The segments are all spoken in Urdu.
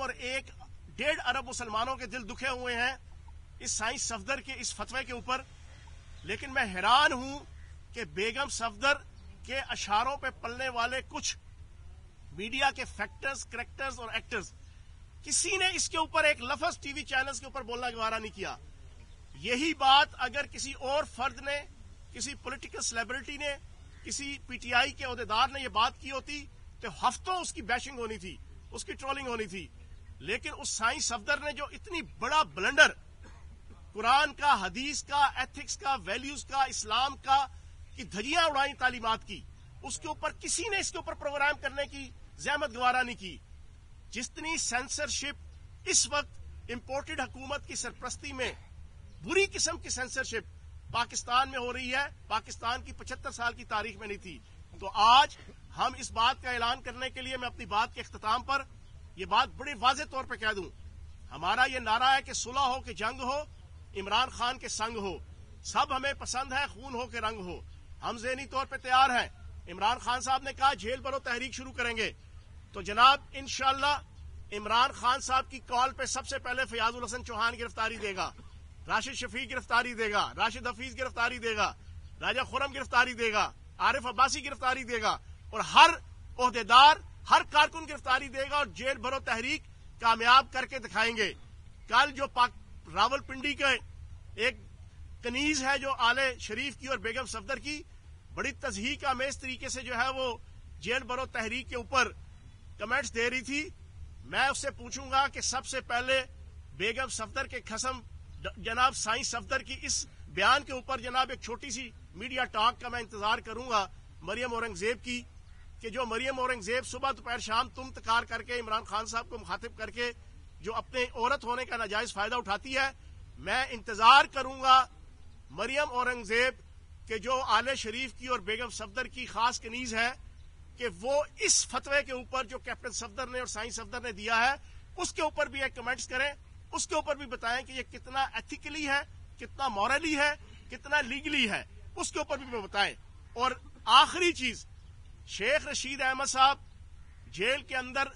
और 1.5 अरब मुसलमानों के दिल दुखे हुए हैं इस साइंस सफदर के इस फतवे के ऊपर। लेकिन मैं हैरान हूं कि बेगम सफदर के अशारों पे पलने वाले कुछ मीडिया के फैक्टर्स, करेक्टर्स और एक्टर्स, किसी ने इसके ऊपर एक लफ्ज टीवी चैनल्स के ऊपर बोलना गवारा नहीं किया। यही बात अगर किसी और फर्द ने, किसी पॉलिटिकल सेलिब्रिटी ने, किसी पीटीआई के ओहदेदार ने यह बात की होती तो हफ्तों उसकी बैशिंग होनी थी, उसकी ट्रोलिंग होनी थी। लेकिन उस साइंस सफदर ने जो इतनी बड़ा ब्लंडर कुरान का, हदीस का, एथिक्स का, वैल्यूज का, इस्लाम का की धजियां उड़ाई तालीमात की, उसके ऊपर किसी ने इसके ऊपर प्रोग्राम करने की जहमत गवारा नहीं की। जितनी सेंसरशिप इस वक्त इंपोर्टेड हुकूमत की सरपरस्ती में, बुरी किस्म की सेंसरशिप पाकिस्तान में हो रही है, पाकिस्तान की 75 साल की तारीख में नहीं थी। तो आज हम इस बात का ऐलान करने के लिए मैं अपनी बात के इख्तिताम पर यह बात बड़े वाज़ेह तौर पर कह दूं, हमारा यह नारा है कि सुलह हो कि जंग हो, इमरान खान के संग हो। सब हमें पसंद है, खून हो के रंग हो। हम ज़हनी तौर पे तैयार हैं। इमरान खान साहब ने कहा जेल भरो तहरीक शुरू करेंगे, तो जनाब इंशाअल्लाह इमरान खान साहब की कॉल पे सबसे पहले फयाजुल हसन चौहान गिरफ्तारी देगा, राशिद शफीक गिरफ्तारी देगा, राशिद हफीज गिरफ्तारी देगा, राजा खुरम गिरफ्तारी देगा, आरिफ अब्बासी गिरफ्तारी देगा और हर ओहदेदार, हर कारकुन गिरफ्तारी देगा और जेल भरो तहरीक कामयाब करके दिखाएंगे। कल जो रावलपिंडी के एक कनीज है जो आले शरीफ की और बेगम सफदर की बड़ी तज़हीक आमेज तरीके से जो है वो जेल भरो तहरीक के ऊपर कमेंट्स दे रही थी, मैं उससे पूछूंगा कि सबसे पहले बेगम सफदर के खसम जनाब साइंस सफदर की इस बयान के ऊपर जनाब एक छोटी सी मीडिया टॉक का मैं इंतजार करूंगा मरियम औरंगजेब की, कि जो मरियम औरंगजेब सुबह दोपहर शाम तुम तकार करके इमरान खान साहब को मुखातिब करके जो अपने औरत होने का नाजायज फायदा उठाती है। मैं इंतजार करूंगा मरियम औरंगजेब के जो आले शरीफ की और बेगम सफदर की खास कनीज है कि वो इस फतवे के ऊपर जो कैप्टन सफदर ने और साइंस सफदर ने दिया है उसके ऊपर भी एक कमेंट्स करें, उसके ऊपर भी बताएं कि ये कितना एथिकली है, कितना मॉरली है, कितना लीगली है, उसके ऊपर भी बताएं। और आखिरी चीज, शेख रशीद अहमद साहब जेल के अंदर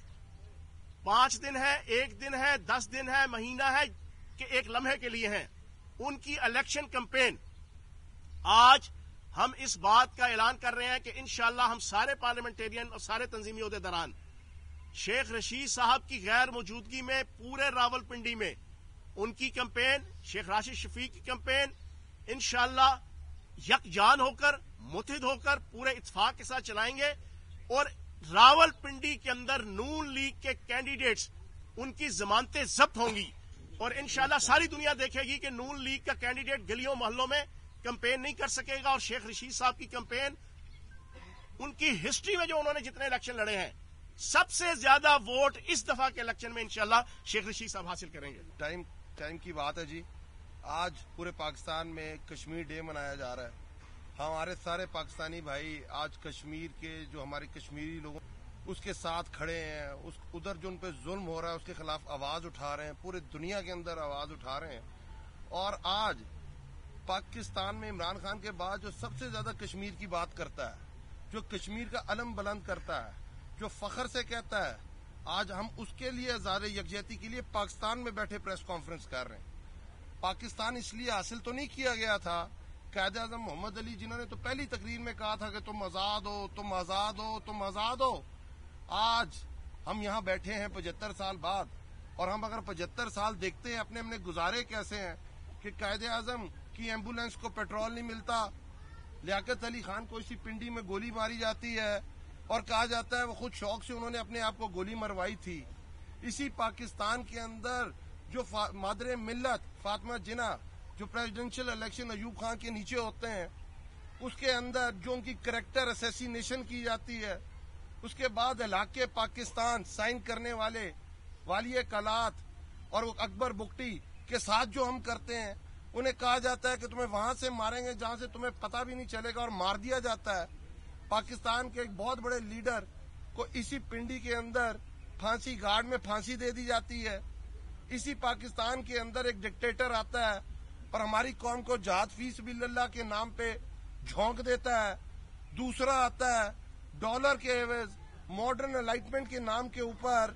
5 दिन है, 1 दिन है, 10 दिन है, महीना है कि एक लम्हे के लिए हैं। उनकी इलेक्शन कैंपेन, आज हम इस बात का ऐलान कर रहे हैं कि इंशाअल्लाह हम सारे पार्लियामेंटेरियन और सारे तंजीमी ओहदेदारान शेख रशीद साहब की गैर मौजूदगी में पूरे रावलपिंडी में उनकी कैंपेन, शेख राशिद शफीक की कैंपेन इंशाअल्लाह यकजान होकर, मुत्तहिद होकर पूरे इत्तेफाक के साथ चलाएंगे। और रावलपिंडी के अंदर नून लीग के कैंडिडेट्स, उनकी जमानतें जब्त होंगी और इंशाअल्लाह सारी दुनिया देखेगी कि नून लीग का कैंडिडेट गलियों मोहल्लों में कैंपेन नहीं कर सकेगा। और शेख रशीद साहब की कैंपेन, उनकी हिस्ट्री में जो उन्होंने जितने इलेक्शन लड़े हैं सबसे ज्यादा वोट इस दफा के इलेक्शन में इंशाअल्लाह शेख रशीद साहब हासिल करेंगे। टाइम की बात है जी, आज पूरे पाकिस्तान में कश्मीर डे मनाया जा रहा है। हमारे सारे पाकिस्तानी भाई आज कश्मीर के जो हमारे कश्मीरी लोग उसके साथ खड़े हैं, उधर जो उन पे जुल्म हो रहा है उसके खिलाफ आवाज उठा रहे हैं, पूरे दुनिया के अंदर आवाज उठा रहे हैं। और आज पाकिस्तान में इमरान खान के बाद जो सबसे ज्यादा कश्मीर की बात करता है, जो कश्मीर का अलम बुलंद करता है, जो फख्र से कहता है, आज हम उसके लिए आज़ाद यकजहती के लिए पाकिस्तान में बैठे प्रेस कॉन्फ्रेंस कर रहे हैं। पाकिस्तान इसलिए हासिल तो नहीं किया गया था, कायदे आज़म मोहम्मद अली जिन्होंने तो पहली तकरीर में कहा था कि तुम आजाद हो, तुम आजाद हो, तुम आजाद हो। आज हम यहाँ बैठे हैं 75 साल बाद, और हम अगर 75 साल देखते हैं अपने अपने गुजारे कैसे हैं कि कायदे आज़म की एम्बुलेंस को पेट्रोल नहीं मिलता, लियाकत अली खान को इसी पिंडी में गोली मारी जाती है और कहा जाता है वो खुद शौक से उन्होंने अपने आप को गोली मरवाई थी। इसी पाकिस्तान के अंदर जो मादरे मिल्लत फातिमा जिन्ना जो प्रेसिडेंशियल इलेक्शन अयूब खान के नीचे होते हैं, उसके अंदर जो उनकी करैक्टर असैसिनेशन की जाती है, उसके बाद इलाके पाकिस्तान साइन करने वाले वालिय कलात और अकबर बुगटी के साथ जो हम करते हैं, उन्हें कहा जाता है कि तुम्हें वहां से मारेंगे जहां से तुम्हें पता भी नहीं चलेगा, और मार दिया जाता है। पाकिस्तान के एक बहुत बड़े लीडर को इसी पिंडी के अंदर फांसी घाट में फांसी दे दी जाती है। इसी पाकिस्तान के अंदर एक डिक्टेटर आता है और हमारी कौम को जहाद फी सबिलिल्लाह के नाम पे झोंक देता है। दूसरा आता है डॉलर के एवज मॉडर्न एलाइटमेंट के नाम के ऊपर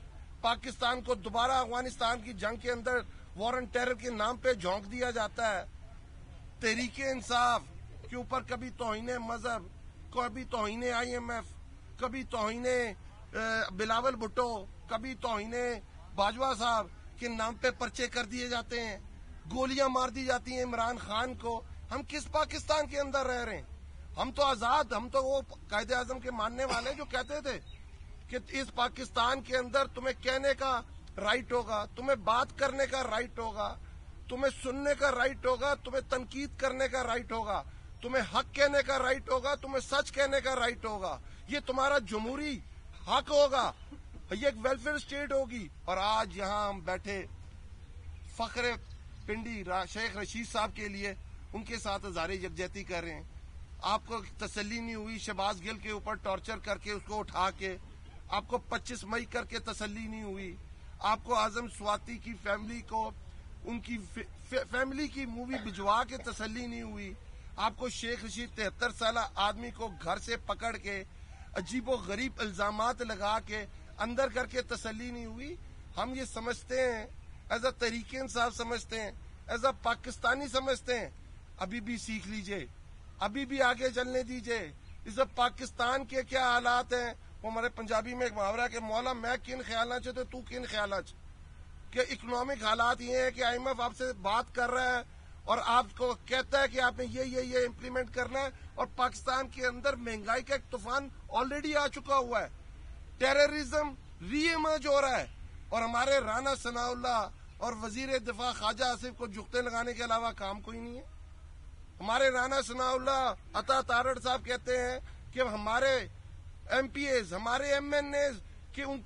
پاکستان کو دوبارہ افغانستان کی جنگ کے اندر وار اینڈ ٹیرر کے نام پہ جھونک دیا جاتا ہے. تحریک انصاف کے اوپر کبھی توہین مذہب، کبھی توہین IMF، کبھی توہین بلاول بھٹو، کبھی توہین باجوہ صاحب کے نام پہ پرچے کر دیے جاتے ہیں، گولیاں مار دی جاتی ہیں عمران خان کو. ہم کس پاکستان کے اندر رہ رہے ہیں؟ ہم تو آزاد، ہم تو وہ قائد اعظم کے ماننے والے جو کہتے تھے کہ اس پاکستان کے اندر تمہیں کہنے کا رائٹ ہوگا، تمہیں بات کرنے کا رائٹ ہوگا، تمہیں سننے کا رائٹ ہوگا، تمہیں تنقید کرنے کا رائٹ ہوگا، تمہیں حق کہنے کا رائٹ ہوگا، تمہیں سچ کہنے کا رائٹ ہوگا. یہ تمہارا جمہوری حق ہوگا، یہ ایک ویلفیئر اسٹیٹ ہوگی. اور آج یہاں ہم بیٹھے فخر پنڈی شیخ رشید صاحب کے لیے ان کے ساتھ اظہار یکجہتی کر رہے ہیں. آپ کو تسلی نہیں ہوئی شہباز گل کے اوپر ٹارچر کر کے اس کو اٹھا کے، آپ کو 25 مئی کر کے تسلی نہیں ہوئی، آپ کو اعظم سواتی کی فیملی کو ان کی فیملی کی مووی بھجوا کے تسلی نہیں ہوئی، آپ کو شیخ رشید 73 سالہ آدمی کو گھر سے پکڑ کے عجیب و غریب الزامات لگا کے اندر کر کے تسلی نہیں ہوئی. ہم یہ سمجھتے ہیں، ایز اے تحریک انصاف سمجھتے ہیں، ایز اے پاکستانی سمجھتے ہیں، ابھی بھی سیکھ لیجئے، ابھی بھی آگے چلنے دیجئے. اس پاکستان کے کیا حالات ہیں؟ وہ ہمارے پنجابی میں ایک محاورہ ہے کہ مولا میں کن خیالات چاہتے تو کن خیالات کہ اکنامک حالات یہ ہیں کہ IMF آپ سے بات کر رہا ہے اور آپ کو کہتا ہے کہ آپ نے یہ امپلیمنٹ کرنا ہے، اور پاکستان کے اندر مہنگائی کا ایک طوفان آلریڈی آ چکا ہوا ہے، ٹیررزم ری ایمرج ہو رہا ہے، اور ہمارے رانا ثناء اللہ اور وزیر دفاع خواجہ آصف کو جھکتے لگانے کے علاوہ کام کوئی نہیں ہے. ہمارے رانا ثناء اللہ عطا تارڑ صاحب کہتے ہیں کہ ہمارے MPAs، ہمارے MNAs کہ ان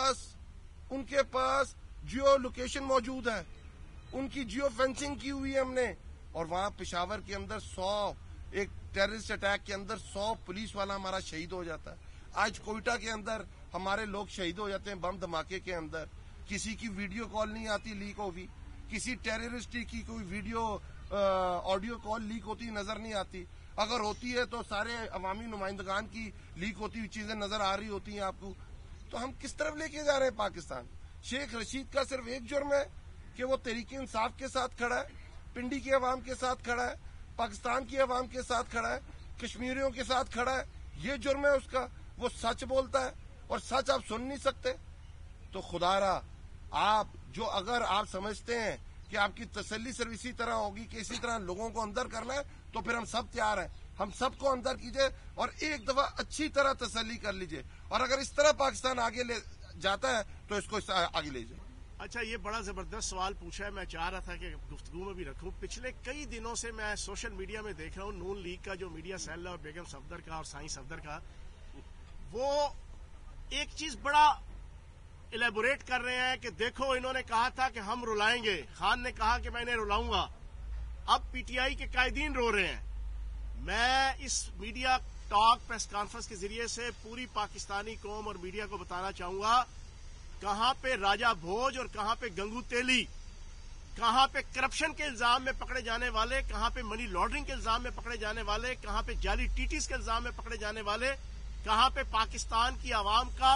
کے پاس جیو لوکیشن موجود ہے، ان کی جیو فینسنگ کی ہوئی ہے ہم نے. اور وہاں پشاور کے اندر 100 ایک ٹیررسٹ اٹیک کے اندر 100 پولیس والا ہمارا شہید ہو جاتا ہے. آج کوئٹہ کے اندر ہمارے لوگ شہید ہو جاتے ہیں بم دھماکے کے اندر. کسی کی ویڈیو کال نہیں آتی لیک ہوگی، کسی ٹیررسٹ کی کوئی ویڈیو آڈیو کال لیک ہوتی نظر نہیں آتی. اگر ہوتی ہے تو سارے عوامی نمائندگان کی لیک ہوتی ہوئی چیزیں نظر آ رہی ہوتی ہیں آپ کو. تو ہم کس طرف لے کے جا رہے ہیں پاکستان؟ شیخ رشید کا صرف ایک جرم ہے کہ وہ تحریک انصاف کے ساتھ کھڑا ہے، پنڈی کے عوام کے ساتھ کھڑا ہے، پاکستان کی عوام کے ساتھ کھڑا ہے، کشمیریوں کے ساتھ کھڑا ہے. یہ جرم ہے اس کا. وہ سچ بولتا ہے اور سچ آپ سن نہیں سکتے. تو خدا را آپ جو اگر آپ سمجھتے ہیں کہ آپ کی تسلی صرف اسی طرح ہوگی کہ اسی طرح لوگوں کو اندر کرنا ہے، تو پھر ہم سب تیار ہیں. ہم سب کو اندر کیجئے اور ایک دفعہ اچھی طرح تسلی کر لیجئے. اور اگر اس طرح پاکستان آگے لے جاتا ہے تو اس کو آگے لے جائے. اچھا، یہ بڑا زبردست سوال پوچھا ہے. میں چاہ رہا تھا کہ گفتگو میں بھی رکھوں. پچھلے کئی دنوں سے میں سوشل میڈیا میں دیکھ رہا ہوں نون لیگ کا جو میڈیا سیل ہے اور بیگم صفدر کا اور سائیں صفدر کا، وہ ایک چیز بڑا الیبوریٹ کر رہے ہیں کہ دیکھو انہوں نے کہا تھا کہ ہم رلائیں گے، خان نے کہا کہ میں انہیں رلاؤں گا، اب PTI کے قائدین رو رہے ہیں. میں اس میڈیا ٹاک پریس کانفرنس کے ذریعے سے پوری پاکستانی قوم اور میڈیا کو بتانا چاہوں گا کہاں پہ راجہ بھوج اور کہاں پہ گنگو تیلی، کہاں پہ کرپشن کے الزام میں پکڑے جانے والے، کہاں پہ منی لانڈرنگ کے الزام میں پکڑے جانے والے، کہاں پہ جعلی TTs کے الزام میں پکڑے جانے والے، کہاں پہ پاکستان کی عوام کا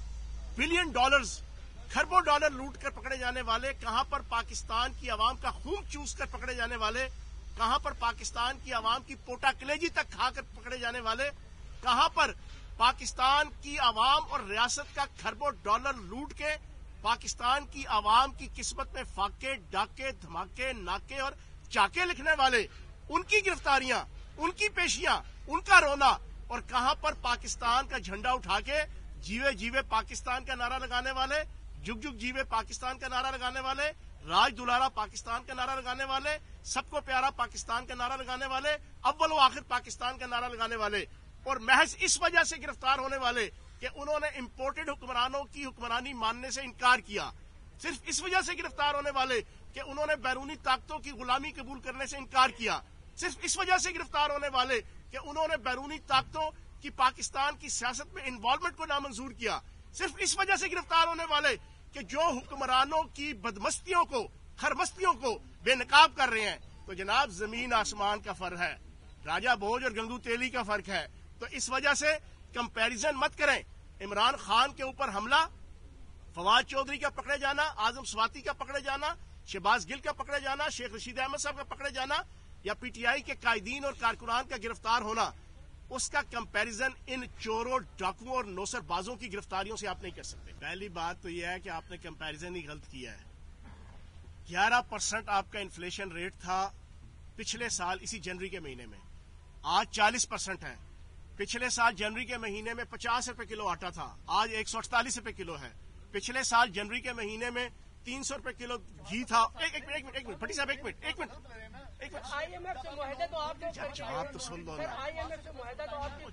بلین ڈالرز، کھربوں ڈالر لوٹ کر پکڑے جانے والے، کہاں پر پاکستان کی عوام کا خون چوس کر پکڑے جانے والے، کہاں پر پاکستان کی عوام کی پوٹا کلیجی تک کھا کر پکڑے جانے والے، کہاں پر پاکستان کی عوام اور ریاست کا کھربوں ڈالر لوٹ کے پاکستان کی عوام کی قسمت میں فاقے، ڈاکے، دھماکے، ناکے اور چاکے لکھنے والے، ان کی گرفتاریاں، ان کی پیشیاں، ان کا رونا، اور کہاں پر پاکستان کا جھنڈا اٹھا کے جیوے جیوے پاکستان کا نعرہ لگانے والے، جگ جگ جیوے پاکستان کا نعرہ لگانے والے، راج دلارا پاکستان کا نعرہ لگانے والے، سب کو پیارا پاکستان کا نعرہ لگانے والے، اول و آخر پاکستان کا نعرہ لگانے والے، اور محض اس وجہ سے گرفتار ہونے والے کہ انہوں نے امپورٹڈ حکمرانوں کی حکمرانی ماننے سے انکار کیا، صرف اس وجہ سے گرفتار ہونے والے کہ انہوں نے بیرونی طاقتوں کی غلامی قبول کرنے سے انکار کیا، صرف اس وجہ سے گرفتار ہونے والے کہ انہوں نے بیرونی طاقتوں کی پاکستان کی سیاست میں انوالومنٹ کو نامنظور کیا، صرف اس وجہ سے گرفتار ہونے والے کہ جو حکمرانوں کی بدمستیوں کو، خرمستیوں کو بے نقاب کر رہے ہیں. تو جناب زمین آسمان کا فرق ہے، راجہ بھوج اور گنگو تیلی کا فرق ہے. تو اس وجہ سے کمپیریزن مت کریں. عمران خان کے اوپر حملہ फवाद चौधरी का पकड़े जाना, आजम स्वाति का पकड़े जाना, शहबाज गिल का पकड़े जाना, शेख रशीद अहमद साहब का पकड़े जाना या पीटीआई के कायदीन और कारकुनान का गिरफ्तार होना, उसका कंपैरिजन इन चोरों, डाकुओं और नौसरबाजों की गिरफ्तारियों से आप नहीं कर सकते। पहली बात तो यह है कि आपने कंपैरिजन ही गलत किया है। 11% आपका इन्फ्लेशन रेट था पिछले साल इसी जनवरी के महीने में, आज 40% है। पिछले साल जनवरी के महीने में 50 रुपए किलो आटा था, आज 148 रुपए किलो है। पिछले साल जनवरी के महीने में 300 रुपए किलो घी था। एक मिनट भट्टी साहब, एक मिनट आईएमएफ से मुआहदा तो आपने जवाब तो सुन लो ना। आईएमएफ से मुआहदा तो आपने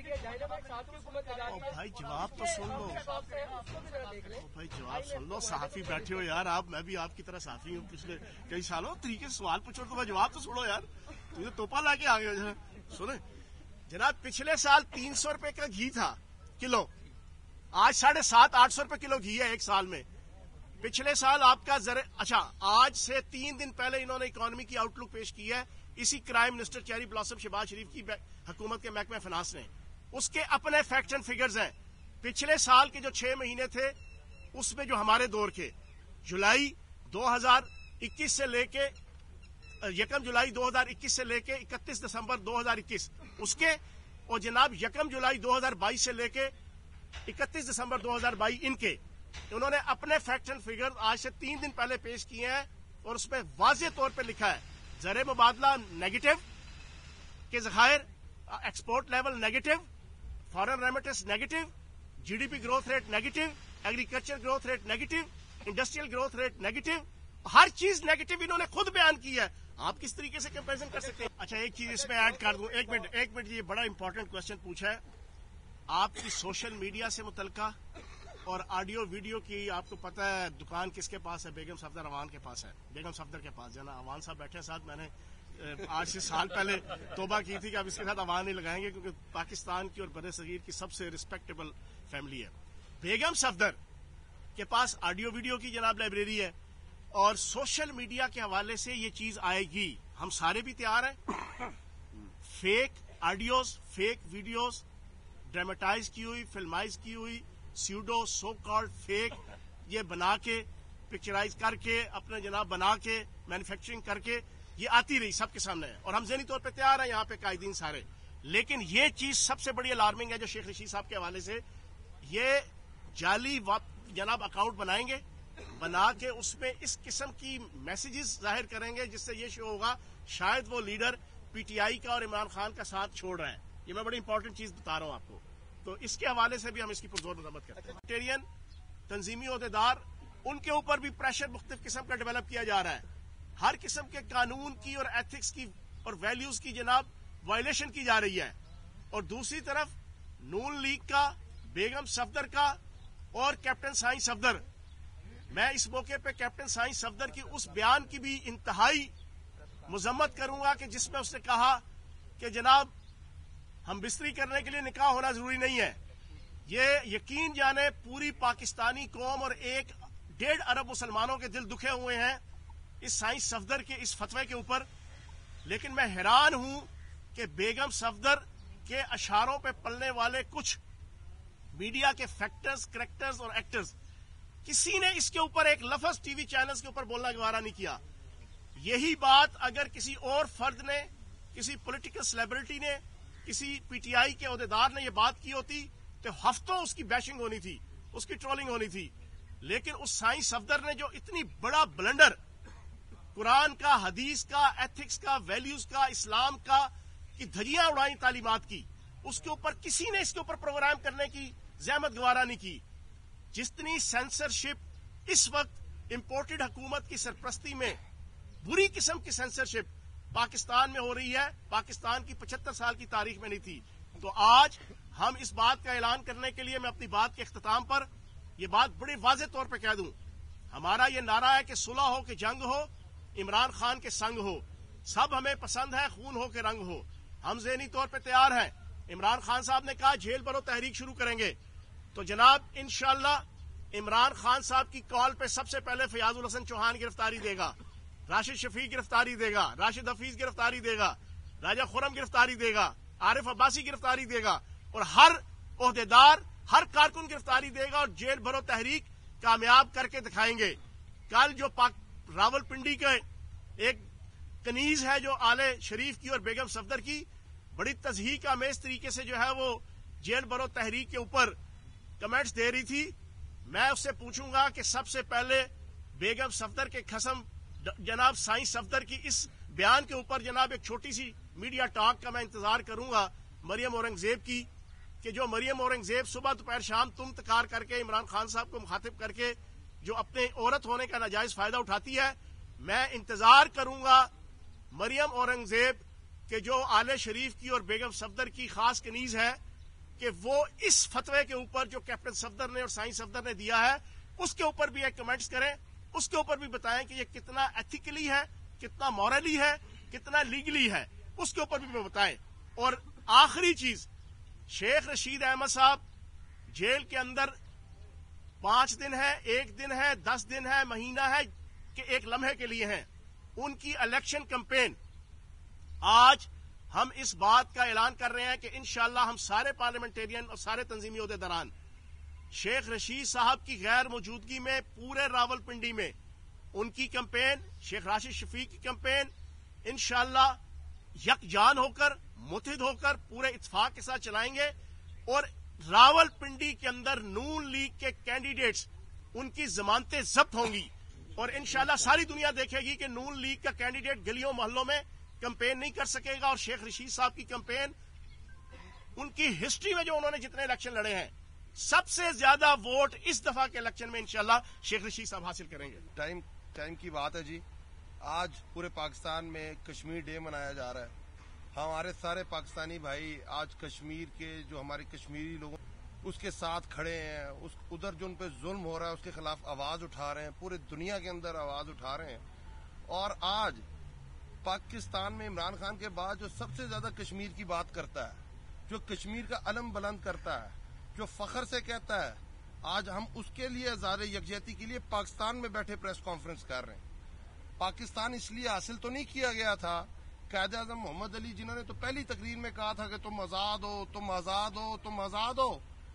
भाई जवाब तो सुन लो भाई, जवाब सुन लो। सहाफी बैठे हो यार आप, मैं भी आपकी तरह सहाफी हूँ पिछले कई सालों। तरीके से सवाल पूछो तो जवाब तो सुनो यार, तुझे तोपा लाके आ गए हो। सुने जनाब, पिछले साल 300 रुपए का घी था किलो, आज 750-800 रुपए किलो घी है एक साल में। पिछले साल आपका अच्छा, आज से 3 दिन पहले इन्होंने इकोनॉमी की आउटलुक पेश की है इसी crime minister cherry blossom Shahbaz Sharif की हुकूमत के महकमे फाइनेंस ने। उसके अपने फैक्ट्स एंड फिगर्स हैं। पिछले साल के जो 6 महीने थे उसमें जो हमारे दौर के जुलाई 2021 से लेके 1 जुलाई 2021 से लेके 31 दिसंबर 2021 उसके, और जनाब 1 जुलाई 2022 से लेके 31 दिसंबर 2022 इनके, उन्होंने अपने फैक्ट्स एंड फिगर आज से 3 दिन पहले पेश किए हैं और उसमें वाज़ेह तौर पे लिखा है ज़र मुबादला नेगेटिव के ज़खायर, export level negative, foreign remittance negative, GDP growth rate negative, agriculture growth rate negative, industrial growth rate negative, हर चीज नेगेटिव इन्होंने खुद बयान की है। आप किस तरीके से कंपैरिजन कर सकते हैं? अच्छा, एक चीज इसमें ऐड कर दूं। एक मिनट, ये बड़ा इंपॉर्टेंट क्वेश्चन पूछा है आपकी सोशल मीडिया से मुतल्लिका और ऑडियो वीडियो की। आपको पता है दुकान किसके पास है? बेगम सफदर अवान के पास है, बेगम सफदर के पास। जना अवान साहब बैठे हैं साथ, मैंने आज से साल पहले तोबा की थी कि अब इसके साथ अवान नहीं लगाएंगे क्योंकि पाकिस्तान की और बड़े सगीर की सबसे रिस्पेक्टेबल फैमिली है। बेगम सफदर के पास ऑडियो वीडियो की जनाब लाइब्रेरी है और सोशल मीडिया के हवाले से ये चीज आएगी। हम सारे भी तैयार हैं। Fake audios, fake videos, dramatise की हुई, फिल्माइज की हुई, स्यूडो सो कॉल्ड फेक, ये बना के पिक्चराइज करके अपने जनाब बना के मैन्युफैक्चरिंग करके ये आती रही सबके सामने है और हम ज़हनी तौर पे तैयार हैं यहाँ पे कायदीन सारे। लेकिन ये चीज सबसे बड़ी अलार्मिंग है जो शेख रशीद साहब के हवाले से ये जाली जनाब अकाउंट बनाएंगे, बना के उसमें इस किस्म की मैसेजेस जाहिर करेंगे जिससे ये शो होगा शायद वो लीडर पीटीआई का और इमरान खान का साथ छोड़ रहे हैं। ये मैं बड़ी इंपॉर्टेंट चीज बता रहा हूं आपको, तो इसके हवाले से भी हम इसकी पुरजोर मजम्मत करते हैं। टेरियन तंजीमी ओहदेदार, उनके ऊपर भी प्रेशर मुख्तलिफ किस्म का डेवलप किया जा रहा है। हर किस्म के कानून की और एथिक्स की और वैल्यूज की जनाब वायलेशन की जा रही है। और दूसरी तरफ नून लीग का, बेगम सफदर का और कैप्टन साईं सफदर, मैं इस मौके पे कैप्टन साईं सफदर की उस बयान की भी इंतहाई मजम्मत करूंगा कि जिसमें उसने कहा कि जनाब हम बिस्तरी करने के लिए निकाह होना जरूरी नहीं है। ये यकीन जाने पूरी पाकिस्तानी कौम और 1.5 अरब मुसलमानों के दिल दुखे हुए हैं इस साईं सफदर के इस फतवे के ऊपर। लेकिन मैं हैरान हूं कि बेगम सफदर के अशारों पे पलने वाले कुछ मीडिया के फैक्टर्स, करेक्टर्स और एक्टर्स, किसी ने इसके ऊपर एक लफ्ज टीवी चैनल्स के ऊपर बोलना गवारा नहीं किया। यही बात अगर किसी और फर्द ने, किसी पॉलिटिकल सेलिब्रिटी ने, किसी पीटीआई के ओहदेदार ने यह बात की होती तो हफ्तों उसकी बैशिंग होनी थी, उसकी ट्रोलिंग होनी थी। लेकिन उस साईं सफदर ने जो इतनी बड़ा ब्लंडर कुरान का, हदीस का, एथिक्स का, वैल्यूज का, इस्लाम का की धजियां उड़ाई तालीमात की, उसके ऊपर किसी ने इसके ऊपर प्रोग्राम करने की जहमत गवारा नहीं की। जितनी सेंसरशिप इस वक्त इंपोर्टेड हुकूमत की सरपरस्ती में, बुरी किस्म की सेंसरशिप पाकिस्तान में हो रही है, पाकिस्तान की 75 साल की तारीख में नहीं थी। तो आज हम इस बात का ऐलान करने के लिए मैं अपनी बात के इख्तिताम पर यह बात बड़े वाज़ेह तौर पर कह दूं, हमारा यह नारा है कि सुलह हो कि जंग हो, इमरान खान के संग हो, सब हमें पसंद है, खून हो के रंग हो। हम ज़हनी तौर पर तैयार हैं। इमरान खान साहब ने कहा जेल भरो तहरीक शुरू करेंगे, तो जनाब इंशाअल्लाह इमरान खान साहब की कॉल पे सबसे पहले फयाजुल हसन चौहान गिरफ्तारी देगा, राशिद शफीक गिरफ्तारी देगा, राशिद हफीज गिरफ्तारी देगा, राजा खुरम गिरफ्तारी देगा, आरिफ अब्बासी गिरफ्तारी देगा और हर ओहदेदार, हर कारकुन गिरफ्तारी देगा और जेल भरो तहरीक कामयाब करके दिखाएंगे। कल जो रावलपिंडी का एक कनीज है जो आले शरीफ की और बेगम सफदर की बड़ी तज़हीक आमेज तरीके से जो है वो जेल बरो तहरीक के ऊपर कमेंट्स दे रही थी, मैं उससे पूछूंगा कि सबसे पहले बेगम सफदर के खसम जनाब साईं सफदर की इस बयान के ऊपर जनाब एक छोटी सी मीडिया टॉक का मैं इंतजार करूंगा मरियम औरंगजेब की, कि जो मरियम औरंगजेब सुबह दोपहर शाम तुम तकार करके इमरान खान साहब को मुखातिब करके जो अपने औरत होने का नाजायज फायदा उठाती है, मैं इंतजार करूंगा मरियम औरंगजेब के जो आले शरीफ की और बेगम सफदर की खास कनीज है कि वो इस फतवे के ऊपर जो कैप्टन सफदर ने और साईं सफदर ने दिया है उसके ऊपर भी एक कमेंट्स करें, उसके ऊपर भी बताएं कि ये कितना एथिकली है, कितना मॉरली है, कितना लीगली है, उसके ऊपर भी बताएं। और आखिरी चीज, शेख रशीद अहमद साहब जेल के अंदर 5 दिन है, 1 दिन है, 10 दिन है, महीना है कि एक लम्हे के लिए हैं। उनकी इलेक्शन कैंपेन, आज हम इस बात का ऐलान कर रहे हैं कि इंशाअल्लाह हम सारे पार्लियामेंटेरियन और सारे तंजीमी ओहदेदारान शेख रशीद साहब की गैर मौजूदगी में पूरे रावलपिंडी में उनकी कैंपेन, शेख राशिद शफीक की कैंपेन इंशाअल्लाह यकजान होकर, मुत्तहिद होकर पूरे इत्तेफाक के साथ चलाएंगे। और रावलपिंडी के अंदर नून लीग के कैंडिडेट्स, उनकी जमानतें जब्त होंगी और इंशाअल्लाह सारी दुनिया देखेगी कि नून लीग का कैंडिडेट गलियों मोहल्लों में कैंपेन नहीं कर सकेगा। और शेख रशीद साहब की कैंपेन, उनकी हिस्ट्री में जो उन्होंने जितने इलेक्शन लड़े हैं सबसे ज्यादा वोट इस दफा के इलेक्शन में इंशाअल्लाह शेख रशीद साहब हासिल करेंगे। टाइम की बात है जी, आज पूरे पाकिस्तान में कश्मीर डे मनाया जा रहा है। हमारे सारे पाकिस्तानी भाई आज कश्मीर के जो हमारे कश्मीरी लोग उसके साथ खड़े हैं, उधर जो उन पे जुल्म हो रहा है उसके खिलाफ आवाज उठा रहे हैं, पूरे दुनिया के अंदर आवाज उठा रहे हैं। और आज पाकिस्तान में इमरान खान के बाद जो सबसे ज्यादा कश्मीर की बात करता है, जो कश्मीर का अलम बुलंद करता है, जो फख्र से कहता है, आज हम उसके लिए आज़ाद यकजहती के लिए पाकिस्तान में बैठे प्रेस कॉन्फ्रेंस कर रहे हैं। पाकिस्तान इसलिए हासिल तो नहीं किया गया था, कायदे आज़म मोहम्मद अली जिन्होंने तो पहली तकरीर में कहा था कि तुम आजाद हो, तुम आजाद हो, तुम आजाद हो।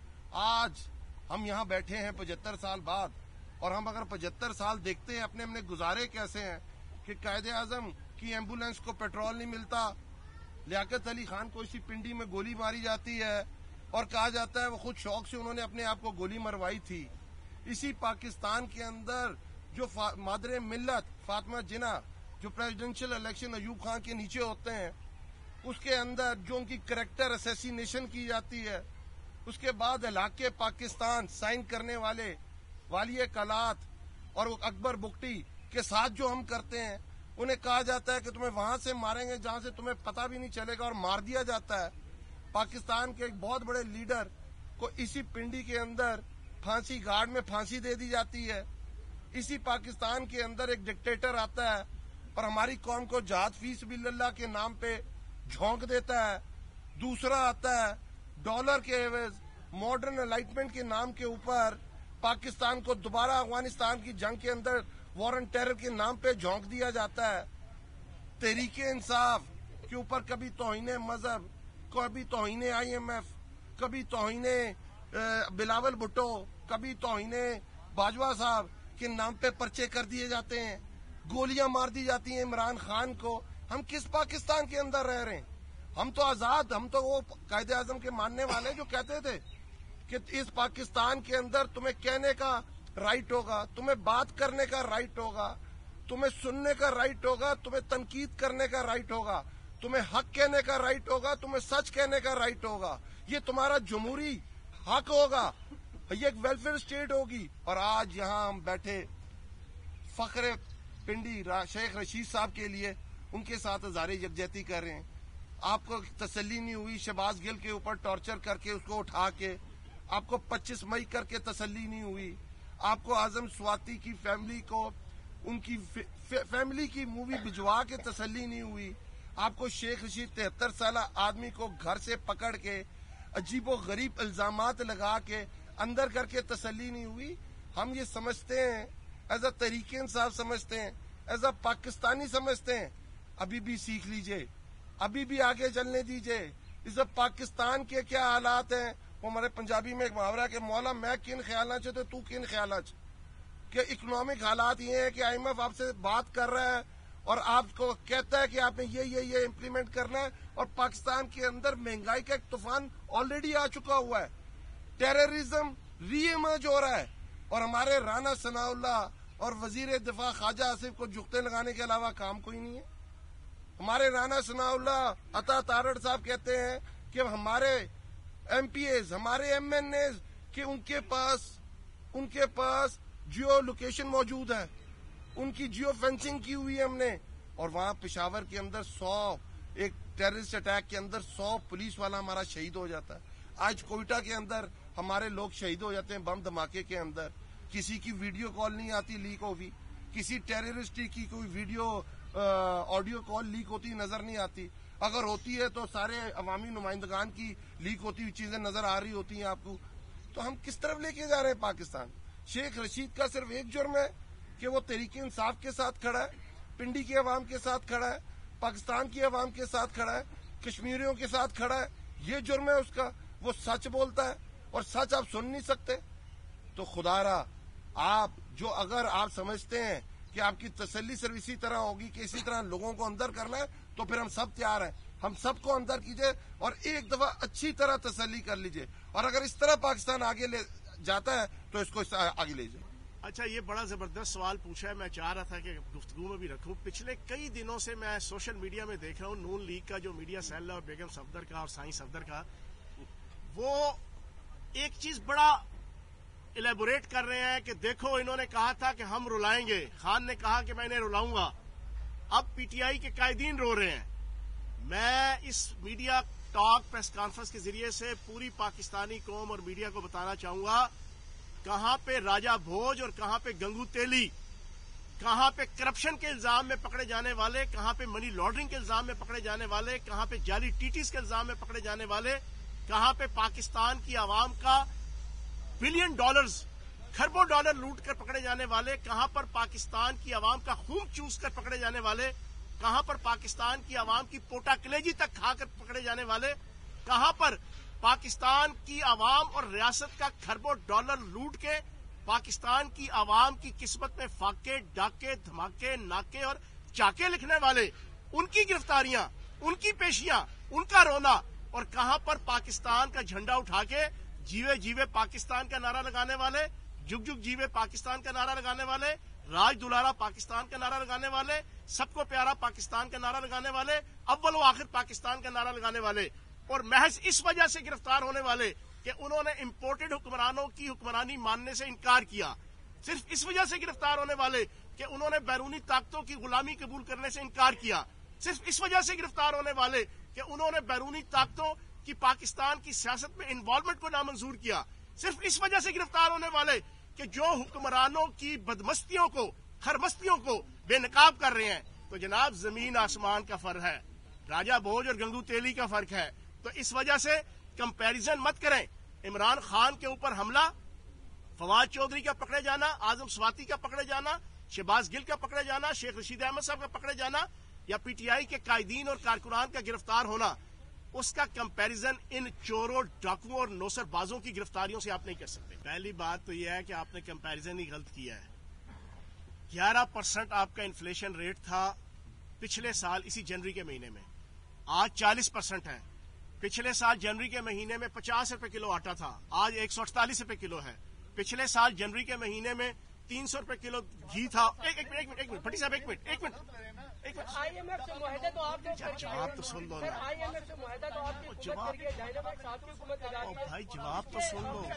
आज हम यहाँ बैठे हैं 75 साल बाद, और हम अगर 75 साल देखते हैं अपने अपने गुजारे कैसे हैं कि कायदे आज़म की एम्बुलेंस को पेट्रोल नहीं मिलता, लियाकत अली खान को इसी पिंडी में गोली मारी जाती है और कहा जाता है वो खुद शौक से उन्होंने अपने आप को गोली मरवाई थी। इसी पाकिस्तान के अंदर जो मादरे मिल्लत फातिमा जिन्ना जो प्रेसिडेंशियल इलेक्शन अयूब खान के नीचे होते हैं, उसके अंदर जो उनकी करैक्टर असैसिनेशन की जाती है, उसके बाद इलाके पाकिस्तान साइन करने वाले वालिय कलात और अकबर बुगटी के साथ जो हम करते हैं, उन्हें कहा जाता है कि तुम्हें वहां से मारेंगे जहां से तुम्हें पता भी नहीं चलेगा, और मार दिया जाता है। पाकिस्तान के एक बहुत बड़े लीडर को इसी पिंडी के अंदर फांसी घाट में फांसी दे दी जाती है। इसी पाकिस्तान के अंदर एक डिक्टेटर आता है और हमारी कौम को जहाद फी सबिलिल्लाह के नाम पे झोंक देता है। दूसरा आता है डॉलर के एवज मॉडर्न एलाइटमेंट के नाम के ऊपर पाकिस्तान को दोबारा अफगानिस्तान की जंग के अंदर वॉर एंड टेरर के नाम पे झोंक दिया जाता है। तहरीके इंसाफ के ऊपर कभी तौहीने मजहब, कभी तौहीने IMF, कभी तौहीने बिलावल भुट्टो, कभी तौहीने बाजवा साहब के नाम पे पर्चे कर दिए जाते हैं, गोलियां मार दी जाती हैं इमरान खान को। हम किस पाकिस्तान के अंदर रह रहे हैं? हम तो आजाद, हम तो वो कायदे आजम के मानने वाले जो कहते थे कि इस पाकिस्तान के अंदर तुम्हें कहने का राइट होगा, तुम्हें बात करने का राइट होगा, तुम्हें सुनने का राइट होगा, तुम्हें तनकीद करने का राइट होगा, तुम्हें हक कहने का राइट होगा, तुम्हें सच कहने का राइट होगा। ये तुम्हारा जमहूरी हक होगा, ये एक वेलफेयर स्टेट होगी। और आज यहाँ हम बैठे फख्र पिंडी शेख रशीद साहब के लिए उनके साथ हज़ारे यकजहती कर रहे हैं। आपको तसल्ली नहीं हुई शहबाज गिल के ऊपर टॉर्चर करके उसको उठा के, आपको 25 मई करके तसल्ली नहीं हुई, आपको आजम स्वाति की फैमिली को उनकी फैमिली की मूवी भिजवा के तसल्ली नहीं हुई, आपको शेख रशीद 73 साल आदमी को घर से पकड़ के अजीबो गरीब इल्जामात लगा के अंदर करके तसल्ली नहीं हुई। हम ये समझते हैं, एज अ तहरीके इंसाफ समझते हैं, एज अ पाकिस्तानी समझते हैं, अभी भी सीख लीजिए, अभी भी आगे चलने दीजिए। इस पाकिस्तान के क्या हालात हैं, वो हमारे पंजाबी में एक मुहावरा है कि मौला मैं किन ख्याल च तो तू किन ख्याल च। کہ اکنامک حالات یہ ہیں کہ IMF آپ سے بات کر رہا ہے اور آپ کو کہتا ہے کہ آپ نے یہ امپلیمنٹ کرنا ہے، اور پاکستان کے اندر مہنگائی کا ایک طوفان آلریڈی آ چکا ہوا ہے، ٹیررزم ری ایمرج ہو رہا ہے، اور ہمارے رانا ثناء اللہ اور وزیر دفاع خواجہ آصف کو جھکتے لگانے کے علاوہ کام کوئی نہیں ہے۔ ہمارے رانا ثناء اللہ عطا تارڑ صاحب کہتے ہیں کہ ہمارے MPAs، ہمارے MNAs کہ ان کے پاس جیو لوکیشن موجود ہے، ان کی جیو فینسنگ کی ہوئی ہے ہم نے، اور وہاں پشاور کے اندر 100 ایک ٹیررسٹ اٹیک کے اندر 100 پولیس والا ہمارا شہید ہو جاتا ہے۔ آج کوئٹہ کے اندر ہمارے لوگ شہید ہو جاتے ہیں بم دھماکے کے اندر، کسی کی ویڈیو کال نہیں آتی لیک ہوئی، کسی ٹیررسٹ کی کوئی ویڈیو آڈیو کال لیک ہوتی نظر نہیں آتی، اگر ہوتی ہے تو سارے عوامی نمائندگان کی لیک ہوتی ہوئی چیزیں نظر آ رہی ہوتی ہیں آپ کو۔ تو ہم کس طرف لے کے جا رہے ہیں پاکستان؟ شیخ رشید کا صرف ایک جرم ہے کہ وہ تحریک انصاف کے ساتھ کھڑا ہے، پنڈی کی عوام کے ساتھ کھڑا ہے، پاکستان کی عوام کے ساتھ کھڑا ہے، کشمیریوں کے ساتھ کھڑا ہے، یہ جرم ہے اس کا۔ وہ سچ بولتا ہے اور سچ آپ سن نہیں سکتے۔ تو خدا را اگر آپ سمجھتے ہیں کہ آپ کی تسلی صرف اسی طرح ہوگی کہ اسی طرح لوگوں کو اندر کرنا ہے، تو پھر ہم سب تیار ہیں، ہم سب کو اندر کیجئے اور ایک دفعہ اچھی طرح تسلی کر لیجئے، اور اگر اس طرح پاکستان آگے لے جاتا ہے تو اس کو آگے لے جائے۔ اچھا، یہ بڑا زبردست سوال پوچھا ہے، میں چاہ رہا تھا کہ گفتگو میں بھی رکھوں۔ پچھلے کئی دنوں سے میں سوشل میڈیا میں دیکھ رہا ہوں نون لیگ کا جو میڈیا سیل ہے، اور بیگم صفدر کا اور سائیں صفدر کا، وہ ایک چیز بڑا ایلیبوریٹ کر رہے ہیں کہ دیکھو انہوں نے کہا تھا کہ ہم رلائیں گے، خان نے کہا کہ میں انہیں رلاؤں گا، اب PTI کے قائدین رو رہے ہیں۔ میں اس میڈیا ٹاک پریس کانفرنس کے ذریعے سے پوری پاکستانی قوم اور میڈیا کو بتانا چاہوں گا، کہاں پہ راجہ بھوج اور کہاں پہ گنگو تیلی، کہاں پہ کرپشن کے الزام میں پکڑے جانے والے، کہاں پہ منی لانڈرنگ کے الزام میں پکڑے جانے والے، کہاں پہ جعلی TTs کے الزام میں پکڑے جانے والے، کہاں پہ پاکستان کی عوام کا بلین ڈالرز، کھربوں ڈالر لوٹ کر پکڑے جانے والے، کہاں پر پاکستان کی عوام کا خون چوس کر پکڑے جانے والے، کہاں پر پاکستان کی عوام کی پوٹا کلیجی تک کھا کر پکڑے جانے والے، کہاں پر پاکستان کی عوام اور ریاست کا کھربوں ڈالر لوٹ کے پاکستان کی عوام کی قسمت میں فاقے، ڈاکے، دھماکے، ناکے اور چاکے لکھنے والے، ان کی گرفتاریاں، ان کی پیشیاں، ان کا رونا، اور کہاں پر پاکستان کا جھنڈا اٹھا کے جیوے جیوے پاکستان کا نعرہ لگانے والے، جگ جگ جیوے پاکستان کا نعرہ لگانے والے، راج دلارا پاکستان کا نعرہ لگانے والے، سب کو پیارا پاکستان کا نعرہ لگانے والے، اول و آخر پاکستان کا نعرہ لگانے والے، اور محض اس وجہ سے گرفتار ہونے والے کہ انہوں نے امپورٹڈ حکمرانوں کی حکمرانی ماننے سے انکار کیا، صرف اس وجہ سے گرفتار ہونے والے کہ انہوں نے بیرونی طاقتوں کی غلامی قبول کرنے سے انکار کیا، صرف اس وجہ سے گرفتار ہونے والے کہ انہوں نے بیرونی طاقتوں کی پاکستان کی سیاست میں انوالومنٹ کو نامنظور کیا، صرف اس وجہ سے گرفتار ہونے والے کہ جو حکمرانوں کی بدمستیوں کو، خرمستیوں کو بے نقاب کر رہے ہیں۔ تو جناب زمین آسمان کا فرق ہے، راجہ بھوج اور گنگو تیلی کا فرق ہے، تو اس وجہ سے کمپیریزن مت کریں۔ عمران خان کے اوپر حملہ، فواد چودھری کا پکڑے جانا، اعظم سواتی کا پکڑے جانا، شہباز گل کا پکڑے جانا، شیخ رشید احمد صاحب کا پکڑے جانا، یا PTI کے قائدین اور کارکنان کا گرفتار ہونا، اس کا کمپیریزن ان چوروں، ڈاکوؤں اور نوسر بازوں کی گرفتاریوں سے آپ نہیں کر سکتے۔ پہلی بات تو یہ ہے کہ آپ نے کمپیریزن ہی غلط کیا ہے۔ 11% آپ کا انفلیشن ریٹ تھا پچھلے سال اسی جنوری کے مہینے میں، آج 40% ہے۔ پچھلے سال جنوری کے مہینے میں 50 روپے کلو آٹا تھا، آج 148 روپے کلو ہے۔ پچھلے سال جنوری کے مہینے میں 300 روپے کلو گھی تھا۔ ایک منٹ بھٹی صاحب، ایک منٹ IMF سے معاہدہ تو آپ نے جواب تو سن لو نا۔ IMF سے معاہدہ تو آپ کی حکومت کر کے ڈائنامائٹ صاحب کی حکومت لگا دی ہے۔ بھائی جواب تو سن لو،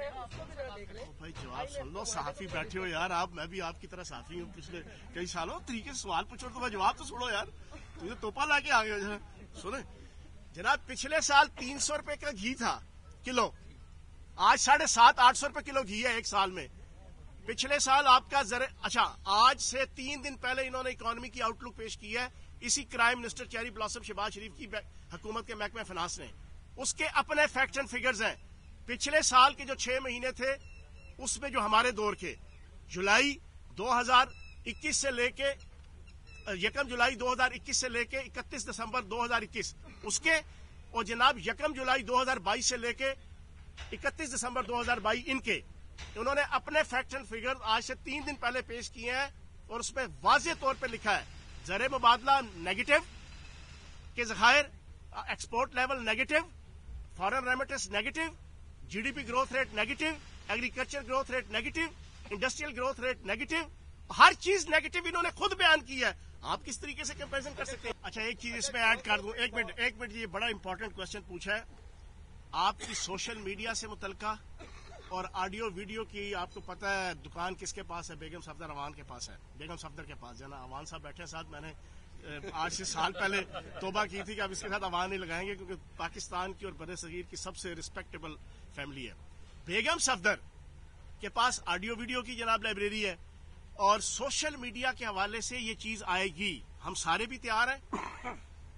بھائی جواب سن لو، صحافی بیٹھے ہو یار آپ، میں بھی آپ کی طرح صحافی ہوں پچھلے کئی سالوں، طریقے سے سوال پوچھو تو جواب تو سنو یار، تمہیں توپا لا کے آگے ہو۔ سنیں جناب، پچھلے سال 300 روپے کا گھی تھا کلو، آج 750-800 روپے کلو گھی ہے ایک سال میں۔ پچھلے سال آپ کا اچھا، آج سے 3 دن پہلے انہوں نے اکانومی کی آؤٹ لک پیش کی ہے، اسی crime minister cherry blossom Shahbaz Sharif کی حکومت کے محکمہ فنانس نے، اس کے اپنے فیکٹ اینڈ فگرز ہیں۔ پچھلے سال کے جو 6 مہینے تھے اس میں جو ہمارے دور کے جولائی 2021 سے لے کے 1 جولائی 2021 سے لے کے 31 دسمبر 2021 اس کے، اور جناب 1 جولائی 2022 سے لے کے 31 دسمبر 2022 ان کے، انہوں نے اپنے فیکٹس اینڈ فگر آج سے 3 دن پہلے پیش کیے ہیں اور اس میں واضح طور پہ لکھا ہے زر مبادلہ نیگیٹو کے ذخائر، export level negative, foreign remittance negative, G D P growth rate negative, agriculture growth rate negative, industrial growth rate negative, ہر چیز نیگیٹو انہوں نے خود بیان کی ہے. آپ کس طریقے سے کمپیریزن کر سکتے ہیں؟ اچھا ایک چیز اس میں ایڈ کر دوں، ایک منٹ یہ بڑا امپورٹنٹ کوشچن پوچھا ہے آپ کی سوشل میڈیا سے متعلقہ اور آڈیو ویڈیو کی. آپ کو پتا ہے دکان کس کے پاس ہے؟ بیگم صفدر اوان کے پاس ہے، بیگم صفدر کے پاس جو نا اوان صاحب بیٹھے ہیں ساتھ. میں نے 8 سے سال پہلے توبہ کی تھی کہ اب اس کے ساتھ اوان نہیں لگائیں گے کیونکہ پاکستان کی اور بر صغیر کی سب سے ریسپیکٹیبل فیملی ہے. بیگم صفدر کے پاس آڈیو ویڈیو کی جناب لائبریری ہے اور سوشل میڈیا کے حوالے سے یہ چیز آئے گی. ہم سارے بھی تیار ہیں.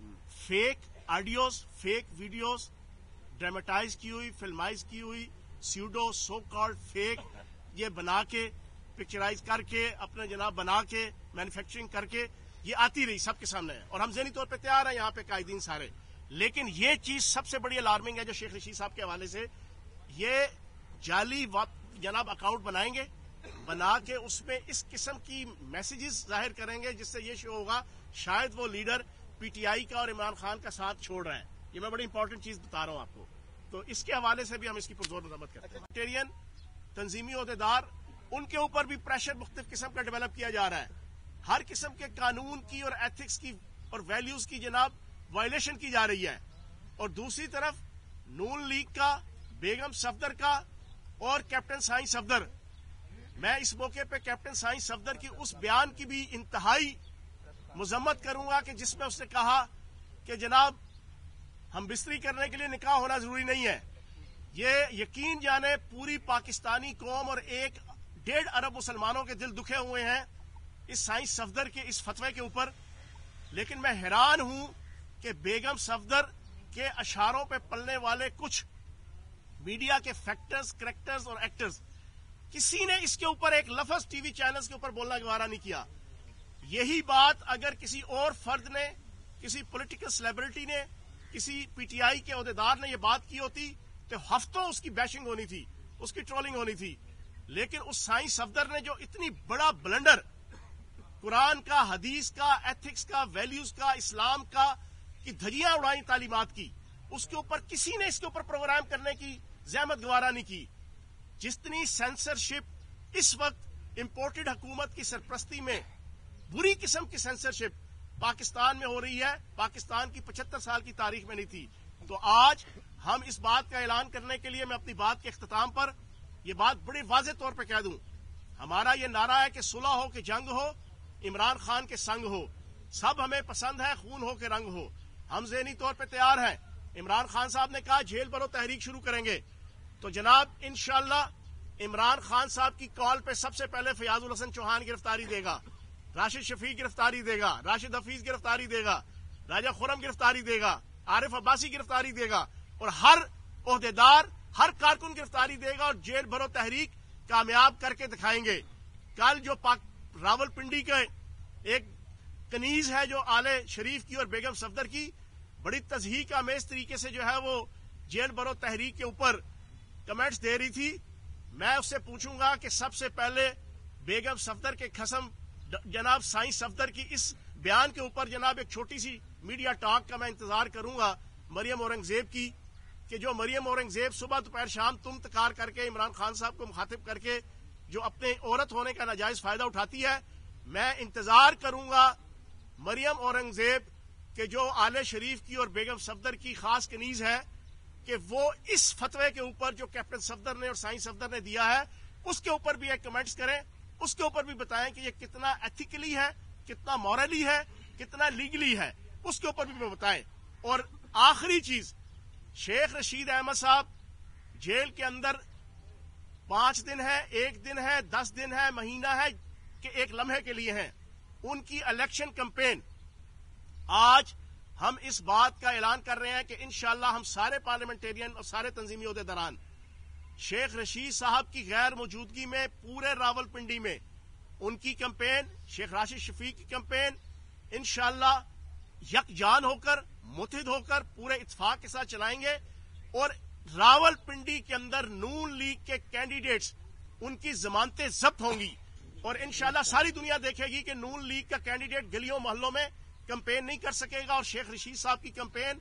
Fake audios, fake videos dramatise کی ہوئی، فلمائز کی ہوئی، سیوڈو سو کالڈ فیک یہ بنا کے پکچرائز کر کے اپنے جناب بنا کے مینوفیکچرنگ کر کے یہ آتی رہی سب کے سامنے ہے اور ہم ذہنی طور پہ تیار ہیں یہاں پہ قائدین سارے. لیکن یہ چیز سب سے بڑی الارمنگ ہے جو شیخ رشید صاحب کے حوالے سے یہ جعلی جناب اکاؤنٹ بنائیں گے، بنا کے اس میں اس قسم کی میسیجز ظاہر کریں گے جس سے یہ شو ہوگا شاید وہ لیڈر پی ٹی آئی کا اور عمران خان کا ساتھ چھوڑ رہے ہیں. یہ میں بڑی امپورٹنٹ چیز بتا رہا ہوں آپ کو. تو اس کے حوالے سے بھی ہم اس کی پرزور مذمت کرتے ہیں. ٹیرین تنظیمی عہدیدار ان کے اوپر بھی پریشر مختلف قسم کا ڈیولپ کیا جا رہا ہے. ہر قسم کے قانون کی اور ایتھکس کی اور ویلیوز کی جناب وائلیشن کی جا رہی ہے. اور دوسری طرف نون لیگ کا، بیگم صفدر کا اور کیپٹن سائیں صفدر، میں اس موقع پہ کیپٹن سائیں صفدر کی اس بیان کی بھی انتہائی مذمت کروں گا کہ جس میں اس نے کہا کہ جناب ہم بستری کرنے کے لیے نکاح ہونا ضروری نہیں ہے. یہ یقین جانے پوری پاکستانی قوم اور 1.5 ارب مسلمانوں کے دل دکھے ہوئے ہیں اس سائیں صفدر کے اس فتوے کے اوپر. لیکن میں حیران ہوں کہ بیگم صفدر کے اشاروں پہ پلنے والے کچھ میڈیا کے فیکٹرز، کریکٹرز اور ایکٹرز کسی نے اس کے اوپر ایک لفظ ٹی وی چینلز کے اوپر بولنا گوارا نہیں کیا. یہی بات اگر کسی اور فرد نے، کسی پولیٹیکل سیلیبریٹی نے، کسی پی ٹی آئی کے عہدیدار نے یہ بات کی ہوتی تو ہفتوں اس کی بیشنگ ہونی تھی، اس کی ٹرولنگ ہونی تھی. لیکن اس سائیں صفدر نے جو اتنی بڑا بلنڈر قرآن کا، حدیث کا، ایتھکس کا، ویلیوز کا، اسلام کا کی دھجیاں اڑائیں تعلیمات کی، اس کے اوپر کسی نے اس کے اوپر پروگرام کرنے کی زحمت گوارا نہیں کی. جتنی سینسرشپ اس وقت امپورٹڈ حکومت کی سرپرستی میں بری قسم کی سینسرشپ پاکستان میں ہو رہی ہے، پاکستان کی 75 سال کی تاریخ میں نہیں تھی. تو آج ہم اس بات کا اعلان کرنے کے لیے میں اپنی بات کے اختتام پر یہ بات بڑے واضح طور پہ کہہ دوں، ہمارا یہ نعرہ ہے کہ صلح ہو کہ جنگ ہو، عمران خان کے سنگ ہو، سب ہمیں پسند ہے، خون ہو کہ رنگ ہو. ہم ذہنی طور پہ تیار ہیں. عمران خان صاحب نے کہا جیل برو تحریک شروع کریں گے، تو جناب انشاءاللہ عمران خان صاحب کی کال پہ سب سے پہلے فیاض الحسن چوہان گرفتاری دے گا، راشد شفیق گرفتاری دے گا، راشد حفیظ گرفتاری دے گا، راجہ خرم گرفتاری دے گا، عارف عباسی گرفتاری دے گا اور ہر عہدیدار، ہر کارکن گرفتاری دے گا اور جیل بھرو تحریک کامیاب کر کے دکھائیں گے. کل جو راول پنڈی کا ایک کنیز ہے جو آل شریف کی اور بیگم صفدر کی بڑی تضحیک آمیز طریقے سے جو ہے وہ جیل بھرو تحریک کے اوپر کمنٹس دے رہی تھی، میں اس سے پوچھوں گا کہ سب سے پہلے بیگم صفدر کے قسم جناب سائیں صفدر کی اس بیان کے اوپر جناب ایک چھوٹی سی میڈیا ٹاک کا میں انتظار کروں گا مریم اورنگزیب کی، کہ جو مریم اورنگزیب صبح دوپہر شام تم تکار کر کے عمران خان صاحب کو مخاطب کر کے جو اپنے عورت ہونے کا ناجائز فائدہ اٹھاتی ہے. میں انتظار کروں گا مریم اورنگزیب کہ جو آل شریف کی اور بیگم صفدر کی خاص کنیز ہے کہ وہ اس فتوے کے اوپر جو کیپٹن صفدر نے اور سائیں صفدر نے دیا ہے اس کے اوپر بھی ایک کمنٹس کریں، اس کے اوپر بھی بتائیں کہ یہ کتنا ایتھیکلی ہے، کتنا مورلی ہے، کتنا لیگلی ہے، اس کے اوپر بھی بتائیں. اور آخری چیز، شیخ رشید احمد صاحب جیل کے اندر 5 دن ہے، 1 دن ہے، 10 دن ہے، مہینہ ہے کہ ایک لمحے کے لیے ہیں. ان کی الیکشن کمپین آج ہم اس بات کا اعلان کر رہے ہیں کہ انشاءاللہ ہم سارے پارلیمنٹیرین اور سارے تنظیمی عہدیداران شیخ رشید صاحب کی غیر موجودگی میں پورے راول پنڈی میں ان کی کمپین، شیخ راشد شفیق کی کمپین انشاءاللہ یکجان ہو کر، متحد ہو کر پورے اتفاق کے ساتھ چلائیں گے. اور راول پنڈی کے اندر نون لیگ کے کینڈیڈیٹس ان کی ضمانتیں ضبط ہوں گی اور انشاءاللہ ساری دنیا دیکھے گی کہ نون لیگ کا کینڈیڈیٹ گلیوں محلوں میں کمپین نہیں کر سکے گا اور شیخ رشید صاحب کی کمپین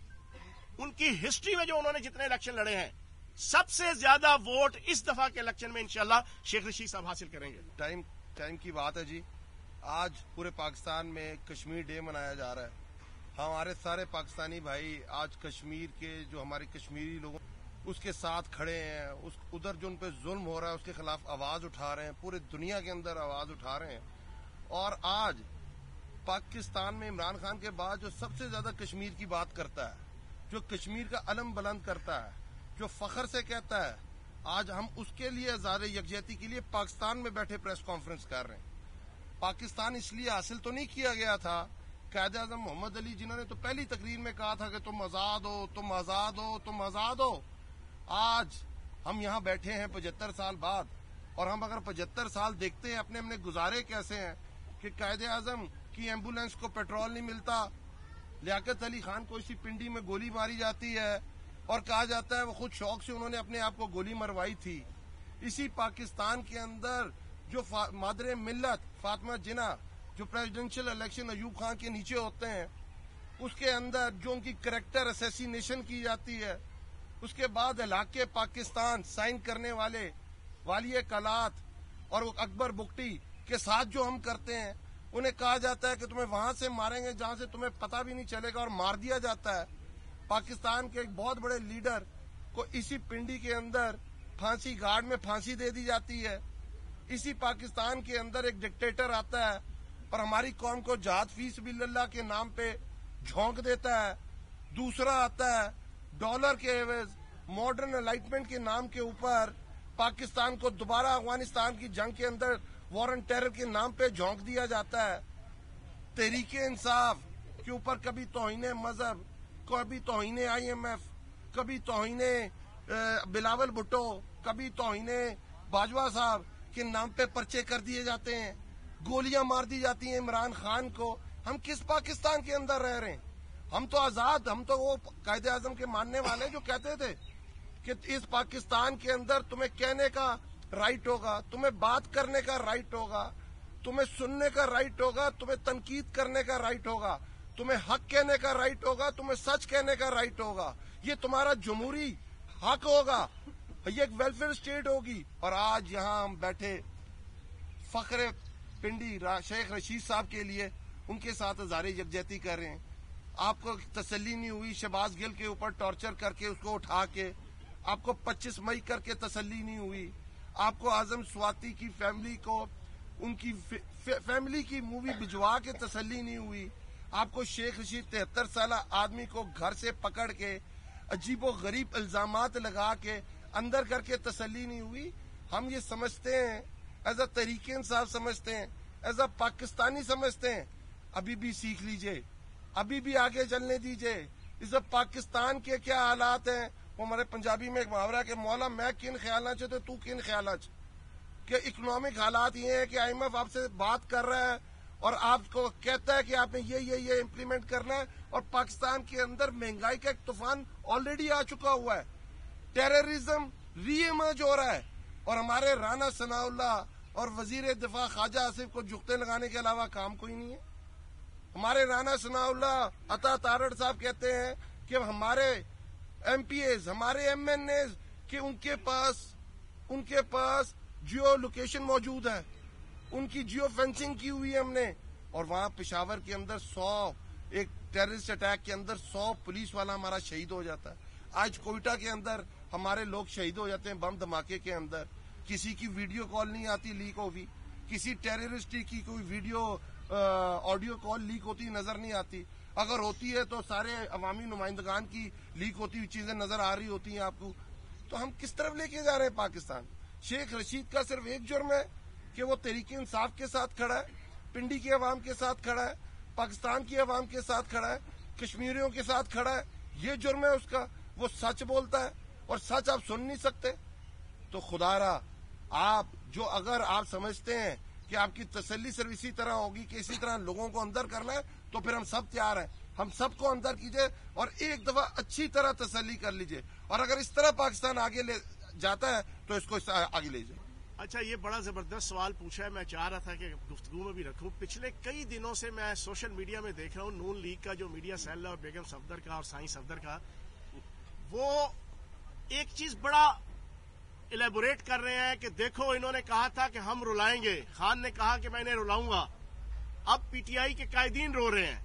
ان کی ہسٹری میں جو انہوں نے جتنے الیکشن لڑے ہیں سب سے زیادہ ووٹ اس دفعہ کے الیکشن میں انشاءاللہ شیخ رشید صاحب حاصل کریں گے. ٹائم کی بات ہے جی. آج پورے پاکستان میں کشمیر ڈے منایا جا رہا ہے. ہمارے سارے پاکستانی بھائی آج کشمیر کے جو ہمارے کشمیری لوگ اس کے ساتھ کھڑے ہیں. ادھر جو ان پہ ظلم ہو رہا ہے اس کے خلاف آواز اٹھا رہے ہیں. پورے دنیا کے اندر آواز اٹھا رہے ہیں. اور آج پاکستان میں عمران خان کے بعد جو سب سے زیادہ کشمیر کی بات کرتا ہے, جو کشمیر کا علم بلند کرتا ہے, جو فخر سے کہتا ہے, آج ہم اس کے لیے آزاد یکجہتی کے لیے پاکستان میں بیٹھے پریس کانفرنس کر رہے ہیں. پاکستان اس لیے حاصل تو نہیں کیا گیا تھا. قائد اعظم محمد علی جنہوں نے تو پہلی تقریر میں کہا تھا کہ تم آزاد ہو, تم آزاد ہو, تم آزاد ہو. آج ہم یہاں بیٹھے ہیں 75 سال بعد, اور ہم اگر 75 سال دیکھتے ہیں اپنے گزارے کیسے ہیں کہ قائد اعظم کی ایمبولینس کو پیٹرول نہیں ملتا, لیاقت علی خان کو اسی پنڈی میں گولی ماری جاتی ہے اور کہا جاتا ہے وہ خود شوق سے انہوں نے اپنے آپ کو گولی مروائی تھی. اسی پاکستان کے اندر جو مادر ملت فاطمہ جناح جو پریزیڈنشل الیکشن ایوب خان کے نیچے ہوتے ہیں, اس کے اندر جو ان کی کریکٹر اسیسینیشن کی جاتی ہے, اس کے بعد علاقے پاکستان سائن کرنے والے والی کلات اور اکبر بگٹی کے ساتھ جو ہم کرتے ہیں, انہیں کہا جاتا ہے کہ تمہیں وہاں سے ماریں گے جہاں سے تمہیں پتہ بھی نہیں چلے گا, اور مار دیا جاتا ہے. پاکستان کے ایک بہت بڑے لیڈر کو اسی پنڈی کے اندر پھانسی گھاٹ میں پھانسی دے دی جاتی ہے. اسی پاکستان کے اندر ایک ڈکٹیٹر آتا ہے اور ہماری قوم کو جہاد فی سبیل اللہ کے نام پہ جھونک دیتا ہے. دوسرا آتا ہے ڈالر کے عوض ماڈرن الائٹمنٹ کے نام کے اوپر پاکستان کو دوبارہ افغانستان کی جنگ کے اندر وار اینڈ ٹیرر کے نام پہ جھونک دیا جاتا ہے. تحریک انصاف کے اوپر کبھی توہین مذہب, کبھی توہین IMF, کبھی توہین بلاول بھٹو, کبھی توہین باجوہ صاحب کے نام پہ پرچے کر دیے جاتے ہیں, گولیاں مار دی جاتی ہیں عمران خان کو. ہم کس پاکستان کے اندر رہ رہے ہیں؟ ہم تو آزاد, ہم تو وہ قائد اعظم کے ماننے والے جو کہتے تھے کہ اس پاکستان کے اندر تمہیں کہنے کا رائٹ ہوگا, تمہیں بات کرنے کا رائٹ ہوگا, تمہیں سننے کا رائٹ ہوگا, تمہیں تنقید کرنے کا رائٹ ہوگا, تمہیں حق کہنے کا رائٹ ہوگا, تمہیں سچ کہنے کا رائٹ ہوگا. یہ تمہارا جمہوری حق ہوگا, یہ ایک ویلفیئر اسٹیٹ ہوگی. اور آج یہاں ہم بیٹھے فخر پنڈی شیخ رشید صاحب کے لیے ان کے ساتھ اظہار یکجہتی کر رہے ہیں. آپ کو تسلی نہیں ہوئی شہباز گل کے اوپر ٹارچر کر کے اس کو اٹھا کے, آپ کو 25 مئی کر کے تسلی نہیں ہوئی, آپ کو اعظم سواتی کی فیملی کو ان کی فیملی کی مووی بھجوا کے تسلی نہیں ہوئی, آپ کو شیخ رشید 73 سالہ آدمی کو گھر سے پکڑ کے عجیب و غریب الزامات لگا کے اندر کر کے تسلی نہیں ہوئی. ہم یہ سمجھتے ہیں ایز اے تحریک انصاف سمجھتے ہیں, ایز اے پاکستانی سمجھتے ہیں, ابھی بھی سیکھ لیجئے, ابھی بھی آگے چلنے دیجئے. اس پاکستان کے کیا حالات ہیں, وہ ہمارے پنجابی میں ایک محاورہ کہ مولا میں کن خیالات چ تو کن خیالات کہ اکنامک حالات یہ ہیں کہ IMF آپ سے بات کر رہا ہے اور آپ کو کہتا ہے کہ آپ نے یہ امپلیمنٹ کرنا ہے, اور پاکستان کے اندر مہنگائی کا ایک طوفان آلریڈی آ چکا ہوا ہے, ٹیررزم ری ایمرج ہو رہا ہے, اور ہمارے رانا ثناء اللہ اور وزیر دفاع خواجہ آصف کو جھکتے لگانے کے علاوہ کام کوئی نہیں ہے. ہمارے رانا ثناء اللہ عطا تارڑ صاحب کہتے ہیں کہ ہمارے MPAs, ہمارے MNAs کہ ان کے پاس جیو لوکیشن موجود ہے, ان کی جیو فینسنگ کی ہوئی ہے ہم نے, اور وہاں پشاور کے اندر 100 ایک ٹیررسٹ اٹیک کے اندر 100 پولیس والا ہمارا شہید ہو جاتا ہے. آج کوئٹہ کے اندر ہمارے لوگ شہید ہو جاتے ہیں بم دھماکے کے اندر. کسی کی ویڈیو کال نہیں آتی لیک ہوئی, کسی ٹیررسٹ کی کوئی ویڈیو آڈیو کال لیک ہوتی نظر نہیں آتی. اگر ہوتی ہے تو سارے عوامی نمائندگان کی لیک ہوتی ہوئی چیزیں نظر آ رہی ہوتی ہیں آپ کو. تو ہم کس طرف لے کے جا رہے ہیں پاکستان؟ شیخ رشید کا صرف ایک جرم ہے کہ وہ تحریک انصاف کے ساتھ کھڑا ہے, پنڈی کی عوام کے ساتھ کھڑا ہے, پاکستان کی عوام کے ساتھ کھڑا ہے, کشمیریوں کے ساتھ کھڑا ہے. یہ جرم ہے اس کا. وہ سچ بولتا ہے اور سچ آپ سن نہیں سکتے. تو خدا را آپ جو اگر آپ سمجھتے ہیں کہ آپ کی تسلی صرف اسی طرح ہوگی کہ اسی طرح لوگوں کو اندر کرنا ہے, تو پھر ہم سب تیار ہیں, ہم سب کو اندر کیجئے اور ایک دفعہ اچھی طرح تسلی کر لیجئے. اور اگر اس طرح پاکستان آگے لے جاتا ہے تو اس کو آگے لے جائے. अच्छा, ये बड़ा जबरदस्त सवाल पूछा है। मैं चाह रहा था कि गुफ्तगू में भी रखूं। पिछले कई दिनों से मैं सोशल मीडिया में देख रहा हूं, नून लीग का जो मीडिया सेल है और बेगम सफदर का और साईं सफदर का, वो एक चीज बड़ा इलेबोरेट कर रहे हैं कि देखो इन्होंने कहा था कि हम रुलाएंगे, खान ने कहा कि मैं इन्हें रुलाऊंगा, अब पीटीआई के कायदीन रो रहे हैं।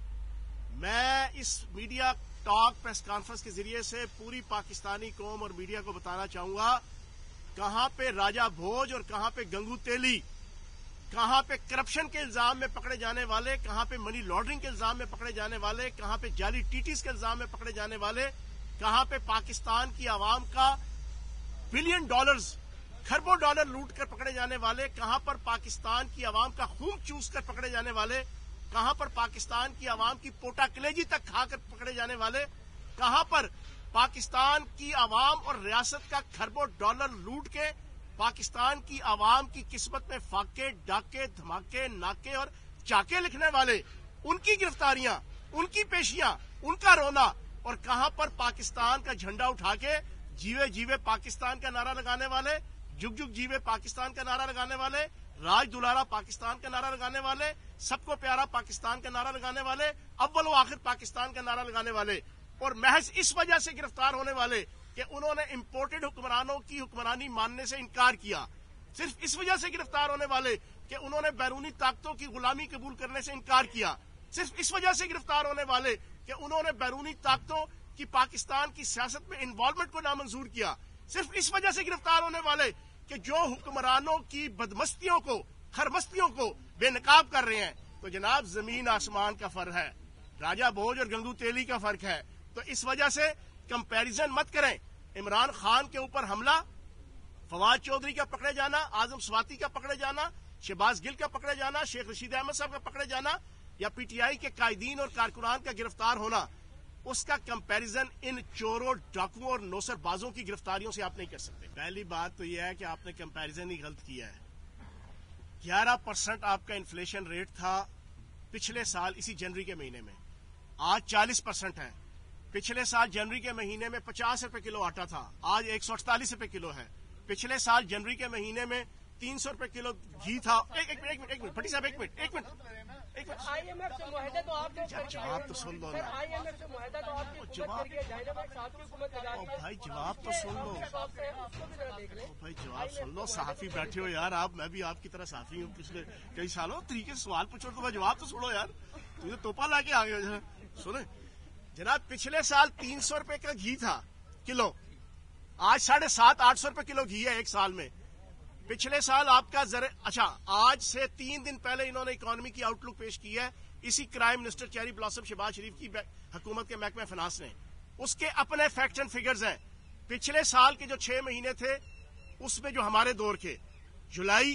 मैं इस मीडिया टॉक प्रेस कॉन्फ्रेंस के जरिए से पूरी पाकिस्तानी कौम और मीडिया को बताना चाहूंगा, कहां पे राजा भोज और कहां पे गंगू तेली, कहां पे करप्शन के इल्जाम में पकड़े जाने वाले, कहां पे मनी लॉन्ड्रिंग के इल्जाम में पकड़े जाने वाले, कहां पे जाली टीटीज के इल्जाम में पकड़े जाने वाले, कहां पे पाकिस्तान की आवाम का बिलियन डॉलर्स, खरबों डॉलर लूट कर पकड़े जाने वाले, कहां पर पाकिस्तान की आवाम का खून चूस कर पकड़े जाने वाले, कहां पर पाकिस्तान की आवाम की पोटा कलेजी तक खाकर पकड़े जाने वाले, कहां पर पाकिस्तान की आवाम और रियासत का खरबों डॉलर लूट के पाकिस्तान की आवाम की किस्मत में फाके, डाके, धमाके, नाके और चाके लिखने वाले, उनकी गिरफ्तारियां, उनकी पेशियां, उनका रोना, और कहां पर पाकिस्तान का झंडा उठा के जीवे जीवे पाकिस्तान का नारा लगाने वाले, जुग जुग जीवे पाकिस्तान का नारा लगाने वाले, राज दुलारा पाकिस्तान का नारा लगाने वाले, सबको प्यारा पाकिस्तान का नारा लगाने वाले, अव्वल व आखिर पाकिस्तान का नारा लगाने वाले, और महज इस वजह से गिरफ्तार होने वाले कि उन्होंने इंपोर्टेड हुक्मरानों की हुक्मरानी मानने से इनकार किया। सिर्फ इस वजह से गिरफ्तार होने वाले कि उन्होंने बैरूनी ताकतों की गुलामी कबूल करने से इनकार किया। सिर्फ इस वजह से गिरफ्तार होने वाले कि उन्होंने बैरूनी ताकतों की पाकिस्तान की सियासत में इन्वॉल्वमेंट को नामंजूर किया। सिर्फ इस वजह से गिरफ्तार होने वाले कि जो हुक्मरानों की बदमस्तियों को, खरमस्तियों को बेनकाब कर रहे हैं। तो जनाब, जमीन आसमान का फर्क है, राजा भोज और गंगू तेली का फर्क है। तो इस वजह से कंपैरिजन मत करें। इमरान खान के ऊपर हमला, फवाद चौधरी का पकड़े जाना, आजम स्वाति का पकड़े जाना, शहबाज गिल का पकड़े जाना, शेख रशीद अहमद साहब का पकड़े जाना, या पीटीआई के कायदीन और कारकुनान का गिरफ्तार होना, उसका कंपैरिजन इन चोरों, डाकुओं और नौसरबाजों की गिरफ्तारियों से आप नहीं कर सकते। पहली बात तो यह है कि आपने कंपैरिजन ही गलत किया है। 11% आपका इन्फ्लेशन रेट था पिछले साल इसी जनवरी के महीने में, आज 40% है। पिछले साल जनवरी के महीने में 50 रुपए किलो आटा था, आज 148 रुपए किलो है। पिछले साल जनवरी के महीने में 300 रुपए किलो घी था। एक मिनट भट्टी साहब, एक मिनट। आईएमएफ से मुआहदा तो आपने जवाब तो सुन लो ना। आईएमएफ से मुआहदा तो आपकी हुकूमत करके डायनामिक्स आपकी हुकूमत लगा दी है। भाई जवाब तो सुन लो। उसको भी जरा देख लें। भाई जवाब सुन लो। सहाफी बैठे हो यार आप, मैं भी आपकी तरह सहाफी हूँ। पिछले कई सालों तरीके से सवाल पूछो तो जवाब तो सुनो यार। तुझे तोपा ला के आ गए। सुने जनाब, पिछले साल 300 रुपए का घी था किलो, आज 750-800 रुपए किलो घी है एक साल में। पिछले साल आपका अच्छा, आज से 3 दिन पहले इन्होंने इकोनॉमी की आउटलुक पेश की है इसी crime minister cherry blossom Shahbaz Sharif की हुकूमत के महकमे फिनांस ने। उसके अपने फैक्ट्स एंड फिगर्स हैं। पिछले साल के जो 6 महीने थे उसमें जो हमारे दौर के जुलाई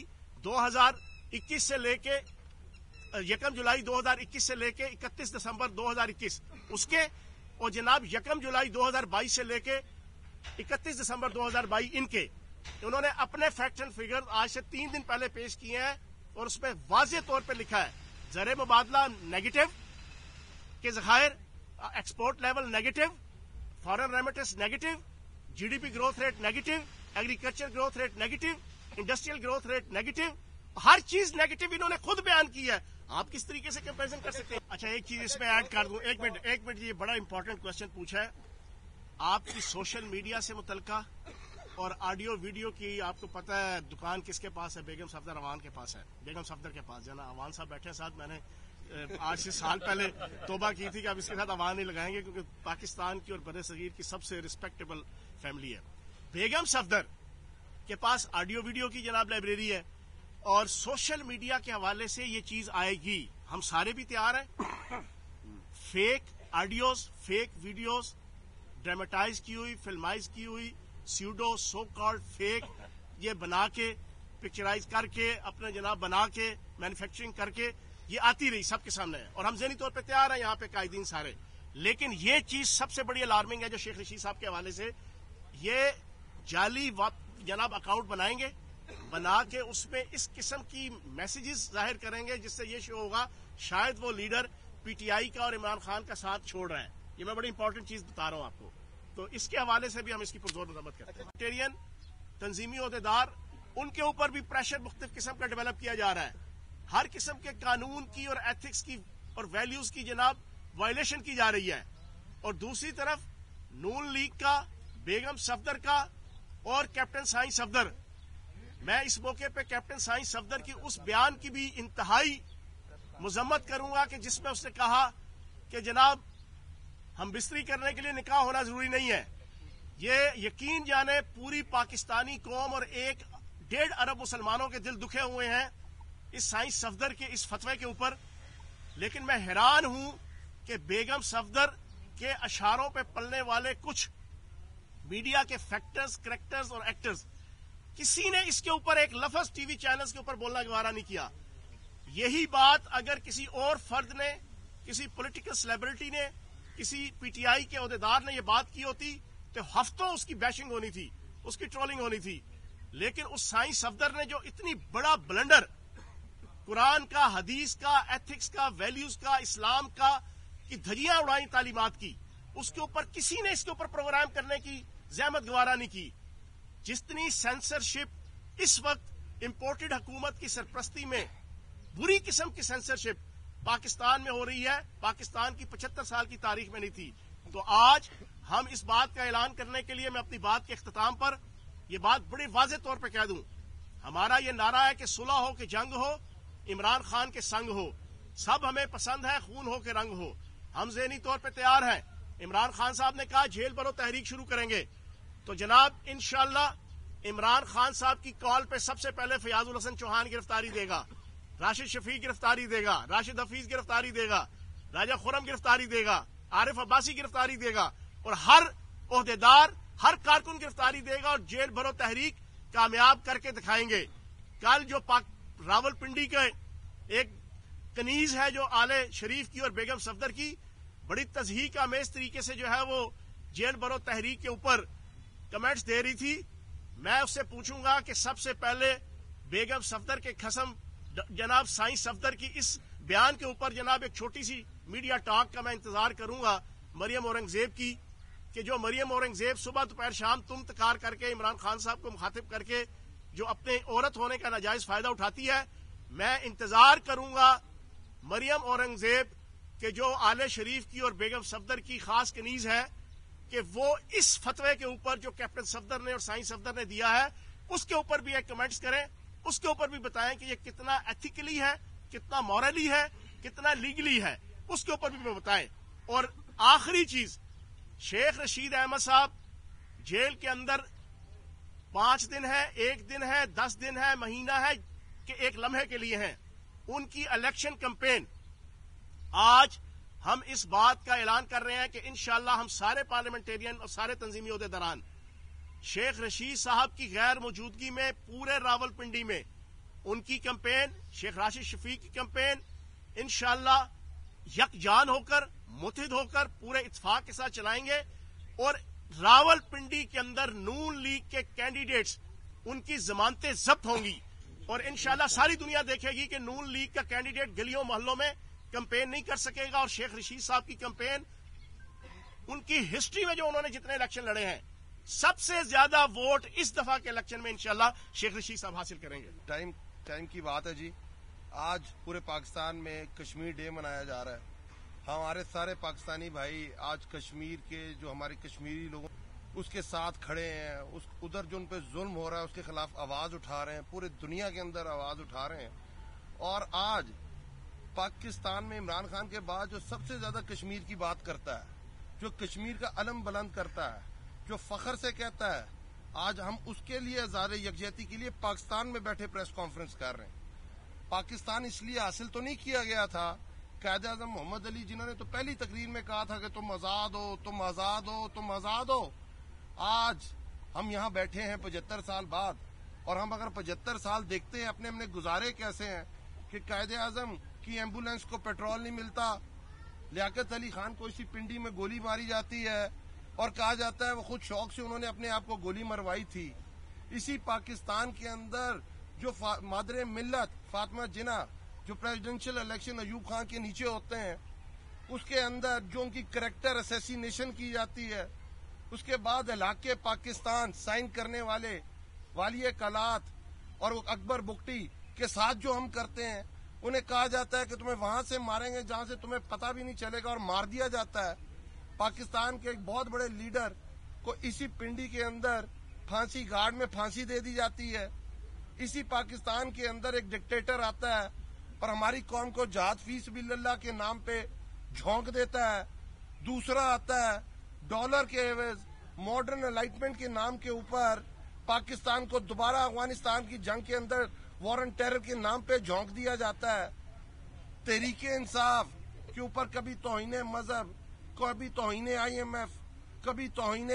2021 से लेके 1 जुलाई 2021 से लेके 31 दिसंबर 2021 उसके, और जनाब 1 जुलाई 2022 से लेके 31 दिसंबर 2022 इनके, उन्होंने अपने फैक्ट एंड फिगर आज से 3 दिन पहले पेश किए हैं और उसमें वाज़ेह तौर पे लिखा है ज़र मुबादला नेगेटिव के ज़खायर, export level negative, foreign remittance negative, GDP growth rate negative, agriculture growth rate negative, industrial growth rate negative, हर चीज नेगेटिव इन्होंने खुद बयान की है। आप किस तरीके से कंपैरिजन कर सकते हैं? अच्छा, एक चीज इसमें ऐड कर दूं। एक मिनट, ये बड़ा इंपॉर्टेंट क्वेश्चन पूछा है आपकी सोशल मीडिया से मुतल्लिका और ऑडियो वीडियो की। आपको पता है दुकान किसके पास है? बेगम सफदर अवान के पास है। बेगम सफदर के पास जाना, अवान साहब बैठे हैं साथ। मैंने आज से साल पहले तोबा की थी कि अब इसके साथ अवान नहीं लगाएंगे क्योंकि पाकिस्तान की और बड़े सगीर की सबसे रिस्पेक्टेबल फैमिली है। बेगम सफदर के पास ऑडियो वीडियो की जनाब लाइब्रेरी है और सोशल मीडिया के हवाले से ये चीज आएगी। हम सारे भी तैयार हैं। Fake audios, fake videos, dramatise की हुई, फिल्माइज की हुई, स्यूडो सो कॉल्ड फेक, ये बना के, पिक्चराइज करके, अपने जनाब बना के, मैन्युफैक्चरिंग करके ये आती रही सबके सामने है और हम ज़हनी तौर पे तैयार हैं यहाँ पे कायदीन सारे। लेकिन ये चीज सबसे बड़ी अलार्मिंग है जो शेख रशीद साहब के हवाले से, ये जाली जनाब अकाउंट बनाएंगे, बना के उसमें इस किस्म की मैसेजेस जाहिर करेंगे जिससे ये शो होगा शायद वो लीडर पीटीआई का और इमरान खान का साथ छोड़ रहे हैं। ये मैं बड़ी इंपॉर्टेंट चीज बता रहा हूं आपको। तो इसके हवाले से भी हम इसकी पुरजोर मजम्मत करते हैं। तंजीमी ओहदेदार उनके ऊपर भी प्रेशर मुख्तलिफ किस्म का डेवलप किया जा रहा है। हर किस्म के कानून की और एथिक्स की और वैल्यूज की जनाब वायलेशन की जा रही है। और दूसरी तरफ नून लीग का, बेगम सफदर का और कैप्टन साईं सफदर, मैं इस मौके पे कैप्टन साईं सफदर की उस बयान की भी इंतहाई मजम्मत करूंगा कि जिसमें उसने कहा कि जनाब हम बिस्तरी करने के लिए निकाह होना जरूरी नहीं है। ये यकीन जाने पूरी पाकिस्तानी कौम और 1.5 अरब मुसलमानों के दिल दुखे हुए हैं इस साईं सफदर के इस फतवे के ऊपर। लेकिन मैं हैरान हूं कि बेगम सफदर के अशारों पे पलने वाले कुछ मीडिया के फैक्टर्स, करेक्टर्स और एक्टर्स, किसी ने इसके ऊपर एक लफ्ज टीवी चैनल्स के ऊपर बोलना गवारा नहीं किया। यही बात अगर किसी और फर्द ने, किसी पॉलिटिकल सेलिब्रिटी ने, किसी पीटीआई के ओहदेदार ने यह बात की होती तो हफ्तों उसकी बैशिंग होनी थी, उसकी ट्रोलिंग होनी थी। लेकिन उस साईं सफदर ने जो इतनी बड़ा ब्लंडर कुरान का, हदीस का, एथिक्स का, वैल्यूज का, इस्लाम का की धज्जियां उड़ाई तालीमात की, उसके ऊपर किसी ने इसके ऊपर प्रोग्राम करने की जहमत गवारा नहीं की। जितनी सेंसरशिप इस वक्त इंपोर्टेड हुकूमत की सरपरस्ती में, बुरी किस्म की सेंसरशिप पाकिस्तान में हो रही है, पाकिस्तान की 75 साल की तारीख में नहीं थी। तो आज हम इस बात का ऐलान करने के लिए, मैं अपनी बात के इख्तिताम पर यह बात बड़े वाज़ेह तौर पर कह दूं, हमारा यह नारा है कि सुलह हो कि जंग हो, इमरान खान के संग हो, सब हमें पसंद है, खून हो के रंग हो। हम ज़हनी तौर पर तैयार हैं। इमरान खान साहब ने कहा जेल भरो तहरीक शुरू करेंगे, तो जनाब इंशाअल्लाह इमरान खान साहब की कॉल पे सबसे पहले फयाजुल हसन चौहान गिरफ्तारी देगा, राशिद शफीक गिरफ्तारी देगा, राशिद हफीज गिरफ्तारी देगा, राजा खुरम गिरफ्तारी देगा, आरिफ अब्बासी गिरफ्तारी देगा और हर ओहदेदार, हर कारकुन गिरफ्तारी देगा और जेल भरो तहरीक कामयाब करके दिखाएंगे। कल जो रावलपिंडी के एक कनीज है जो आले शरीफ की और बेगम सफदर की बड़ी तज़हीक आमेज तरीके से जो है वो जेल भरो तहरीक के ऊपर कमेंट्स दे रही थी, मैं उससे पूछूंगा कि सबसे पहले बेगम सफदर के खसम जनाब साईं सफदर की इस बयान के ऊपर जनाब एक छोटी सी मीडिया टॉक का मैं इंतजार करूंगा मरियम औरंगजेब की, कि जो मरियम औरंगजेब सुबह दोपहर शाम तुम तकार करके इमरान खान साहब को मुखातिब करके जो अपने औरत होने का नाजायज फायदा उठाती है, मैं इंतजार करूंगा मरियम औरंगजेब के जो आले शरीफ की और बेगम सफदर की खास कनीज है कि वो इस फतवे के ऊपर जो कैप्टन सफदर ने और साईं सफदर ने दिया है उसके ऊपर भी एक कमेंट्स करें, उसके ऊपर भी बताएं कि ये कितना एथिकली है, कितना मॉरली है, कितना लीगली है, उसके ऊपर भी बताएं। और आखिरी चीज, शेख रशीद अहमद साहब जेल के अंदर 5 दिन है, 1 दिन है, 10 दिन है, महीना है कि एक लम्हे के लिए हैं। उनकी इलेक्शन कैंपेन, आज हम इस बात का ऐलान कर रहे हैं कि इंशाअल्लाह हम सारे पार्लियामेंटेरियन और सारे तंजीमी ओहदेदारान शेख रशीद साहब की गैर मौजूदगी में पूरे रावलपिंडी में उनकी कैंपेन, शेख राशिद शफीक की कैंपेन इंशाअल्लाह यकजान होकर, मुत्तहिद होकर पूरे इत्तेफाक के साथ चलाएंगे। और रावलपिंडी के अंदर नून लीग के कैंडिडेट्स, उनकी जमानतें जब्त होंगी और इंशाअल्लाह सारी दुनिया देखेगी कि नून लीग का कैंडिडेट गलियों मोहल्लों में कैंपेन नहीं कर सकेगा। और शेख रशीद साहब की कैंपेन, उनकी हिस्ट्री में जो उन्होंने जितने इलेक्शन लड़े हैं, सबसे ज्यादा वोट इस दफा के इलेक्शन में इंशाअल्लाह शेख रशीद साहब हासिल करेंगे। टाइम की बात है जी, आज पूरे पाकिस्तान में कश्मीर डे मनाया जा रहा है। हमारे सारे पाकिस्तानी भाई आज कश्मीर के जो हमारे कश्मीरी लोग उसके साथ खड़े हैं, उधर जो उन पर जुल्म हो रहा है उसके खिलाफ आवाज उठा रहे हैं, पूरे दुनिया के अंदर आवाज उठा रहे हैं। और आज पाकिस्तान में इमरान खान के बाद जो सबसे ज्यादा कश्मीर की बात करता है, जो कश्मीर का अलम बुलंद करता है, जो फख्र से कहता है, आज हम उसके लिए आज़ाद यकजहती के लिए पाकिस्तान में बैठे प्रेस कॉन्फ्रेंस कर रहे हैं। पाकिस्तान इसलिए हासिल तो नहीं किया गया था, कायदे आज़म मोहम्मद अली जिन्होंने तो पहली तकरीर में कहा था कि तुम आज़ाद हो, तुम आज़ाद हो, तुम आज़ाद हो। आज हम यहाँ बैठे हैं 75 साल बाद, और हम अगर 75 साल देखते हैं अपने अपने गुजारे कैसे हैं कि कायदे आज़म की एम्बुलेंस को पेट्रोल नहीं मिलता, लियाकत अली खान को इसी पिंडी में गोली मारी जाती है और कहा जाता है वो खुद शौक से उन्होंने अपने आप को गोली मरवाई थी। इसी पाकिस्तान के अंदर जो मादरे मिल्लत फातिमा जिन्ना जो प्रेसिडेंशियल इलेक्शन अयूब खान के नीचे होते हैं, उसके अंदर जो उनकी करैक्टर असैसिनेशन की जाती है, उसके बाद इलाके पाकिस्तान साइन करने वाले वाली कलात اور وہ اکبر بگٹی کے ساتھ جو ہم کرتے ہیں، انہیں کہا جاتا ہے کہ تمہیں وہاں سے ماریں گے جہاں سے تمہیں پتہ بھی نہیں چلے گا، اور مار دیا جاتا ہے۔ پاکستان کے ایک بہت بڑے لیڈر کو اسی پنڈی کے اندر پھانسی گھاٹ میں پھانسی دے دی جاتی ہے۔ اسی پاکستان کے اندر ایک ڈکٹیٹر آتا ہے اور ہماری قوم کو جہاد فی سبیل اللہ کے نام پہ جھونک دیتا ہے۔ دوسرا آتا ہے ڈالر کے عوض ماڈرن الائٹمنٹ کے نام کے اوپر پاکستان کو دوبارہ افغانستان کی جنگ کے اندر وار اینڈ ٹیرر کے نام پہ جھونک دیا جاتا ہے۔ تحریک انصاف کے اوپر کبھی توہین مذہب، کبھی توہین IMF، کبھی توہین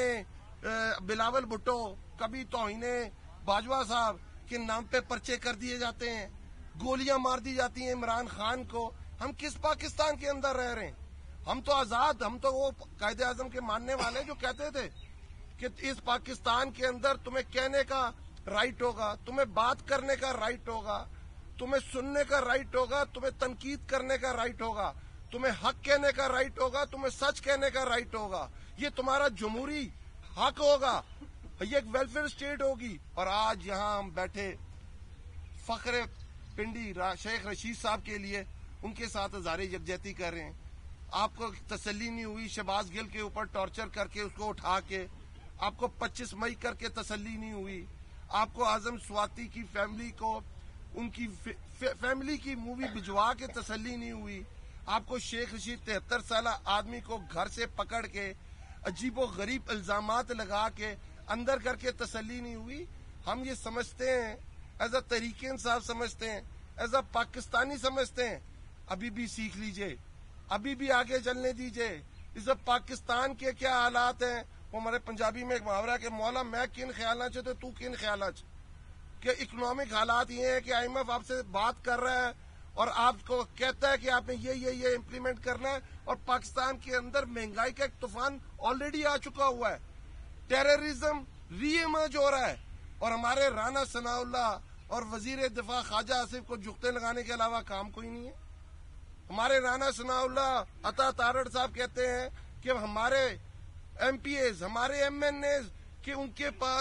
بلاول بھٹو، کبھی توہین باجوہ صاحب کے نام پہ پرچے کر دیے جاتے ہیں، گولیاں مار دی جاتی ہیں عمران خان کو۔ ہم کس پاکستان کے اندر رہ رہے ہیں؟ ہم تو آزاد، ہم تو وہ قائد اعظم کے ماننے والے جو کہتے تھے کہ اس پاکستان کے اندر تمہیں کہنے کا رائٹ ہوگا، تمہیں بات کرنے کا رائٹ ہوگا، تمہیں سننے کا رائٹ ہوگا، تمہیں تنقید کرنے کا رائٹ ہوگا، تمہیں حق کہنے کا رائٹ ہوگا، تمہیں سچ کہنے کا رائٹ ہوگا، یہ تمہارا جمہوری حق ہوگا، یہ ایک ویلفیئر اسٹیٹ ہوگی۔ اور آج یہاں ہم بیٹھے فخر پنڈی شیخ رشید صاحب کے لیے ان کے ساتھ اظہار یکجہتی کر رہے ہیں۔ آپ کو تسلی نہیں ہوئی شہباز گل کے اوپر ٹارچر کر کے اس کو اٹھا کے، آپ کو 25 مئی کر کے تسلی نہیں ہوئی، آپ کو اعظم سواتی کی فیملی کو ان کی فیملی کی مووی بھجوا کے تسلی نہیں ہوئی، آپ کو شیخ رشید 73 سالہ آدمی کو گھر سے پکڑ کے عجیب و غریب الزامات لگا کے اندر کر کے تسلی نہیں ہوئی۔ ہم یہ سمجھتے ہیں، ایز اے تحریک انصاف سمجھتے ہیں، ایز اے پاکستانی سمجھتے ہیں، ابھی بھی سیکھ لیجئے، ابھی بھی آگے چلنے دیجئے۔ اس پاکستان کے کیا حالات ہیں، وہ ہمارے پنجابی میں ایک محاورہ کہ مولا میں کن خیالہ چ تو کن خیالہ چ، کہ اکنامک حالات یہ ہیں کہ IMF آپ سے بات کر رہا ہے اور آپ کو کہتا ہے کہ آپ نے یہ امپلیمنٹ کرنا ہے، اور پاکستان کے اندر مہنگائی کا ایک طوفان آلریڈی آ چکا ہوا ہے، ٹیررزم ری ایمرج ہو رہا ہے، اور ہمارے رانا ثناء اللہ اور وزیر دفاع خواجہ آصف کو جھکتے لگانے کے علاوہ کام کوئی نہیں ہے۔ ہمارے رانا ثناء اللہ عطا تارڑ صاحب کہتے ہیں کہ ہمارے MPAs، ہمارے MNAs کہ ان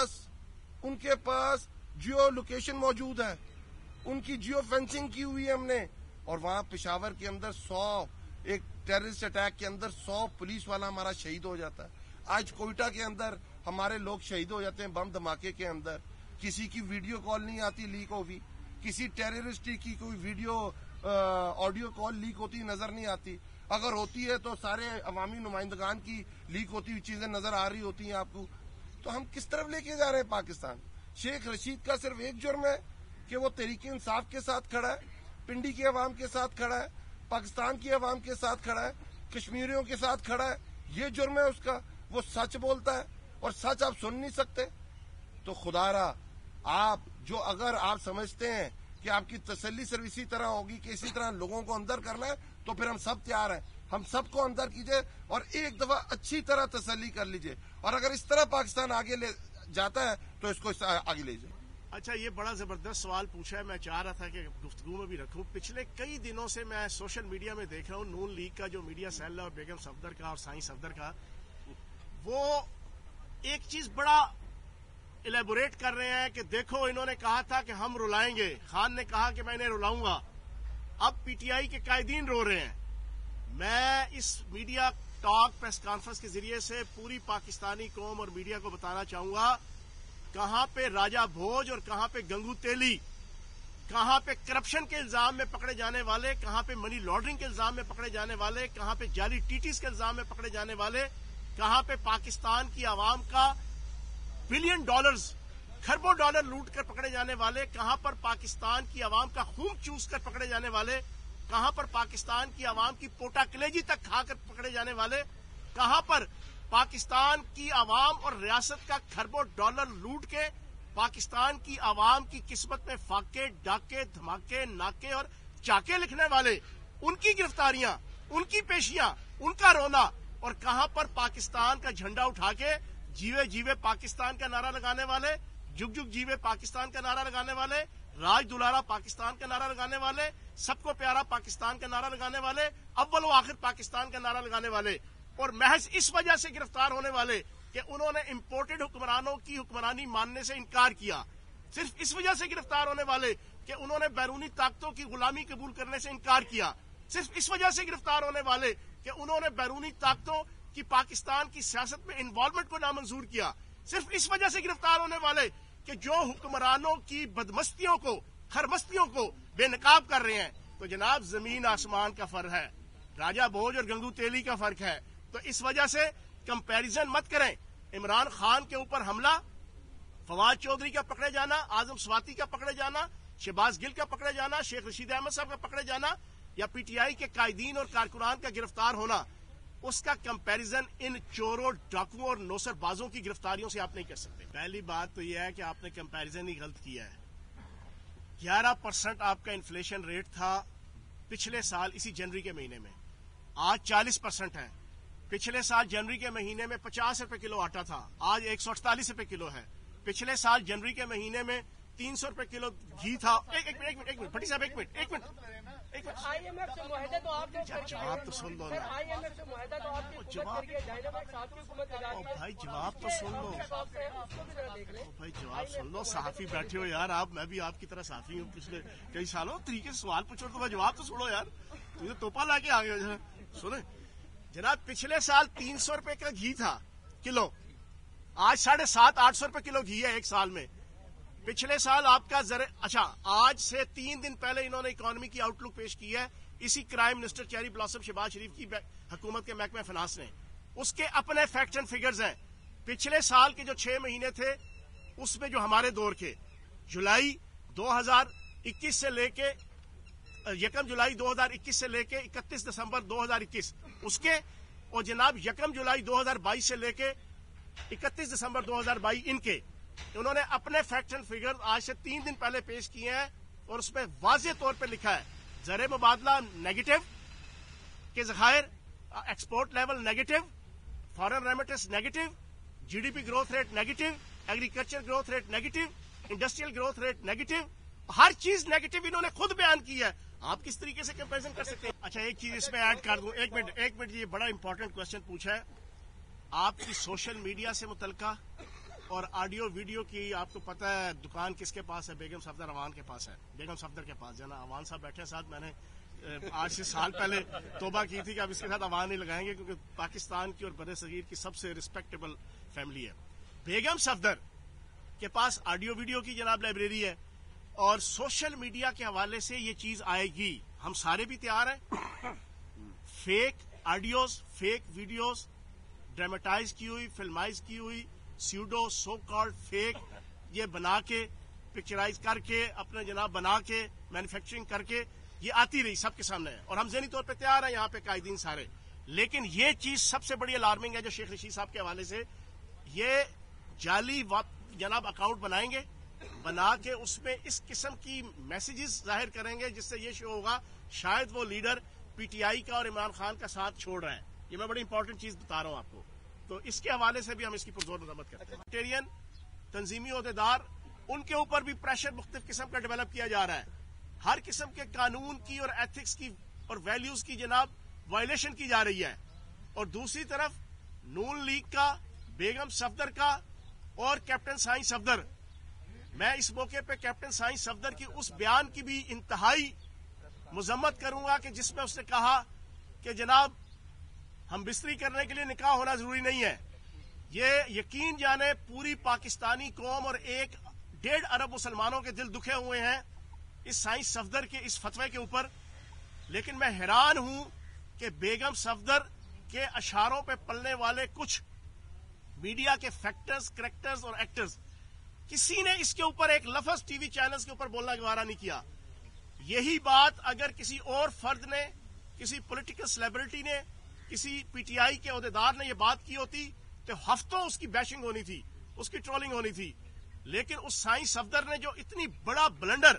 کے پاس جیو لوکیشن موجود ہے، ان کی جیو فینسنگ کی ہوئی ہے ہم نے، اور وہاں پشاور کے اندر 100 ایک ٹیررسٹ اٹیک کے اندر 100 پولیس والا ہمارا شہید ہو جاتا ہے۔ آج کوئٹہ کے اندر ہمارے لوگ شہید ہو جاتے ہیں بم دھماکے کے اندر، کسی کی ویڈیو کال نہیں آتی لیک ہوگی، کسی ٹیررسٹ کی کوئی ویڈیو آڈیو کال لیک ہوتی نظر نہیں آتی، اگر ہوتی ہے تو سارے عوامی نمائندگان کی لیک ہوتی ہوئی چیزیں نظر آ رہی ہوتی ہیں آپ کو۔ تو ہم کس طرف لے کے جا رہے ہیں پاکستان؟ شیخ رشید کا صرف ایک جرم ہے کہ وہ تحریک انصاف کے ساتھ کھڑا ہے، پنڈی کی عوام کے ساتھ کھڑا ہے، پاکستان کی عوام کے ساتھ کھڑا ہے، کشمیریوں کے ساتھ کھڑا ہے، یہ جرم ہے اس کا۔ وہ سچ بولتا ہے اور سچ آپ سن نہیں سکتے۔ تو خدا را آپ جو اگر آپ سمجھتے ہیں کہ آپ کی تسلی صرف اسی طرح ہوگی کہ اسی طرح لوگوں کو اندر کرنا ہے، تو پھر ہم سب تیار ہیں، ہم سب کو اندر کیجئے اور ایک دفعہ اچھی طرح تسلی کر لیجئے، اور اگر اس طرح پاکستان آگے لے جاتا ہے تو اس کو آگے لے جائے۔ اچھا، یہ بڑا زبردست سوال پوچھا ہے، میں چاہ رہا تھا کہ گفتگو میں بھی رکھوں۔ پچھلے کئی دنوں سے میں سوشل میڈیا میں دیکھ رہا ہوں نون لیگ کا جو میڈیا سیل ہے، اور بیگم صفدر کا اور سائیں صفدر کا، وہ ایک چیز بڑا الیبوریٹ کر رہے ہیں کہ دیکھو انہوں نے کہا تھا کہ ہم رلائیں گے، خان نے کہا کہ میں انہیں رلاؤں گا، اب PTI کے قائدین رو رہے ہیں۔ میں اس میڈیا ٹاک پریس کانفرنس کے ذریعے سے پوری پاکستانی قوم اور میڈیا کو بتانا چاہوں گا، کہاں پہ راجہ بھوج اور کہاں پہ گنگو تیلی، کہاں پہ کرپشن کے الزام میں پکڑے جانے والے، کہاں پہ منی لانڈرنگ کے الزام میں پکڑے جانے والے، کہاں پہ جعلی TTs کے الزام میں پکڑے جانے والے، کہاں پہ پاکستان کی عوام کا بلین ڈالرز، کھربوں ڈالر لوٹ کر پکڑے جانے والے، کہاں پر پاکستان کی عوام کا خون چوس کر پکڑے جانے والے، کہاں پر پاکستان کی عوام کی پوٹا کلیجی تک کھا کر پکڑے جانے والے، کہاں پر پاکستان کی عوام اور ریاست کا کھربوں ڈالر لوٹ کے پاکستان کی عوام کی قسمت میں فاقے، ڈاکے، دھماکے، ناکے اور چاکے لکھنے والے، ان کی گرفتاریاں، ان کی پیشیاں، ان کا رونا، اور کہاں پر پاکستان کا جھنڈا اٹھا کے جیوے جیوے پاکستان کا نعرہ لگانے والے، جگ جگ جیوے پاکستان کا نعرہ لگانے والے، راج دلارا پاکستان کا نعرہ لگانے والے، سب کو پیارا پاکستان کا نعرہ لگانے والے، اول و آخر پاکستان کا نعرہ لگانے والے، اور محض اس وجہ سے گرفتار ہونے والے کہ انہوں نے امپورٹڈ حکمرانوں کی حکمرانی ماننے سے انکار کیا، صرف اس وجہ سے گرفتار ہونے والے کہ انہوں نے بیرونی طاقتوں کی غلامی قبول کرنے سے انکار کیا، صرف اس وجہ سے گرفتار ہونے والے کہ انہوں نے بیرونی طاقتوں کی پاکستان کی سیاست میں انوالومنٹ کو نامنظور کیا، صرف اس وجہ سے گرفتار ہونے والے کہ جو حکمرانوں کی بدمستیوں کو، خرمستیوں کو بے نقاب کر رہے ہیں. تو جناب زمین آسمان کا فرق ہے، راجہ بھوج اور گنگو تیلی کا فرق ہے. تو اس وجہ سے کمپیریزن مت کریں. عمران خان کے اوپر حملہ، فواد چودھری کا پکڑے جانا، اعظم سواتی کا پکڑے جانا، شہباز گل کا پکڑے جانا، شیخ رشید احمد صاحب کا پکڑے جانا، یا پی ٹی آئی کے قائدین اور کارکنان کا گرفتار ہونا، اس کا کمپیریزن ان چوروں، ڈاکوؤں اور نوسر بازوں کی گرفتاریوں سے آپ نہیں کر سکتے. پہلی بات تو یہ ہے کہ آپ نے کمپیریزن ہی غلط کیا ہے. 11% آپ کا انفلیشن ریٹ تھا پچھلے سال اسی جنوری کے مہینے میں، آج 40% ہے. پچھلے سال جنوری کے مہینے میں 50 روپے کلو آٹا تھا، آج 148 روپے کلو ہے. پچھلے سال جنوری کے مہینے میں 300 روپے کلو گھی تھا. ایک منٹ بھٹی صاحب، ایک منٹ. آئی ایم ایف سے معاہدہ تو آپ نے جواب تو سن لو نا. آئی ایم ایف سے معاہدہ تو آپ کی حکومت کر کے ڈائنامکس آپ کی حکومت لگا رہی ہے. بھائی جواب تو سن لو. بھائی جواب سن لو. صحافی بیٹھے ہو یار آپ، میں بھی آپ کی طرح صحافی ہوں پچھلے کئی سالوں. طریقے سے سوال پوچھو تو جواب تو سنو یار. تجھے توپا لا کے آ گئے. سنیں جناب، پچھلے سال 300 روپے کا گھی تھا کلو، آج 750-800 روپے کلو گھی ہے ایک سال میں. پچھلے سال آپ کا اچھا، آج سے 3 دن پہلے انہوں نے اکانومی کی آؤٹ لک پیش کی ہے اسی crime minister cherry blossom Shahbaz Sharif کی حکومت کے محکمہ فنانس نے. اس کے اپنے فیکٹس اینڈ فگرز ہیں. پچھلے سال کے جو 6 مہینے تھے اس میں جو ہمارے دور کے جولائی 2021 سے لے کے 1 جولائی 2021 سے لے کے 31 دسمبر 2021 اس کے، اور جناب 1 جولائی 2022 سے لے کے 31 دسمبر 2022 ان کے، انہوں نے اپنے فیکٹس اینڈ فگر آج سے 3 دن پہلے پیش کیے ہیں. اور اس میں واضح طور پہ لکھا ہے زر مبادلہ نیگیٹو کے ذخائر، export level negative, foreign remittance negative, G D P growth rate negative, agriculture growth rate negative, industrial growth rate negative, ہر چیز نیگیٹو انہوں نے خود بیان کی ہے. آپ کس طریقے سے کمپیریزن کر سکتے ہیں؟ اچھا ایک چیز اس میں ایڈ کر دوں. ایک منٹ یہ بڑا امپورٹنٹ کوشچن پوچھا ہے آپ کی سوشل میڈیا سے متعلقہ اور آڈیو ویڈیو کی. آپ کو پتا ہے دکان کس کے پاس ہے؟ بیگم صفدر اوان کے پاس ہے. بیگم صفدر کے پاس جانا. اوان صاحب بیٹھے ساتھ. میں نے آج سے سال پہلے توبہ کی تھی کہ اب اس کے ساتھ اوان نہیں لگائیں گے کیونکہ پاکستان کی اور بر صغیر کی سب سے ریسپیکٹیبل فیملی ہے. بیگم صفدر کے پاس آڈیو ویڈیو کی جناب لائبریری ہے اور سوشل میڈیا کے حوالے سے یہ چیز آئے گی. ہم سارے بھی تیار ہیں. Fake audios, fake videos, dramatise کی ہوئی، فلمائز کی ہوئی، سیوڈو سو کالڈ فیک، یہ بنا کے پکچرائز کر کے اپنے جناب بنا کے مینوفیکچرنگ کر کے یہ آتی رہی سب کے سامنے ہے. اور ہم ذہنی طور پہ تیار ہیں یہاں پہ قائدین سارے. لیکن یہ چیز سب سے بڑی الارمنگ ہے جو شیخ رشید صاحب کے حوالے سے یہ جعلی جناب اکاؤنٹ بنائیں گے، بنا کے اس میں اس قسم کی میسیجز ظاہر کریں گے جس سے یہ شو ہوگا شاید وہ لیڈر پی ٹی آئی کا اور عمران خان کا ساتھ چھوڑ رہے ہیں. یہ میں بڑی امپورٹنٹ چیز بتا رہا ہوں آپ کو. تو اس کے حوالے سے بھی ہم اس کی پرزور مذمت کرتے ہیں. ٹیرین تنظیمی عہدیدار، ان کے اوپر بھی پریشر مختلف قسم کا ڈیولپ کیا جا رہا ہے. ہر قسم کے قانون کی اور ایتھکس کی اور ویلیوز کی جناب وائلیشن کی جا رہی ہے. اور دوسری طرف نون لیگ کا، بیگم صفدر کا اور کیپٹن سائیں صفدر، میں اس موقع پہ کیپٹن سائیں صفدر کی اس بیان کی بھی انتہائی مذمت کروں گا کہ جس میں اس نے کہا کہ جناب ہم بستری کرنے کے لیے نکاح ہونا ضروری نہیں ہے. یہ یقین جانے پوری پاکستانی قوم اور 1.5 ارب مسلمانوں کے دل دکھے ہوئے ہیں اس سائیں صفدر کے اس فتوے کے اوپر. لیکن میں حیران ہوں کہ بیگم صفدر کے اشاروں پہ پلنے والے کچھ میڈیا کے فیکٹرز، کریکٹرز اور ایکٹرز، کسی نے اس کے اوپر ایک لفظ ٹی وی چینلز کے اوپر بولنا گوارا نہیں کیا. یہی بات اگر کسی اور فرد نے، کسی پولیٹیکل سیلیبریٹی نے، کسی پی ٹی آئی کے عہدیدار نے یہ بات کی ہوتی تو ہفتوں اس کی بیشنگ ہونی تھی، اس کی ٹرولنگ ہونی تھی. لیکن اس سائیں صفدر نے جو اتنی بڑا بلنڈر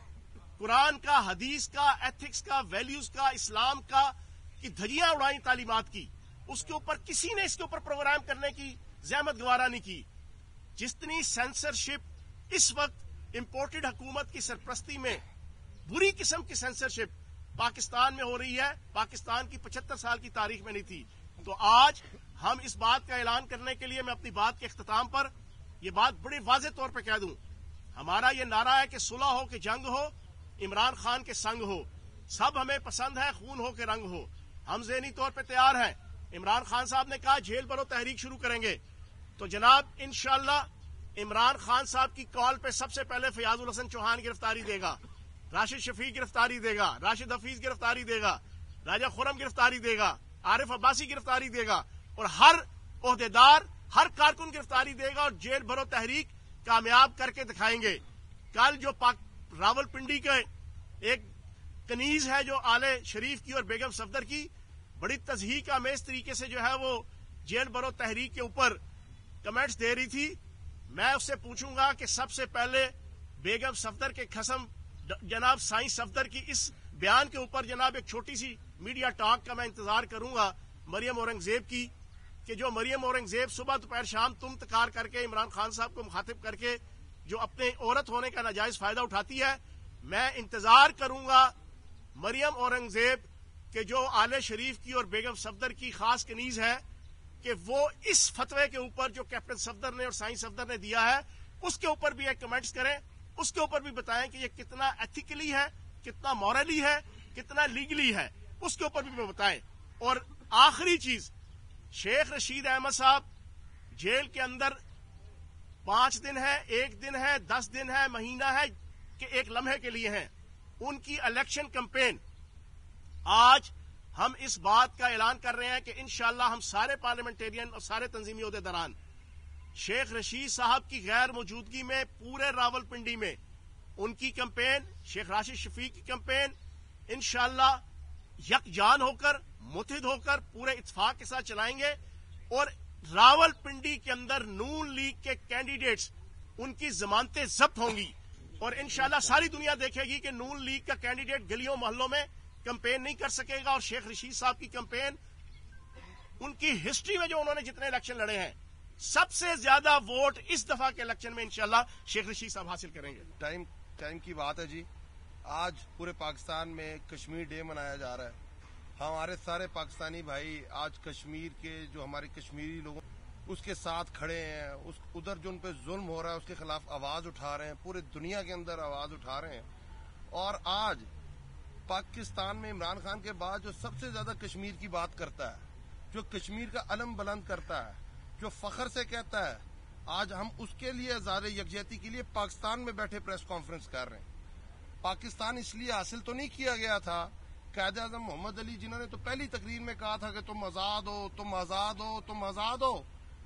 قرآن کا، حدیث کا، ایتھکس کا، ویلیوز کا، اسلام کا کی دھجیاں اڑائیں تعلیمات کی، اس کے اوپر کسی نے اس کے اوپر پروگرام کرنے کی زحمت گوارا نہیں کی. جتنی سینسرشپ اس وقت امپورٹڈ حکومت کی سرپرستی میں، بری قسم کی سینسرشپ پاکستان میں ہو رہی ہے، پاکستان کی 75 سال کی تاریخ میں نہیں تھی. تو آج ہم اس بات کا اعلان کرنے کے لیے، میں اپنی بات کے اختتام پر یہ بات بڑی واضح طور پہ کہہ دوں، हमारा ये नारा है कि सुलह हो कि जंग हो, इमरान खान के संग हो, सब हमें पसंद है, खून हो कि रंग हो। हम ज़हनी तौर पे तैयार हैं। इमरान खान साहब ने कहा जेल भरो तहरीक शुरू करेंगे, तो जनाब इंशाअल्लाह इमरान खान साहब की कॉल पे सबसे पहले फयाजुल हसन चौहान गिरफ्तारी देगा, राशिद शफीक गिरफ्तारी देगा, राशिद हफीज गिरफ्तारी देगा, राजा खुरम गिरफ्तारी देगा, आरिफ अब्बासी गिरफ्तारी देगा, और हर ओहदेदार, हर कारकुन गिरफ्तारी देगा और जेल भरो तहरीक कामयाब करके दिखाएंगे। कल जो रावलपिंडी का एक कनीज है जो आले शरीफ की और बेगम सफदर की बड़ी तज़हीक आमेज तरीके से जो है वो जेल भरो तहरीक के ऊपर कमेंट्स दे रही थी, मैं उससे पूछूंगा कि सबसे पहले बेगम सफदर के खसम जनाब साईं सफदर की इस बयान के ऊपर जनाब एक छोटी सी मीडिया टॉक का मैं इंतजार करूंगा मरियम औरंगजेब की, कि जो मरियम औरंगजेब सुबह दोपहर शाम तुम तकार करके इमरान खान साहब को मुखातिब करके जो अपने औरत होने का नाजायज फायदा उठाती है, मैं इंतजार करूंगा मरियम औरंगजेब के जो आले शरीफ की और बेगम सफदर की खास कनीज है कि वो इस फतवे के ऊपर जो कैप्टन सफदर ने और साईं सफदर ने दिया है उसके ऊपर भी एक कमेंट्स करें, उसके ऊपर भी बताएं कि ये कितना एथिकली है, कितना मॉरली है, कितना लीगली है, उसके ऊपर भी बताएं। और आखिरी चीज, शेख रशीद अहमद साहब जेल के अंदर 5 दिन है, 1 दिन है, 10 दिन है, महीना है कि एक लम्हे के लिए हैं। उनकी इलेक्शन कैंपेन, आज हम इस बात का ऐलान कर रहे हैं कि इंशाअल्लाह हम सारे पार्लियामेंटेरियन और सारे तंजीमी ओहदेदारान शेख रशीद साहब की गैर मौजूदगी में पूरे रावलपिंडी में उनकी कैंपेन, शेख राशिद शफीक की कैंपेन इंशाअल्लाह यकजान होकर, मुत्तहिद होकर पूरे इत्तेफाक के साथ चलाएंगे। और रावलपिंडी के अंदर नून लीग के कैंडिडेट्स, उनकी जमानतें जब्त होंगी और इंशाअल्लाह सारी दुनिया देखेगी कि नून लीग का कैंडिडेट गलियों मोहल्लों में कैंपेन नहीं कर सकेगा। और शेख रशीद साहब की कैंपेन, उनकी हिस्ट्री में जो उन्होंने जितने इलेक्शन लड़े हैं सबसे ज्यादा वोट इस दफा के इलेक्शन में इंशाअल्लाह शेख रशीद साहब हासिल करेंगे। टाइम की बात है जी। आज पूरे पाकिस्तान में कश्मीर डे मनाया जा रहा है। हमारे सारे पाकिस्तानी भाई आज कश्मीर के जो हमारे कश्मीरी लोगों उसके साथ खड़े हैं, उधर जो उन पर जुल्म हो रहा है उसके खिलाफ आवाज उठा रहे हैं, पूरे दुनिया के अंदर आवाज उठा रहे हैं। और आज पाकिस्तान में इमरान खान के बाद जो सबसे ज्यादा कश्मीर की बात करता है, जो कश्मीर का अलम बुलंद करता है, जो फखर से कहता है, आज हम उसके लिए आज़ाद यकजहती के लिए पाकिस्तान में बैठे प्रेस कॉन्फ्रेंस कर रहे हैं। पाकिस्तान इसलिए हासिल तो नहीं किया गया था, कायदे आज़म मोहम्मद अली जिन्होंने तो पहली तकरीर में कहा था कि तुम आजाद हो, तुम आजाद हो, तुम आजाद हो।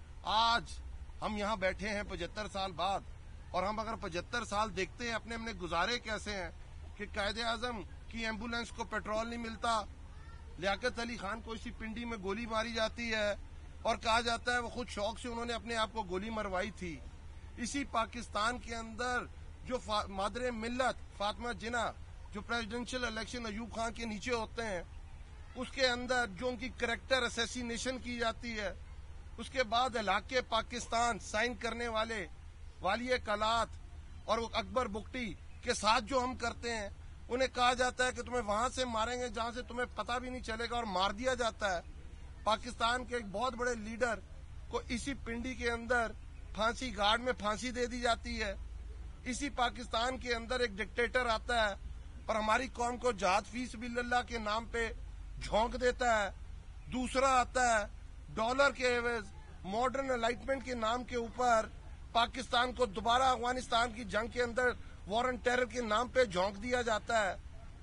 आज हम यहाँ बैठे हैं 75 साल बाद, और हम अगर 75 साल देखते हैं अपने अपने गुजारे कैसे हैं कि कायदे आज़म की एम्बुलेंस को पेट्रोल नहीं मिलता, लियाकत अली खान को इसी पिंडी में गोली मारी जाती है और कहा जाता है वो खुद शौक से उन्होंने अपने आप को गोली मरवाई थी। इसी पाकिस्तान के अंदर जो मादरे मिल्लत फातिमा जिन्ना जो प्रेसिडेंशियल इलेक्शन अयूब खान के नीचे होते हैं, उसके अंदर जो उनकी करैक्टर असैसिनेशन की जाती है, उसके बाद इलाके पाकिस्तान साइन करने वाले वालिय कलात और अकबर बुगटी के साथ जो हम करते हैं, उन्हें कहा जाता है कि तुम्हें वहां से मारेंगे जहां से तुम्हें पता भी नहीं चलेगा, और मार दिया जाता है। पाकिस्तान के एक बहुत बड़े लीडर को इसी पिंडी के अंदर फांसी घाट में फांसी दे दी जाती है। इसी पाकिस्तान के अंदर एक डिक्टेटर आता है और हमारी कौम को जहाद फी सबिलिल्लाह के नाम पे झोंक देता है। दूसरा आता है डॉलर के एवज मॉडर्न एलाइटमेंट के नाम के ऊपर पाकिस्तान को दोबारा अफगानिस्तान की जंग के अंदर वॉर एंड टेरर के नाम पे झोंक दिया जाता है।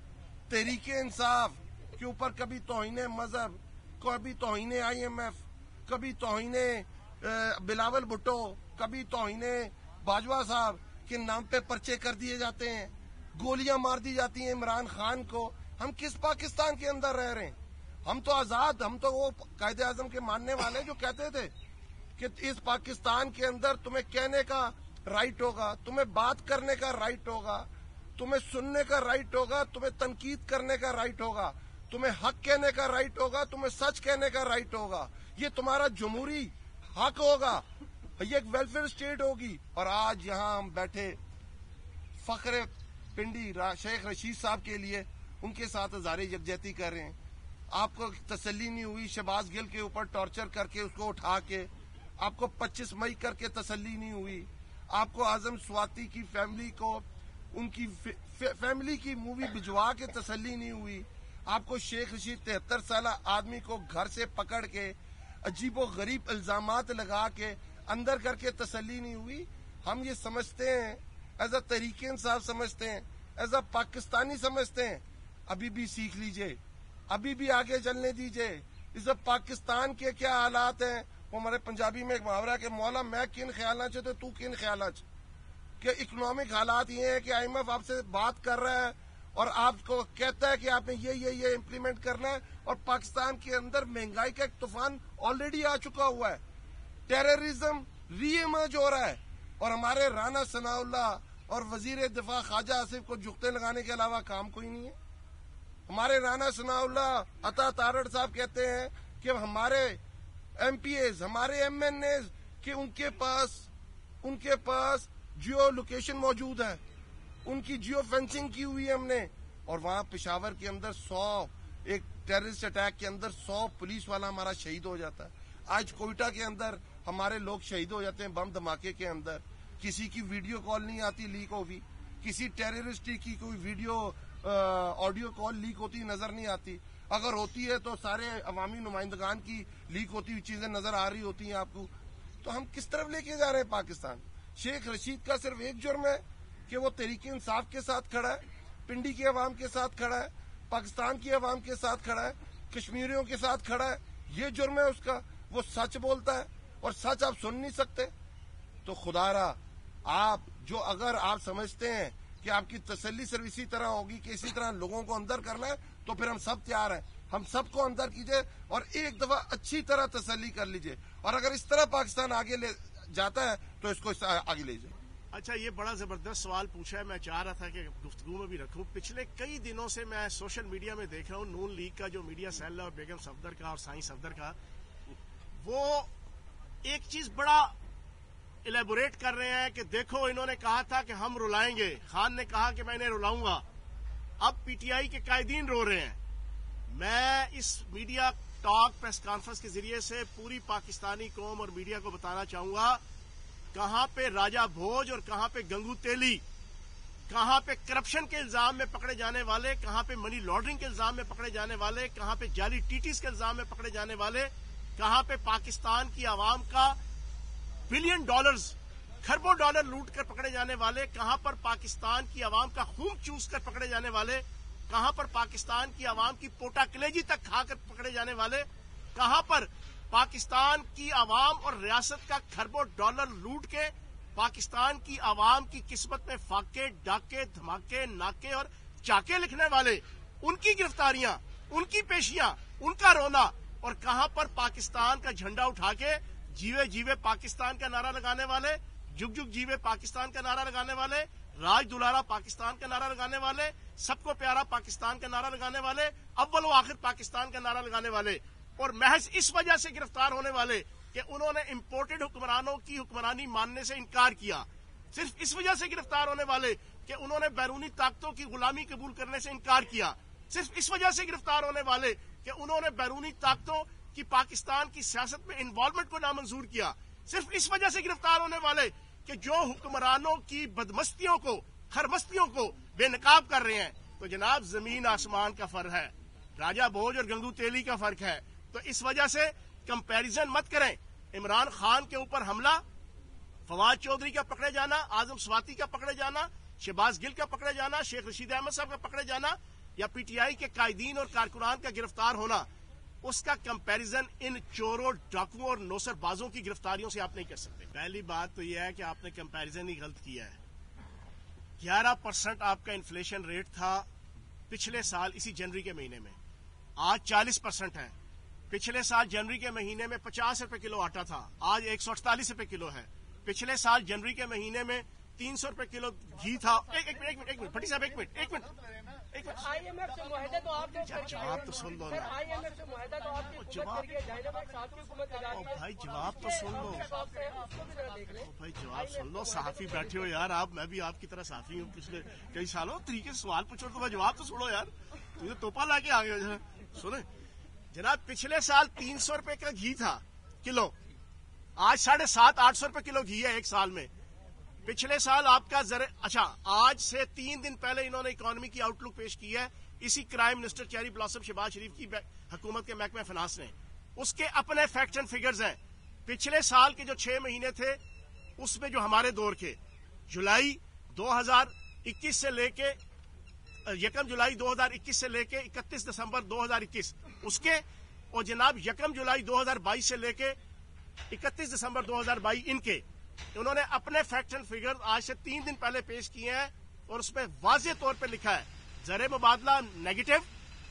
तहरीके इंसाफ के ऊपर कभी तौहीने मजहब, कभी तौहीने IMF, कभी तौहीने बिलावल भुट्टो, कभी तौहीने बाजवा साहब के नाम पे पर्चे कर दिए जाते हैं, गोलियां मार दी जाती हैं इमरान खान को। हम किस पाकिस्तान के अंदर रह रहे हैं? हम तो आजाद, हम तो वो कायदे आजम के मानने वाले जो कहते थे कि इस पाकिस्तान के अंदर तुम्हें कहने का राइट होगा, तुम्हें बात करने का राइट होगा, तुम्हें सुनने का राइट होगा, तुम्हें तनकीद करने का राइट होगा, तुम्हें हक कहने का राइट होगा, तुम्हें सच कहने का राइट होगा। ये तुम्हारा जमहूरी हक होगा, ये एक वेलफेयर स्टेट होगी। और आज यहाँ हम बैठे फखरे पिंडी शेख रशीद साहब के लिए उनके साथ इज़हार यकजहती कर रहे हैं। आपको तसल्ली नहीं हुई शहबाज गिल के ऊपर टॉर्चर करके उसको उठा के, आपको 25 मई करके तसल्ली नहीं हुई, آپ کو اعظم سواتی کی فیملی کو ان کی فیملی کی مووی بھجوا کے تسلی نہیں ہوئی. آپ کو شیخ رشید 73 سالہ آدمی کو گھر سے پکڑ کے عجیب و غریب الزامات لگا کے اندر کر کے تسلی نہیں ہوئی. ہم یہ سمجھتے ہیں ایز اے تحریک انصاف سمجھتے ہیں, ایز اے پاکستانی سمجھتے ہیں. ابھی بھی سیکھ لیجئے, ابھی بھی آگے چلنے دیجئے. اس پاکستان کے کیا حالات ہیں, وہ ہمارے پنجابی میں ایک محاورہ کہ مولا میں کن خیالات چاہتے تو کن خیالات, کہ اکنامک حالات یہ ہیں کہ آئی ایم ایف آپ سے بات کر رہا ہے اور آپ کو کہتا ہے کہ آپ نے یہ امپلیمنٹ کرنا ہے, اور پاکستان کے اندر مہنگائی کا ایک طوفان آلریڈی آ چکا ہوا ہے. ٹیررزم ری ایمرج ہو رہا ہے, اور ہمارے رانا ثناء اللہ اور وزیر دفاع خواجہ آصف کو جھکتے لگانے کے علاوہ کام کوئی نہیں ہے. ہمارے رانا ثناء اللہ عطا تارڑ صاحب کہتے ہیں کہ ہمارے ایم پی ایز, ہمارے ایم این ایز, کہ ان کے پاس جیو لوکیشن موجود ہے, ان کی جیو فینسنگ کی ہوئی ہے ہم نے. اور وہاں پشاور کے اندر 100 ایک ٹیررسٹ اٹیک کے اندر 100 پولیس والا ہمارا شہید ہو جاتا ہے. آج کوئٹہ کے اندر ہمارے لوگ شہید ہو جاتے ہیں بم دھماکے کے اندر. کسی کی ویڈیو کال نہیں آتی لیک ہوگی, کسی ٹیررسٹ کی کوئی ویڈیو آڈیو کال لیک ہوتی نظر نہیں آتی. اگر ہوتی ہے تو سارے عوامی نمائندگان کی لیک ہوتی ہوئی چیزیں نظر آ رہی ہوتی ہیں آپ کو. تو ہم کس طرف لے کے جا رہے ہیں پاکستان؟ شیخ رشید کا صرف ایک جرم ہے کہ وہ تحریک انصاف کے ساتھ کھڑا ہے, پنڈی کی عوام کے ساتھ کھڑا ہے, پاکستان کی عوام کے ساتھ کھڑا ہے, کشمیریوں کے ساتھ کھڑا ہے. یہ جرم ہے اس کا. وہ سچ بولتا ہے اور سچ آپ سن نہیں سکتے. تو خدا را آپ جو اگر آپ سمجھتے ہیں کہ آپ کی تسلی صرف اسی طرح ہوگی کہ اسی طرح لوگوں کو اندر کرنا ہے, تو پھر ہم سب تیار ہیں. ہم سب کو اندر کیجئے اور ایک دفعہ اچھی طرح تسلی کر لیجئے. اور اگر اس طرح پاکستان آگے لے جاتا ہے تو اس کو آگے لے جائے. اچھا, یہ بڑا زبردست سوال پوچھا ہے, میں چاہ رہا تھا کہ گفتگو میں بھی رکھوں. پچھلے کئی دنوں سے میں سوشل میڈیا میں دیکھ رہا ہوں نون لیگ کا جو میڈیا سیل ہے, اور بیگم صفدر کا اور سائیں صفدر کا, وہ ایک چیز بڑا الیبوریٹ کر رہے ہیں کہ دیکھو انہوں نے کہا تھا کہ ہم رلائیں گے, خان نے کہا کہ میں انہیں رلاؤں گا, اب پی ٹی آئی کے قائدین رو رہے ہیں. میں اس میڈیا ٹاک پریس کانفرنس کے ذریعے سے پوری پاکستانی قوم اور میڈیا کو بتانا چاہوں گا, کہاں پہ راجہ بھوج اور کہاں پہ گنگو تیلی, کہاں پہ کرپشن کے الزام میں پکڑے جانے والے, کہاں پہ منی لانڈرنگ کے الزام میں پکڑے جانے والے, کہاں پہ جعلی ٹیٹیز کے الزام میں پکڑے جانے والے, کہاں پہ پاکستان کی عوام کا بلین ڈالرز, کھربوں ڈالر لوٹ کر پکڑے جانے والے, کہاں پر پاکستان کی عوام کا خون چوس کر پکڑے جانے والے, کہاں پر پاکستان کی عوام کی پوٹا کلیجی تک کھا کر پکڑے جانے والے, کہاں پر پاکستان کی عوام اور ریاست کا کھربوں ڈالر لوٹ کے پاکستان کی عوام کی قسمت میں فاقے, ڈاکے, دھماکے, ناکے اور چاکے لکھنے والے, ان کی گرفتاریاں, ان کی پیشیاں, ان کا رونا, اور کہاں پر پاکستان کا جھنڈا اٹھا کے جیوے جیوے پاکستان کا نعرہ لگانے والے, جگ جگ جیوے پاکستان کا نعرہ لگانے والے, راج دلارا پاکستان کا نعرہ لگانے والے, سب کو پیارا پاکستان کا نعرہ لگانے والے, اول و آخر پاکستان کا نعرہ لگانے والے, اور محض اس وجہ سے گرفتار ہونے والے کہ انہوں نے امپورٹڈ حکمرانوں کی حکمرانی ماننے سے انکار کیا, صرف اس وجہ سے گرفتار ہونے والے کہ انہوں نے بیرونی طاقتوں کی غلامی قبول کرنے سے انکار کیا, صرف اس وجہ سے گرفتار ہونے والے کہ انہوں نے بیرونی طاقتوں کی پاکستان کی سیاست میں انوالومنٹ کو نامنظور کیا, صرف اس وجہ سے گرفتار ہونے والے کہ جو حکمرانوں کی بدمستیوں کو, خرمستیوں کو بے نقاب کر رہے ہیں. تو جناب زمین آسمان کا فرق ہے, راجہ بھوج اور گنگو تیلی کا فرق ہے. تو اس وجہ سے کمپیریزن مت کریں. عمران خان کے اوپر حملہ, فواد چودھری کا پکڑے جانا, اعظم سواتی کا پکڑے جانا, شہباز گل کا پکڑے جانا, شیخ رشید احمد صاحب کا پکڑے جانا, یا پی ٹی آئی کے قائدین اور کارکنان کا گرفتار ہونا, اس کا کمپیریزن ان چوروں, ڈاکوؤں اور نوسر بازوں کی گرفتاریوں سے آپ نہیں کر سکتے. پہلی بات تو یہ ہے کہ آپ نے کمپیریزن ہی غلط کیا ہے. 11% آپ کا انفلیشن ریٹ تھا پچھلے سال اسی جنوری کے مہینے میں, آج 40% ہے. پچھلے سال جنوری کے مہینے میں 50 روپے کلو آٹا تھا, آج 148 روپے کلو ہے. پچھلے سال جنوری کے مہینے میں 300 روپے کلو گھی تھا. ایک منٹ بھٹی صاحب, ایک منٹ. آئی ایم ایف سے معاہدہ تو آپ نے جواب تو سن لو نا. آئی ایم ایف سے معاہدہ تو آپ نے بھائی جواب تو سن لو. بھائی جواب سن لو, صحافی بیٹھے ہو یار آپ, میں بھی آپ کی طرح صحافی ہوں پچھلے کئی سالوں. طریقے سے سوال پوچھو تو بھائی جواب تو سنو یار, تمہیں توپا لا کے آ گئے. سنیں جناب, پچھلے سال 300 روپے کا گھی تھا کلو, آج 750-800 روپے کلو گھی ہے ایک سال میں. पिछले साल आपका अच्छा, आज से 3 दिन पहले इन्होंने इकोनॉमी की आउटलुक पेश की है इसी crime minister cherry blossom Shahbaz Sharif की हुकूमत के महकमे फाइनेंस ने। उसके अपने फैक्ट्स एंड फिगर्स हैं। पिछले साल के जो 6 महीने थे उसमें जो हमारे दौर के जुलाई 2021 से लेके 1 जुलाई 2021 से लेके 31 दिसंबर 2021 उसके, और जनाब 1 जुलाई 2022 से लेके 31 दिसंबर 2022 इनके, उन्होंने अपने फैक्ट्स एंड फिगर आज से 3 दिन पहले पेश किए हैं और उसमें वाज़ेह तौर पे लिखा है ज़र मुबादला नेगेटिव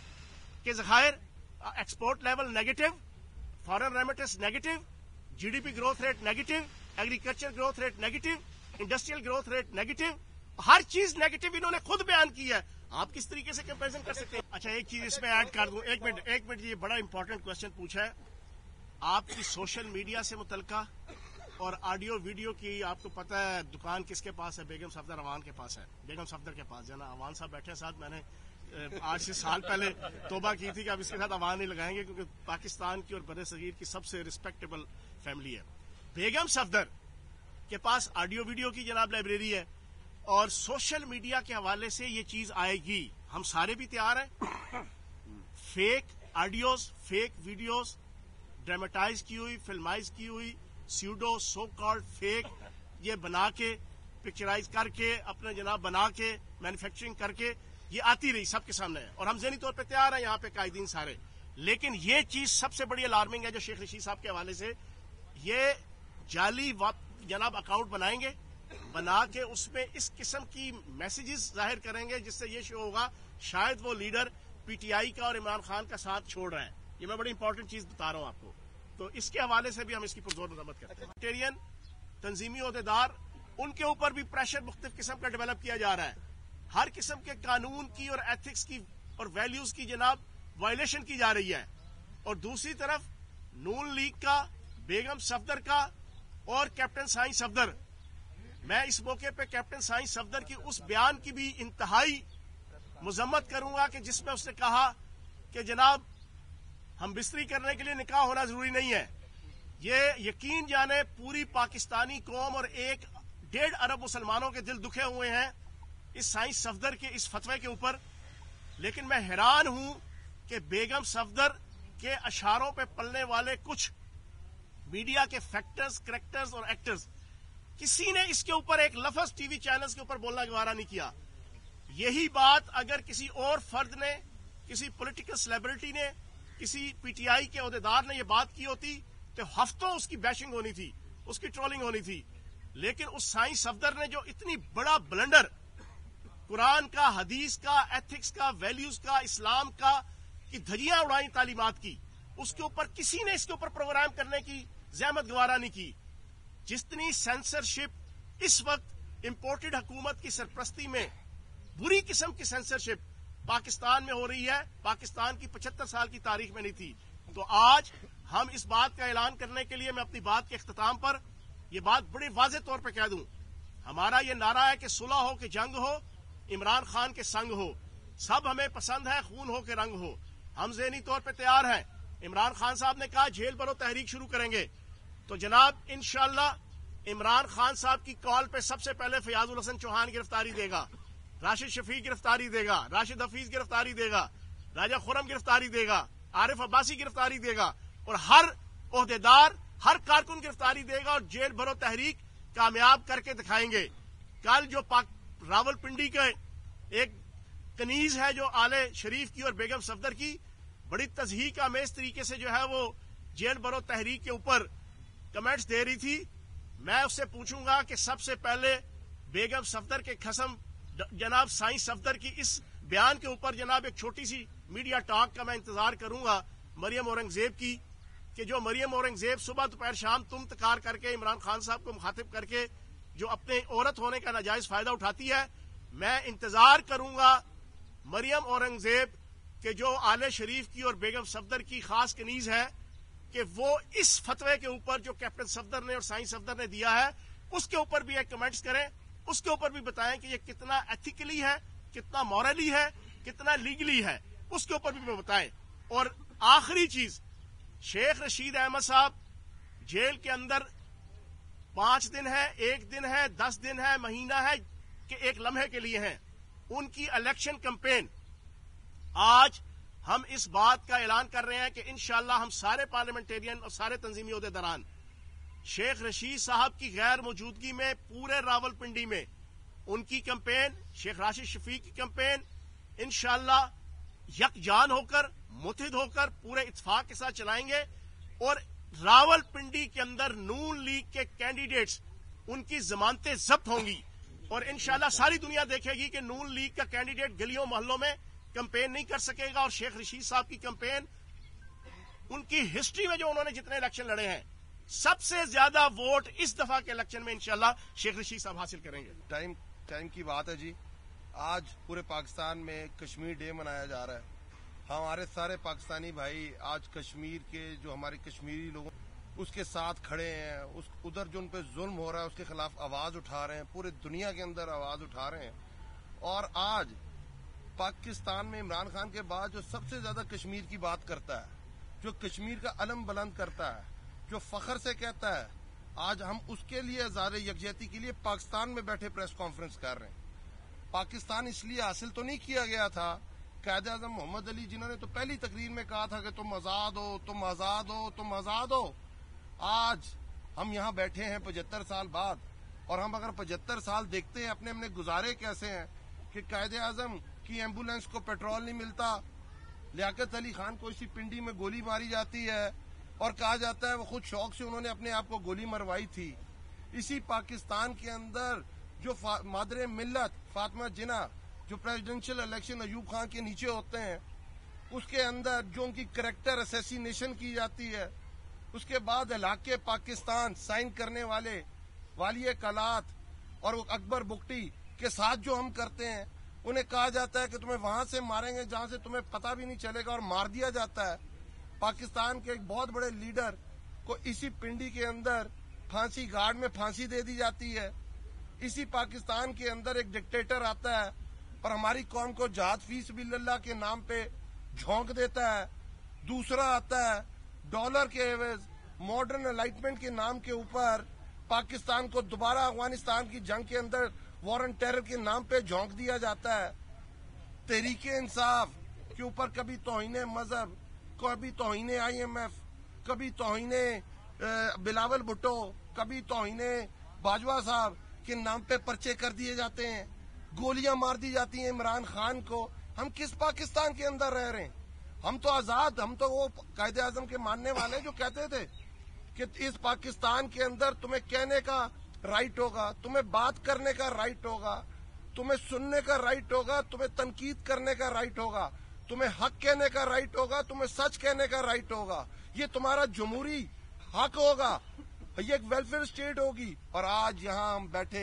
के ज़खायर, export level negative, foreign remittance negative, GDP growth rate negative, agriculture growth rate negative, industrial growth rate negative, हर चीज नेगेटिव इन्होंने खुद बयान की है। आप किस तरीके से कंपैरिजन कर सकते हैं? अच्छा, एक चीज इसमें ऐड कर दूं, एक मिनट, ये बड़ा इंपॉर्टेंट क्वेश्चन पूछा है आपकी सोशल मीडिया से मुतल्लिका और ऑडियो वीडियो की। आपको पता है दुकान किसके पास है? बेगम सफदर अवान के पास है, बेगम सफदर के पास। जना अवान साहब बैठे साथ, मैंने आज से साल पहले तौबा की थी कि अब इसके साथ अवान नहीं लगाएंगे क्योंकि पाकिस्तान की और बड़े सगीर की सबसे रिस्पेक्टेबल फैमिली है। बेगम सफदर के पास ऑडियो वीडियो की जनाब लाइब्रेरी है और सोशल मीडिया के हवाले से ये चीज आएगी। हम सारे भी तैयार हैं। Fake audios, fake videos, dramatise की हुई, फिल्माइज की हुई, स्यूडो सो कॉल्ड फेक, ये बना के पिक्चराइज करके अपने जनाब बना के मैन्युफैक्चरिंग करके ये आती रही सबके सामने है और हम ज़हनी तौर पे तैयार हैं यहाँ पे कायदीन सारे। लेकिन ये चीज सबसे बड़ी अलार्मिंग है जो शेख रशीद साहब के हवाले से, ये जाली जनाब अकाउंट बनाएंगे, बना के उसमें इस किस्म की मैसेजेस जाहिर करेंगे जिससे ये शो होगा शायद वो लीडर पीटीआई का और इमरान खान का साथ छोड़ रहे हैं। ये मैं बड़ी इंपॉर्टेंट चीज बता रहा हूं आपको। तो इसके हवाले से भी हम इसकी पुरजोर मजम्मत करते हैं। टेरियन तंजीमी ओहदेदार, उनके ऊपर भी प्रेशर मुख्तलिफ किस्म का डेवलप किया जा रहा है। हर किस्म के कानून की और एथिक्स की और वैल्यूज की जनाब वायलेशन की जा रही है। और दूसरी तरफ नून लीग का, बेगम सफदर का और कैप्टन साईं सफदर, मैं इस मौके पे कैप्टन साईं सफदर की उस बयान की भी इंतहाई मजम्मत करूंगा कि जिसमें उसने कहा कि जनाब हम बिस्तरी करने के लिए निकाह होना जरूरी नहीं है। ये यकीन जाने पूरी पाकिस्तानी कौम और 1.5 अरब मुसलमानों के दिल दुखे हुए हैं इस साईं सफदर के इस फतवे के ऊपर। लेकिन मैं हैरान हूं कि बेगम सफदर के अशारों पे पलने वाले कुछ मीडिया के फैक्टर्स, करेक्टर्स और एक्टर्स, किसी ने इसके ऊपर एक लफ्ज टीवी चैनल्स के ऊपर बोलना गवारा नहीं किया। यही बात अगर किसी और फर्द ने, किसी पॉलिटिकल सेलिब्रिटी ने, किसी पीटीआई के ओहदेदार ने यह बात की होती तो हफ्तों उसकी बैशिंग होनी थी, उसकी ट्रोलिंग होनी थी। लेकिन उस साईं सफदर ने जो इतनी बड़ा ब्लंडर कुरान का, हदीस का, एथिक्स का, वैल्यूज का, इस्लाम का की धज्जियां उड़ाई तालीमात की, उसके ऊपर किसी ने इसके ऊपर प्रोग्राम करने की जहमत गवारा नहीं की। जितनी सेंसरशिप इस वक्त इंपोर्टेड हुकूमत की सरपरस्ती में, बुरी किस्म की सेंसरशिप पाकिस्तान में हो रही है, पाकिस्तान की 75 साल की तारीख में नहीं थी। तो आज हम इस बात का ऐलान करने के लिए मैं अपनी बात के इख्तिताम पर यह बात बड़े वाज़ेह तौर पर कह दूं, हमारा यह नारा है कि सुलह हो कि जंग हो, इमरान खान के संग हो, सब हमें पसंद है, खून हो के रंग हो। हम ज़हनी तौर पर तैयार हैं। इमरान खान साहब ने कहा जेल भरो तहरीक शुरू करेंगे, तो जनाब इंशाअल्लाह इमरान खान साहब की कॉल पे सबसे पहले फयाजुल हसन चौहान गिरफ्तारी देगा, राशिद शफीक गिरफ्तारी देगा, राशिद हफीज गिरफ्तारी देगा, राजा खुरम गिरफ्तारी देगा, आरिफ अब्बासी गिरफ्तारी देगा और हर ओहदेदार, हर कारकुन गिरफ्तारी देगा और जेल भरो तहरीक कामयाब करके दिखाएंगे। कल जो रावलपिंडी के एक कनीज है जो आले शरीफ की और बेगम सफदर की बड़ी तज़हीक आमेज तरीके से जो है वो जेल भरो तहरीक के ऊपर कमेंट्स दे रही थी, मैं उससे पूछूंगा कि सबसे पहले बेगम सफदर के खसम जनाब साईं सफदर की इस बयान के ऊपर जनाब एक छोटी सी मीडिया टॉक का मैं इंतजार करूंगा मरियम औरंगजेब की, कि जो मरियम औरंगजेब सुबह दोपहर शाम तुम तकार करके इमरान खान साहब को मुखातिब करके जो अपने औरत होने का नाजायज फायदा उठाती है, मैं इंतजार करूंगा मरियम औरंगजेब के जो आले शरीफ की और बेगम सफदर की खास कनीज है कि वो इस फतवे के ऊपर जो कैप्टन सफदर ने और साईं सफदर ने दिया है उसके ऊपर भी एक कमेंट्स करें, उसके ऊपर भी बताएं कि ये कितना एथिकली है, कितना मॉरली है, कितना लीगली है, उसके ऊपर भी बताएं। और आखिरी चीज, शेख रशीद अहमद साहब जेल के अंदर 5 दिन है, 1 दिन है, 10 दिन है, महीना है कि एक लम्हे के लिए हैं। उनकी इलेक्शन कैंपेन आज हम इस बात का ऐलान कर रहे हैं कि इंशाअल्लाह हम सारे पार्लियामेंटेरियन और सारे तंजीमी ओहदेदारान शेख रशीद साहब की गैर मौजूदगी में पूरे रावलपिंडी में उनकी कैंपेन, शेख राशिद शफीक की कैंपेन इंशाअल्लाह यकजान होकर, मुत्तहिद होकर पूरे इत्तेफाक के साथ चलाएंगे और रावलपिंडी के अंदर नून लीग के कैंडिडेट्स उनकी जमानतें जब्त होंगी और इंशाअल्लाह सारी दुनिया देखेगी कि नून लीग का कैंडिडेट गलियों मोहल्लों में कैंपेन नहीं कर सकेगा और शेख रशीद साहब की कैंपेन उनकी हिस्ट्री में जो उन्होंने जितने इलेक्शन लड़े हैं सबसे ज्यादा वोट इस दफा के इलेक्शन में इंशाअल्लाह शेख रशीद साहब हासिल करेंगे। टाइम की बात है जी। आज पूरे पाकिस्तान में कश्मीर डे मनाया जा रहा है। हमारे सारे पाकिस्तानी भाई आज कश्मीर के जो हमारे कश्मीरी लोगों उसके साथ खड़े हैं, उधर जो उन पर जुल्म हो रहा है उसके खिलाफ आवाज उठा रहे हैं, पूरे दुनिया के अंदर आवाज उठा रहे हैं। और आज पाकिस्तान में इमरान खान के बाद जो सबसे ज्यादा कश्मीर की बात करता है, जो कश्मीर का अलम बुलंद करता है, जो फखर से कहता है, आज हम उसके लिए इज़हार यकजहती के लिए पाकिस्तान में बैठे प्रेस कॉन्फ्रेंस कर रहे हैं। पाकिस्तान इसलिए हासिल तो नहीं किया गया था। कायदे आज़म मोहम्मद अली जिन्होंने तो पहली तकरीर में कहा था कि तुम आजाद हो, तुम आजाद हो, तुम आजाद हो। आज हम यहाँ बैठे हैं 75 साल बाद और हम अगर 75 साल देखते हैं अपने अपने गुजारे कैसे हैं कि कायदे आज़म की एम्बुलेंस को पेट्रोल नहीं मिलता, लियाकत अली खान को इसी पिंडी में गोली मारी जाती है और कहा जाता है वो खुद शौक से उन्होंने अपने आप को गोली मरवाई थी। इसी पाकिस्तान के अंदर जो मादरे मिल्लत फातिमा जिन्ना जो प्रेसिडेंशियल इलेक्शन अयूब खान के नीचे होते हैं उसके अंदर जो उनकी करैक्टर असैसिनेशन की जाती है, उसके बाद इलाके पाकिस्तान साइन करने वाले वालिय कलात और वो अकबर बुगटी के साथ जो हम करते हैं, उन्हें कहा जाता है कि तुम्हें वहां से मारेंगे जहां से तुम्हें पता भी नहीं चलेगा और मार दिया जाता है। पाकिस्तान के एक बहुत बड़े लीडर को इसी पिंडी के अंदर फांसी घाट में फांसी दे दी जाती है। इसी पाकिस्तान के अंदर एक डिक्टेटर आता है और हमारी कौम को जहाद फी सबिलिल्लाह के नाम पे झोंक देता है। दूसरा आता है डॉलर के एवज मॉडर्न एलाइटमेंट के नाम के ऊपर पाकिस्तान को दोबारा अफगानिस्तान की जंग के अंदर वॉर एंड टेरर के नाम पे झोंक दिया जाता है। तहरीके इंसाफ के ऊपर कभी तौहीने मजहब, कभी तौहीने IMF, कभी तौहीने बिलावल भुट्टो, कभी तौहीने बाजवा साहब के नाम पे पर्चे कर दिए जाते हैं, गोलियां मार दी जाती हैं इमरान खान को। हम किस पाकिस्तान के अंदर रह रहे हैं? हम तो आजाद, हम तो वो कायदे आजम के मानने वाले जो कहते थे कि इस पाकिस्तान के अंदर तुम्हें कहने का राइट होगा, तुम्हें बात करने का राइट होगा, तुम्हें सुनने का राइट होगा, तुम्हें तनकीद करने का राइट होगा, तुम्हें हक कहने का राइट होगा, तुम्हें सच कहने का राइट होगा। ये तुम्हारा जमहूरी हक होगा, ये एक वेलफेयर स्टेट होगी। और आज यहाँ हम बैठे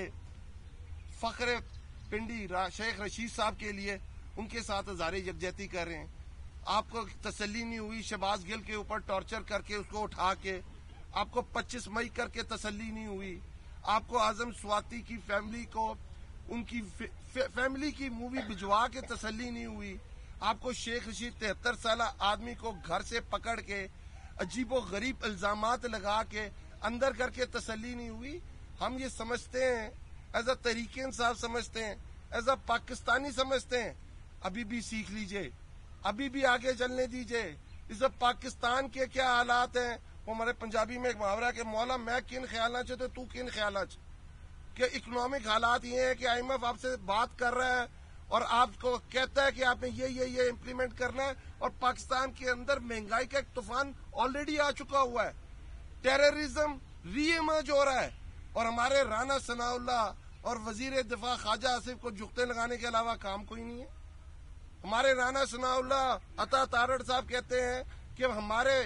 फखरे पिंडी शेख रशीद साहब के लिए उनके साथ इज़हार यकजहती कर रहे हैं। आपको तसल्ली नहीं हुई शहबाज गिल के ऊपर टॉर्चर करके उसको उठा के, आपको 25 मई करके तसल्ली नहीं हुई, आपको आजम स्वाति की फैमिली को उनकी फैमिली की मूवी भिजवा के तसल्ली नहीं हुई, आपको शेख रशीद 73 साल आदमी को घर से पकड़ के अजीबो गरीब इल्जामात लगा के अंदर करके तसल्ली नहीं हुई। हम ये समझते हैं एज अ तहरीके इंसाफ समझते हैं, एज अ पाकिस्तानी समझते हैं। अभी भी सीख लीजिए, अभी भी आगे चलने दीजिए। इस पाकिस्तान के क्या हालात हैं, वो हमारे पंजाबी में एक मुहावरा के मौला मैं किन ख्याल च तो तू किन ख्याल च कि इकोनॉमिक हालात ये है कि IMF आपसे बात कर रहा है और आपको कहता है कि आपने ये इम्प्लीमेंट करना है और पाकिस्तान के अंदर महंगाई का एक तूफान ऑलरेडी आ चुका हुआ है, टेररिज्म रीइमर्ज हो रहा है और हमारे राना सनाउल्लाह और वजीर दिफा ख्वाजा आसिफ को जुगते लगाने के अलावा काम कोई नहीं है। हमारे राना सनाउल्लाह अता तारड़ साहब कहते हैं कि हमारे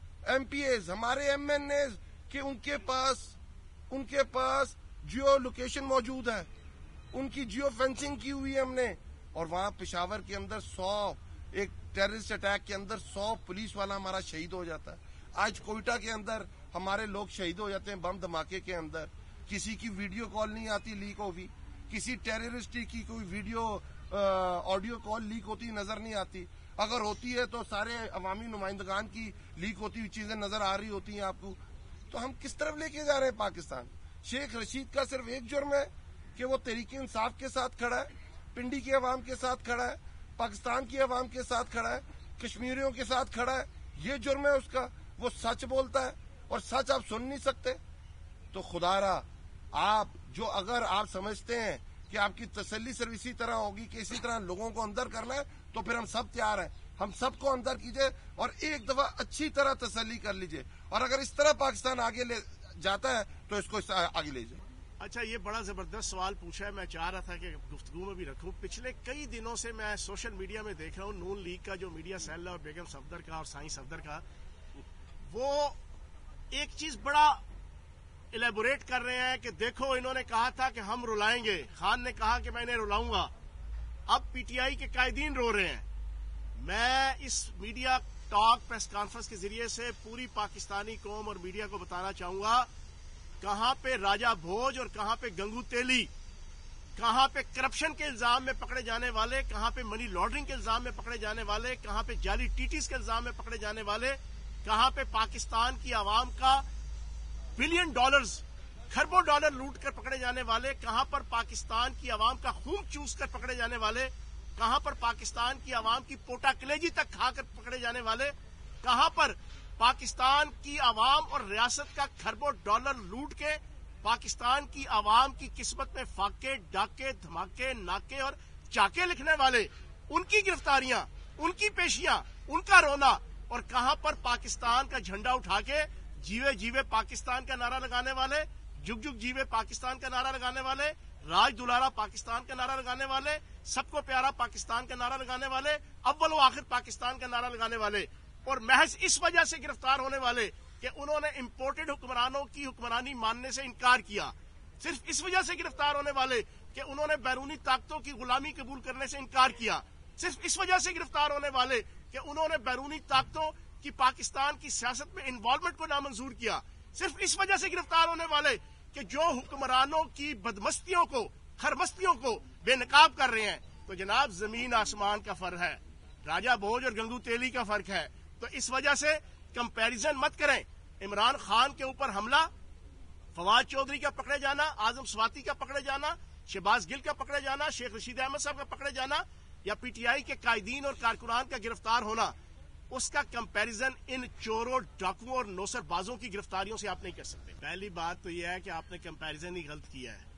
MPAs, हमारे MNAs कि उनके पास जियो लोकेशन मौजूद है, उनकी जियो फेंसिंग की हुई है हमने। और वहां पेशावर के अंदर 100 एक टेररिस्ट अटैक के अंदर 100 पुलिस वाला हमारा शहीद हो जाता है। आज कोयटा के अंदर हमारे लोग शहीद हो जाते हैं बम धमाके के अंदर। किसी की वीडियो कॉल नहीं आती लीक होगी, किसी टेररिस्ट की कोई वीडियो ऑडियो कॉल लीक होती नजर नहीं आती। अगर होती है तो सारे अवामी नुमाइंदगान की लीक होती हुई चीजें नजर आ रही होती हैं आपको। तो हम किस तरफ लेके जा रहे हैं पाकिस्तान? शेख रशीद का सिर्फ एक जुर्म है कि वो तहरीक इंसाफ के साथ खड़ा है, पिंडी की आवाम के साथ खड़ा है, पाकिस्तान की आवाम के साथ खड़ा है, कश्मीरियों के साथ खड़ा है, ये जुर्म है उसका। वो सच बोलता है और सच आप सुन नहीं सकते। तो खुदारा आप जो अगर आप समझते हैं कि आपकी तसल्ली सिर्फ इसी तरह होगी कि इसी तरह लोगों को अंदर करना है, तो फिर हम सब तैयार हैं, हम सबको अंदर कीजिए और एक दफा अच्छी तरह तसल्ली कर लीजिए। और अगर इस तरह पाकिस्तान आगे ले जाता है तो इसको आगे ले जाए। अच्छा, ये बड़ा जबरदस्त सवाल पूछा है, मैं चाह रहा था कि गुफ्तगू में भी रखूं। पिछले कई दिनों से मैं सोशल मीडिया में देख रहा हूं, नून लीग का जो मीडिया सेल है और बेगम सफदर का और साईं सफदर का, वो एक चीज बड़ा इलेबोरेट कर रहे हैं कि देखो इन्होंने कहा था कि हम रुलाएंगे, खान ने कहा कि मैं इन्हें रुलाऊंगा, अब पीटीआई के कायदीन रो रहे हैं। मैं इस मीडिया टॉक प्रेस कॉन्फ्रेंस के जरिए से पूरी पाकिस्तानी कौम और मीडिया को बताना चाहूंगा, कहां पे राजा भोज और कहां पे गंगू तेली, कहां पे करप्शन के इल्जाम में पकड़े जाने वाले, कहां पे मनी लॉन्ड्रिंग के इल्जाम में पकड़े जाने वाले, कहां पे जाली टीटीज के इल्जाम में पकड़े जाने वाले, कहां पे पाकिस्तान की आवाम का बिलियन डॉलर्स, खरबों डॉलर लूट कर पकड़े जाने वाले, कहां पर पाकिस्तान की आवाम का खून चूस कर पकड़े जाने वाले, कहां पर पाकिस्तान की आवाम की पोटा कलेजी तक खाकर पकड़े जाने वाले, कहां पर पाकिस्तान की आवाम और रियासत का खरबों डॉलर लूट के पाकिस्तान की आवाम की किस्मत में फाके, डाके, धमाके, नाके और चाके लिखने वाले, उनकी गिरफ्तारियां, उनकी पेशियां, उनका रोना, और कहां पर पाकिस्तान का झंडा उठा के जीवे जीवे पाकिस्तान का नारा लगाने वाले, जुग जुग जीवे पाकिस्तान का नारा लगाने वाले, राज दुलारा पाकिस्तान का नारा लगाने वाले, सबको प्यारा पाकिस्तान का नारा लगाने वाले, अव्वल व आखिर पाकिस्तान का नारा लगाने वाले, और महज इस वजह से गिरफ्तार होने वाले कि उन्होंने इंपोर्टेड हुक्मरानों की हुक्मरानी मानने से इनकार किया। सिर्फ इस वजह से गिरफ्तार होने वाले कि उन्होंने बैरूनी ताकतों की गुलामी कबूल करने से इनकार किया। सिर्फ इस वजह से गिरफ्तार होने वाले कि उन्होंने बैरूनी ताकतों की पाकिस्तान की सियासत में इन्वॉल्वमेंट को नामंजूर किया। सिर्फ इस वजह से गिरफ्तार होने वाले कि जो हुक्मरानों की बदमस्तियों को, खरमस्तियों को बेनकाब कर रहे हैं। तो जनाब, जमीन आसमान का फर्क है, राजा भोज और गंगू तेली का फर्क है। तो इस वजह से कंपैरिजन मत करें। इमरान खान के ऊपर हमला, फवाद चौधरी का पकड़े जाना, आजम स्वाति का पकड़े जाना, शहबाज गिल का पकड़े जाना, शेख रशीद अहमद साहब का पकड़े जाना, या पीटीआई के कायदीन और कारकुनान का गिरफ्तार होना, उसका कंपैरिजन इन चोरों, डाकुओं और नौसरबाजों की गिरफ्तारियों से आप नहीं कर सकते। पहली बात तो यह है कि आपने कंपैरिजन ही गलत किया है।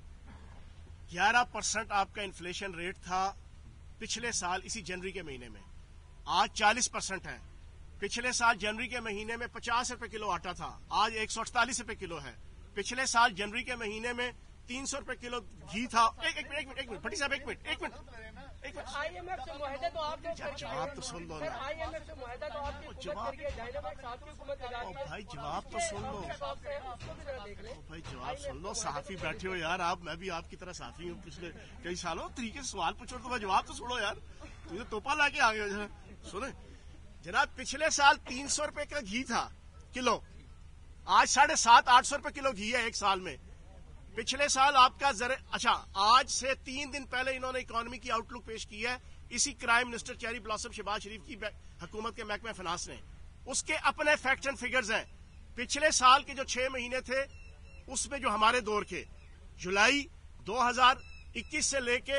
11% आपका इन्फ्लेशन रेट था पिछले साल इसी जनवरी के महीने में, आज 40% है। पिछले साल जनवरी के महीने में 50 रुपए किलो आटा था, आज 148 रुपए किलो है। पिछले साल जनवरी के महीने में 300 रुपए किलो घी था। एक मिनट भट्टी साहब, एक मिनट। आईएमएफ से मुआहदा तो आपने जवाब तो सुन लो ना। आईएमएफ से मुआहदा तो आपकी हुकूमत करके डायनामिक्स आपकी हुकूमत कर रही है। भाई जवाब तो सुन लो। उसको भी जरा देख लें। भाई जवाब सुन लो, सहाफी बैठे हो यार आप, मैं भी आपकी तरह सहाफी हूँ पिछले कई सालों। तरीके से सवाल पूछो तो भाई जवाब तो सुनो यार, तुझे तोपा लाके आ गए हो। सुने जनाब, पिछले साल 300 रुपए का घी था किलो, आज 750-800 रुपए किलो घी है एक साल में। पिछले साल आपका अच्छा, आज से 3 दिन पहले इन्होंने इकोनॉमी की आउटलुक पेश की है इसी crime minister cherry blossom Shahbaz Sharif की हुकूमत के महकमे फाइनेंस ने। उसके अपने फैक्ट्स एंड फिगर्स हैं। पिछले साल के जो 6 महीने थे उसमें जो हमारे दौर के जुलाई 2021 से लेके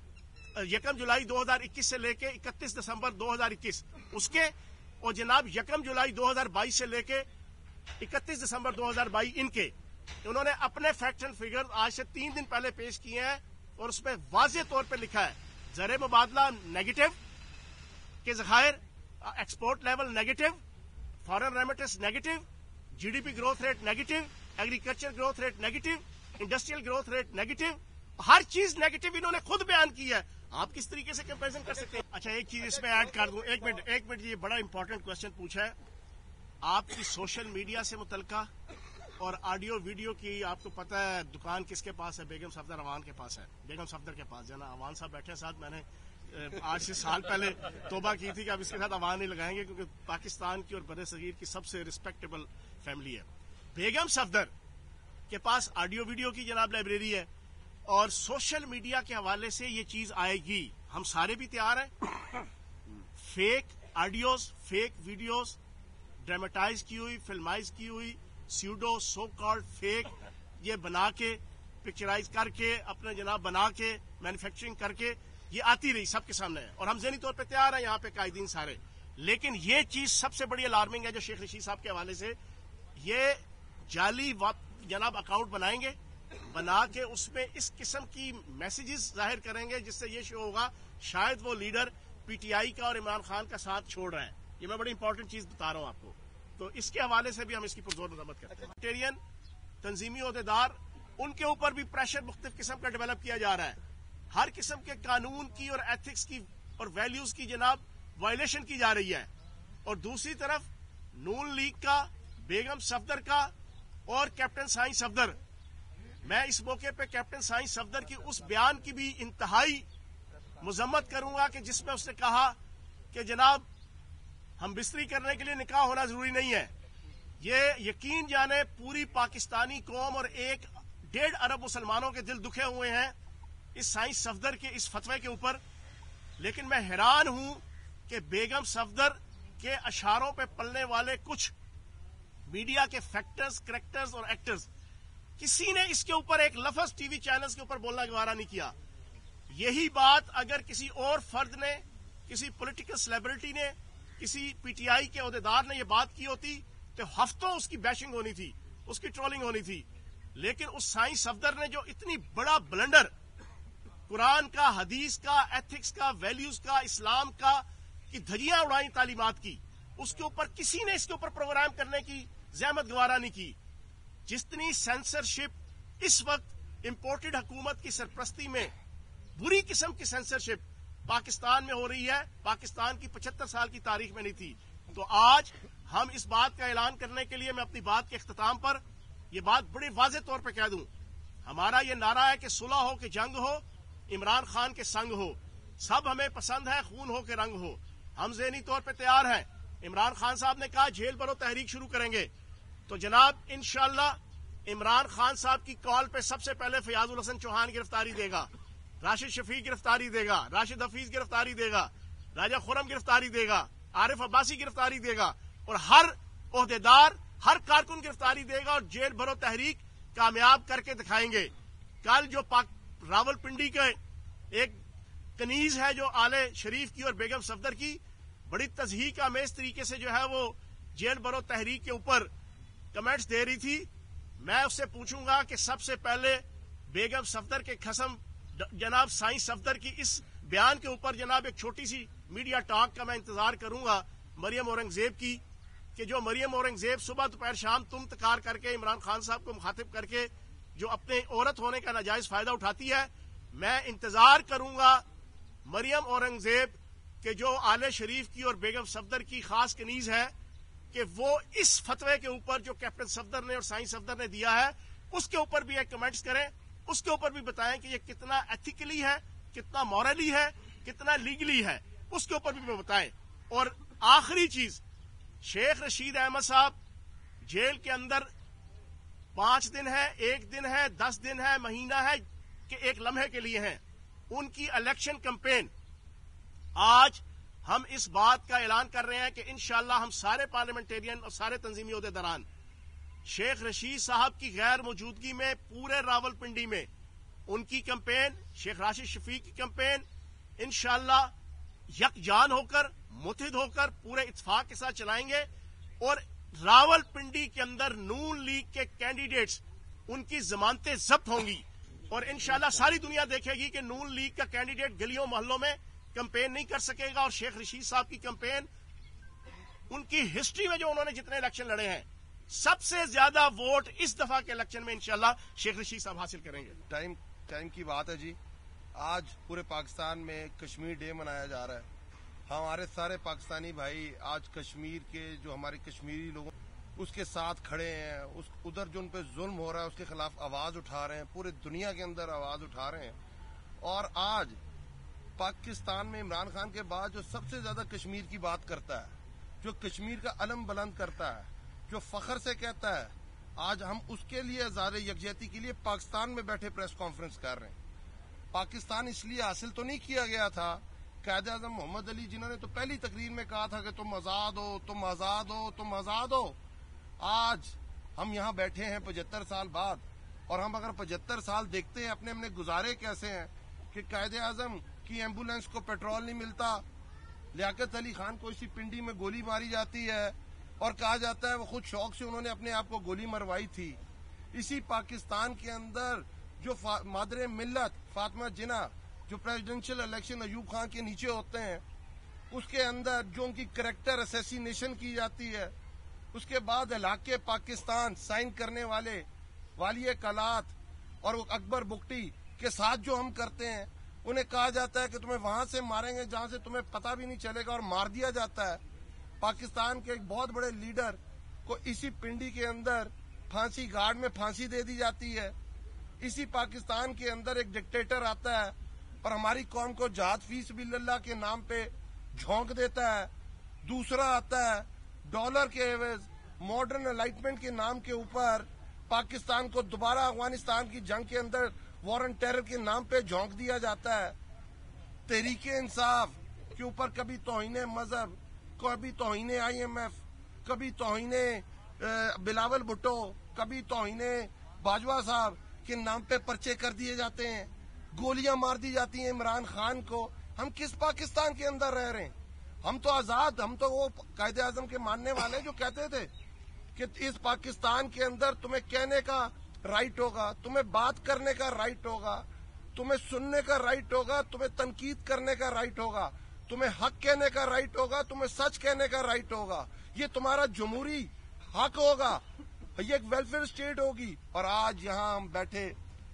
1 जुलाई 2021 से लेके 31 दिसंबर 2021 उसके, और जनाब 1 जुलाई 2022 से लेके 31 दिसंबर 2022 इनके, उन्होंने अपने फैक्ट एंड फिगर आज से 3 दिन पहले पेश किए हैं और उसमें वाज़ेह तौर पे लिखा है ज़र मुबादला नेगेटिव के ज़खायर, export level negative, foreign remittance negative, GDP growth rate negative, agriculture growth rate negative, industrial growth rate negative, हर चीज नेगेटिव इन्होंने खुद बयान की है। आप किस तरीके से कंपैरिजन कर सकते हैं? अच्छा, एक चीज इसमें ऐड कर दूं, एक मिनट, ये बड़ा इंपॉर्टेंट क्वेश्चन पूछा है आपकी सोशल मीडिया से मुतल्लिका और ऑडियो वीडियो की। आपको पता है दुकान किसके पास है? बेगम सफदर अवान के पास है, बेगम सफदर के पास। जना अवान साहब बैठे साथ, मैंने आज से साल पहले तोबा की थी कि अब इसके साथ अवान नहीं लगाएंगे क्योंकि पाकिस्तान की और बड़े सगीर की सबसे रिस्पेक्टेबल फैमिली है। बेगम सफदर के पास ऑडियो वीडियो की जनाब लाइब्रेरी है और सोशल मीडिया के हवाले से ये चीज आएगी। हम सारे भी तैयार हैं। Fake audios, fake videos, dramatise की हुई, फिल्माइज की हुई, स्यूडो सो कॉल्ड फेक یہ بنا کے پکچرائز کر کے اپنے جناب بنا کے مینوفیکچرنگ کر کے یہ آتی رہی سب کے سامنے ہے اور ہم ذہنی طور پہ تیار ہیں یہاں پہ قائدین سارے. لیکن یہ چیز سب سے بڑی الارمنگ ہے جو شیخ رشید صاحب کے حوالے سے یہ جعلی جناب اکاؤنٹ بنائیں گے, بنا کے اس میں اس قسم کی میسیجز ظاہر کریں گے جس سے یہ شو ہوگا شاید وہ لیڈر پی ٹی آئی کا اور عمران خان کا ساتھ چھوڑ رہے ہیں. یہ میں بڑی امپورٹنٹ چیز بتا رہا ہوں آپ کو. تو اس کے حوالے سے بھی ہم اس کی پرزور مذمت کرتے ہیں. ٹیرین تنظیمی عہدیدار ان کے اوپر بھی پریشر مختلف قسم کا ڈیولپ کیا جا رہا ہے. ہر قسم کے قانون کی اور ایتھکس کی اور ویلیوز کی جناب وائلیشن کی جا رہی ہے. اور دوسری طرف نون لیگ کا, بیگم صفدر کا اور کیپٹن سائیں صفدر, میں اس موقع پہ کیپٹن سائیں صفدر کی اس بیان کی بھی انتہائی مذمت کروں گا کہ جس میں اس نے کہا کہ جناب ہم بستری کرنے کے لیے نکاح ہونا ضروری نہیں ہے. یہ یقین جانے پوری پاکستانی قوم اور 1.5 ارب مسلمانوں کے دل دکھے ہوئے ہیں اس سائیں صفدر کے اس فتوے کے اوپر. لیکن میں حیران ہوں کہ بیگم صفدر کے اشعاروں پہ پلنے والے کچھ میڈیا کے فیکٹرز, کریکٹرز اور ایکٹرز, کسی نے اس کے اوپر ایک لفظ ٹی وی چینلز کے اوپر بولنا گوارا نہیں کیا. یہی بات اگر کسی اور فرد نے, کسی پولیٹیکل سیلیبریٹی نے, کسی پی ٹی آئی کے عہدیدار نے یہ بات کی ہوتی تو ہفتوں اس کی بیشنگ ہونی تھی, اس کی ٹرولنگ ہونی تھی. لیکن اس سائیں صفدر نے جو اتنی بڑا بلنڈر قرآن کا, حدیث کا, ایتھکس کا, ویلیوز کا, اسلام کا کی دھجیاں اڑائیں تعلیمات کی, اس کے اوپر کسی نے اس کے اوپر پروگرام کرنے کی زحمت گوارا نہیں کی. جتنی سینسرشپ اس وقت امپورٹڈ حکومت کی سرپرستی میں بری قسم کی سینسرشپ پاکستان میں ہو رہی ہے, پاکستان کی 75 سال کی تاریخ میں نہیں تھی. تو آج ہم اس بات کا اعلان کرنے کے لیے میں اپنی بات کے اختتام پر یہ بات بڑے واضح طور پہ کہہ دوں, ہمارا یہ نعرہ ہے کہ صلح ہو کہ جنگ ہو, عمران خان کے سنگ ہو, سب ہمیں پسند ہے, خون ہو کہ رنگ ہو. ہم ذہنی طور پہ تیار ہیں. عمران خان صاحب نے کہا جیل بھرو تحریک شروع کریں گے, تو جناب انشاءاللہ عمران خان صاحب کی کال پہ سب سے پہلے فیاض الحسن چوہان گرفتاری دے گا, راشد شفیق گرفتاری دے گا, راشد حفیظ گرفتاری دے گا, راجہ خرم گرفتاری دے گا, عارف عباسی گرفتاری دے گا, اور ہر عہدیدار, ہر کارکن گرفتاری دے گا, اور جیل بھرو تحریک کامیاب کر کے دکھائیں گے. کل جو راول پنڈی کا ایک کنیز ہے جو آل شریف کی اور بیگم صفدر کی بڑی تضحیق آمیز طریقے سے جو ہے وہ جیل بھرو تحریک کے اوپر کمنٹس دے رہی تھی, میں اس سے پوچھوں گا کہ سب سے پہلے بیگم صفدر کے قسم جناب سائیں صفدر کی اس بیان کے اوپر جناب ایک چھوٹی سی میڈیا ٹاک کا میں انتظار کروں گا مریم اورنگزیب کی, کہ جو مریم اورنگزیب صبح دوپہر شام تم تکار کر کے عمران خان صاحب کو مخاطب کر کے جو اپنے عورت ہونے کا ناجائز فائدہ اٹھاتی ہے, میں انتظار کروں گا مریم اورنگزیب کہ جو آل شریف کی اور بیگم صفدر کی خاص کنیز ہے کہ وہ اس فتوے کے اوپر جو کیپٹن صفدر نے اور سائیں صفدر نے دیا ہے اس کے اوپر بھی ایک کمنٹس کریں, اس کے اوپر بھی بتائیں کہ یہ کتنا ایتھیکلی ہے, کتنا مورلی ہے, کتنا لیگلی ہے, اس کے اوپر بھی بتائیں. اور آخری چیز, شیخ رشید احمد صاحب جیل کے اندر 5 دن ہے, 1 دن ہے, 10 دن ہے, مہینہ ہے کہ ایک لمحے کے لیے ہیں. ان کی الیکشن کمپین, آج ہم اس بات کا اعلان کر رہے ہیں کہ انشاءاللہ ہم سارے پارلیمنٹیرین اور سارے تنظیمی عہدیداران شیخ رشید صاحب کی غیر موجودگی میں پورے راول پنڈی میں ان کی کمپین, شیخ راشد شفیق کی کمپین انشاءاللہ یکجان ہو کر, متحد ہو کر, پورے اتفاق کے ساتھ چلائیں گے. اور راول پنڈی کے اندر نون لیگ کے کینڈیڈیٹس ان کی ضمانتیں ضبط ہوں گی, اور انشاءاللہ ساری دنیا دیکھے گی کہ نون لیگ کا کینڈیڈیٹ گلیوں محلوں میں کمپین نہیں کر سکے گا. اور شیخ رشید صاحب کی کمپین, ان کی ہسٹری میں جو انہوں نے جتنے الیکشن لڑے ہیں سب سے زیادہ ووٹ اس دفعہ کے الیکشن میں انشاءاللہ شیخ رشید صاحب حاصل کریں گے. ٹائم کی بات ہے جی, آج پورے پاکستان میں کشمیر ڈے منایا جا رہا ہے. ہمارے سارے پاکستانی بھائی آج کشمیر کے جو ہمارے کشمیری لوگ اس کے ساتھ کھڑے ہیں, ادھر جو ان پہ ظلم ہو رہا ہے اس کے خلاف آواز اٹھا رہے ہیں, پورے دنیا کے اندر آواز اٹھا رہے ہیں. اور آج پاکستان میں عمران خان کے بعد جو سب سے زیادہ کشمیر کی بات کرتا ہے, جو کشمیر کا علم بلند کرتا ہے, جو فخر سے کہتا ہے, آج ہم اس کے لیے اظہار یکجہتی کے لیے پاکستان میں بیٹھے پریس کانفرنس کر رہے ہیں. پاکستان اس لیے حاصل تو نہیں کیا گیا تھا, قائد اعظم محمد علی جنہوں نے تو پہلی تقریر میں کہا تھا کہ تم آزاد ہو, تم آزاد ہو, تم آزاد ہو. آج ہم یہاں بیٹھے ہیں 75 سال بعد, اور ہم اگر 75 سال دیکھتے ہیں اپنے گزارے کیسے ہیں کہ قائد اعظم کی ایمبولینس کو پیٹرول نہیں ملتا، لیاقت علی خان کو اسی پنڈی میں گولی ماری جاتی ہے اور کہا جاتا ہے وہ خود شوق سے انہوں نے اپنے آپ کو گولی مروائی تھی۔ اسی پاکستان کے اندر جو مادر ملت فاطمہ جناح جو پریزیڈنشل الیکشن ایوب خان کے نیچے ہوتے ہیں، اس کے اندر جو ان کی کریکٹر اسیسینیشن کی جاتی ہے، اس کے بعد علاقے پاکستان سائن کرنے والے والی کلات اور اکبر بگٹی کے ساتھ جو ہم کرتے ہیں، انہیں کہا جاتا ہے کہ تمہیں وہاں سے ماریں گے جہاں سے تمہیں پتہ بھی نہیں چلے گا، اور مار دیا جاتا ہے۔ پاکستان کے ایک بہت بڑے لیڈر کو اسی پنڈی کے اندر پھانسی گھاٹ میں پھانسی دے دی جاتی ہے۔ اسی پاکستان کے اندر ایک ڈکٹیٹر آتا ہے اور ہماری قوم کو جہاد فی سبیل اللہ کے نام پہ جھونک دیتا ہے۔ دوسرا آتا ہے ڈالر کے عوض ماڈرن الائٹمنٹ کے نام کے اوپر پاکستان کو دوبارہ افغانستان کی جنگ کے اندر وار اینڈ ٹیرر کے نام پہ جھونک دیا جاتا ہے۔ تحریک انصاف کے اوپر کبھی توہین مذہب، کبھی توہین IMF، کبھی توہین بلاول بھٹو، کبھی توہین باجوہ صاحب کے نام پہ پرچے کر دیے جاتے ہیں، گولیاں مار دی جاتی ہیں عمران خان کو۔ ہم کس پاکستان کے اندر رہ رہے ہیں؟ ہم تو آزاد، ہم تو وہ قائد اعظم کے ماننے والے جو کہتے تھے کہ اس پاکستان کے اندر تمہیں کہنے کا رائٹ ہوگا، تمہیں بات کرنے کا رائٹ ہوگا، تمہیں سننے کا رائٹ ہوگا، تمہیں تنقید کرنے کا رائٹ ہوگا، تمہیں حق کہنے کا رائٹ ہوگا، تمہیں سچ کہنے کا رائٹ ہوگا، یہ تمہارا جمہوری حق ہوگا، یہ ایک ویلفیئر اسٹیٹ ہوگی۔ اور آج یہاں ہم بیٹھے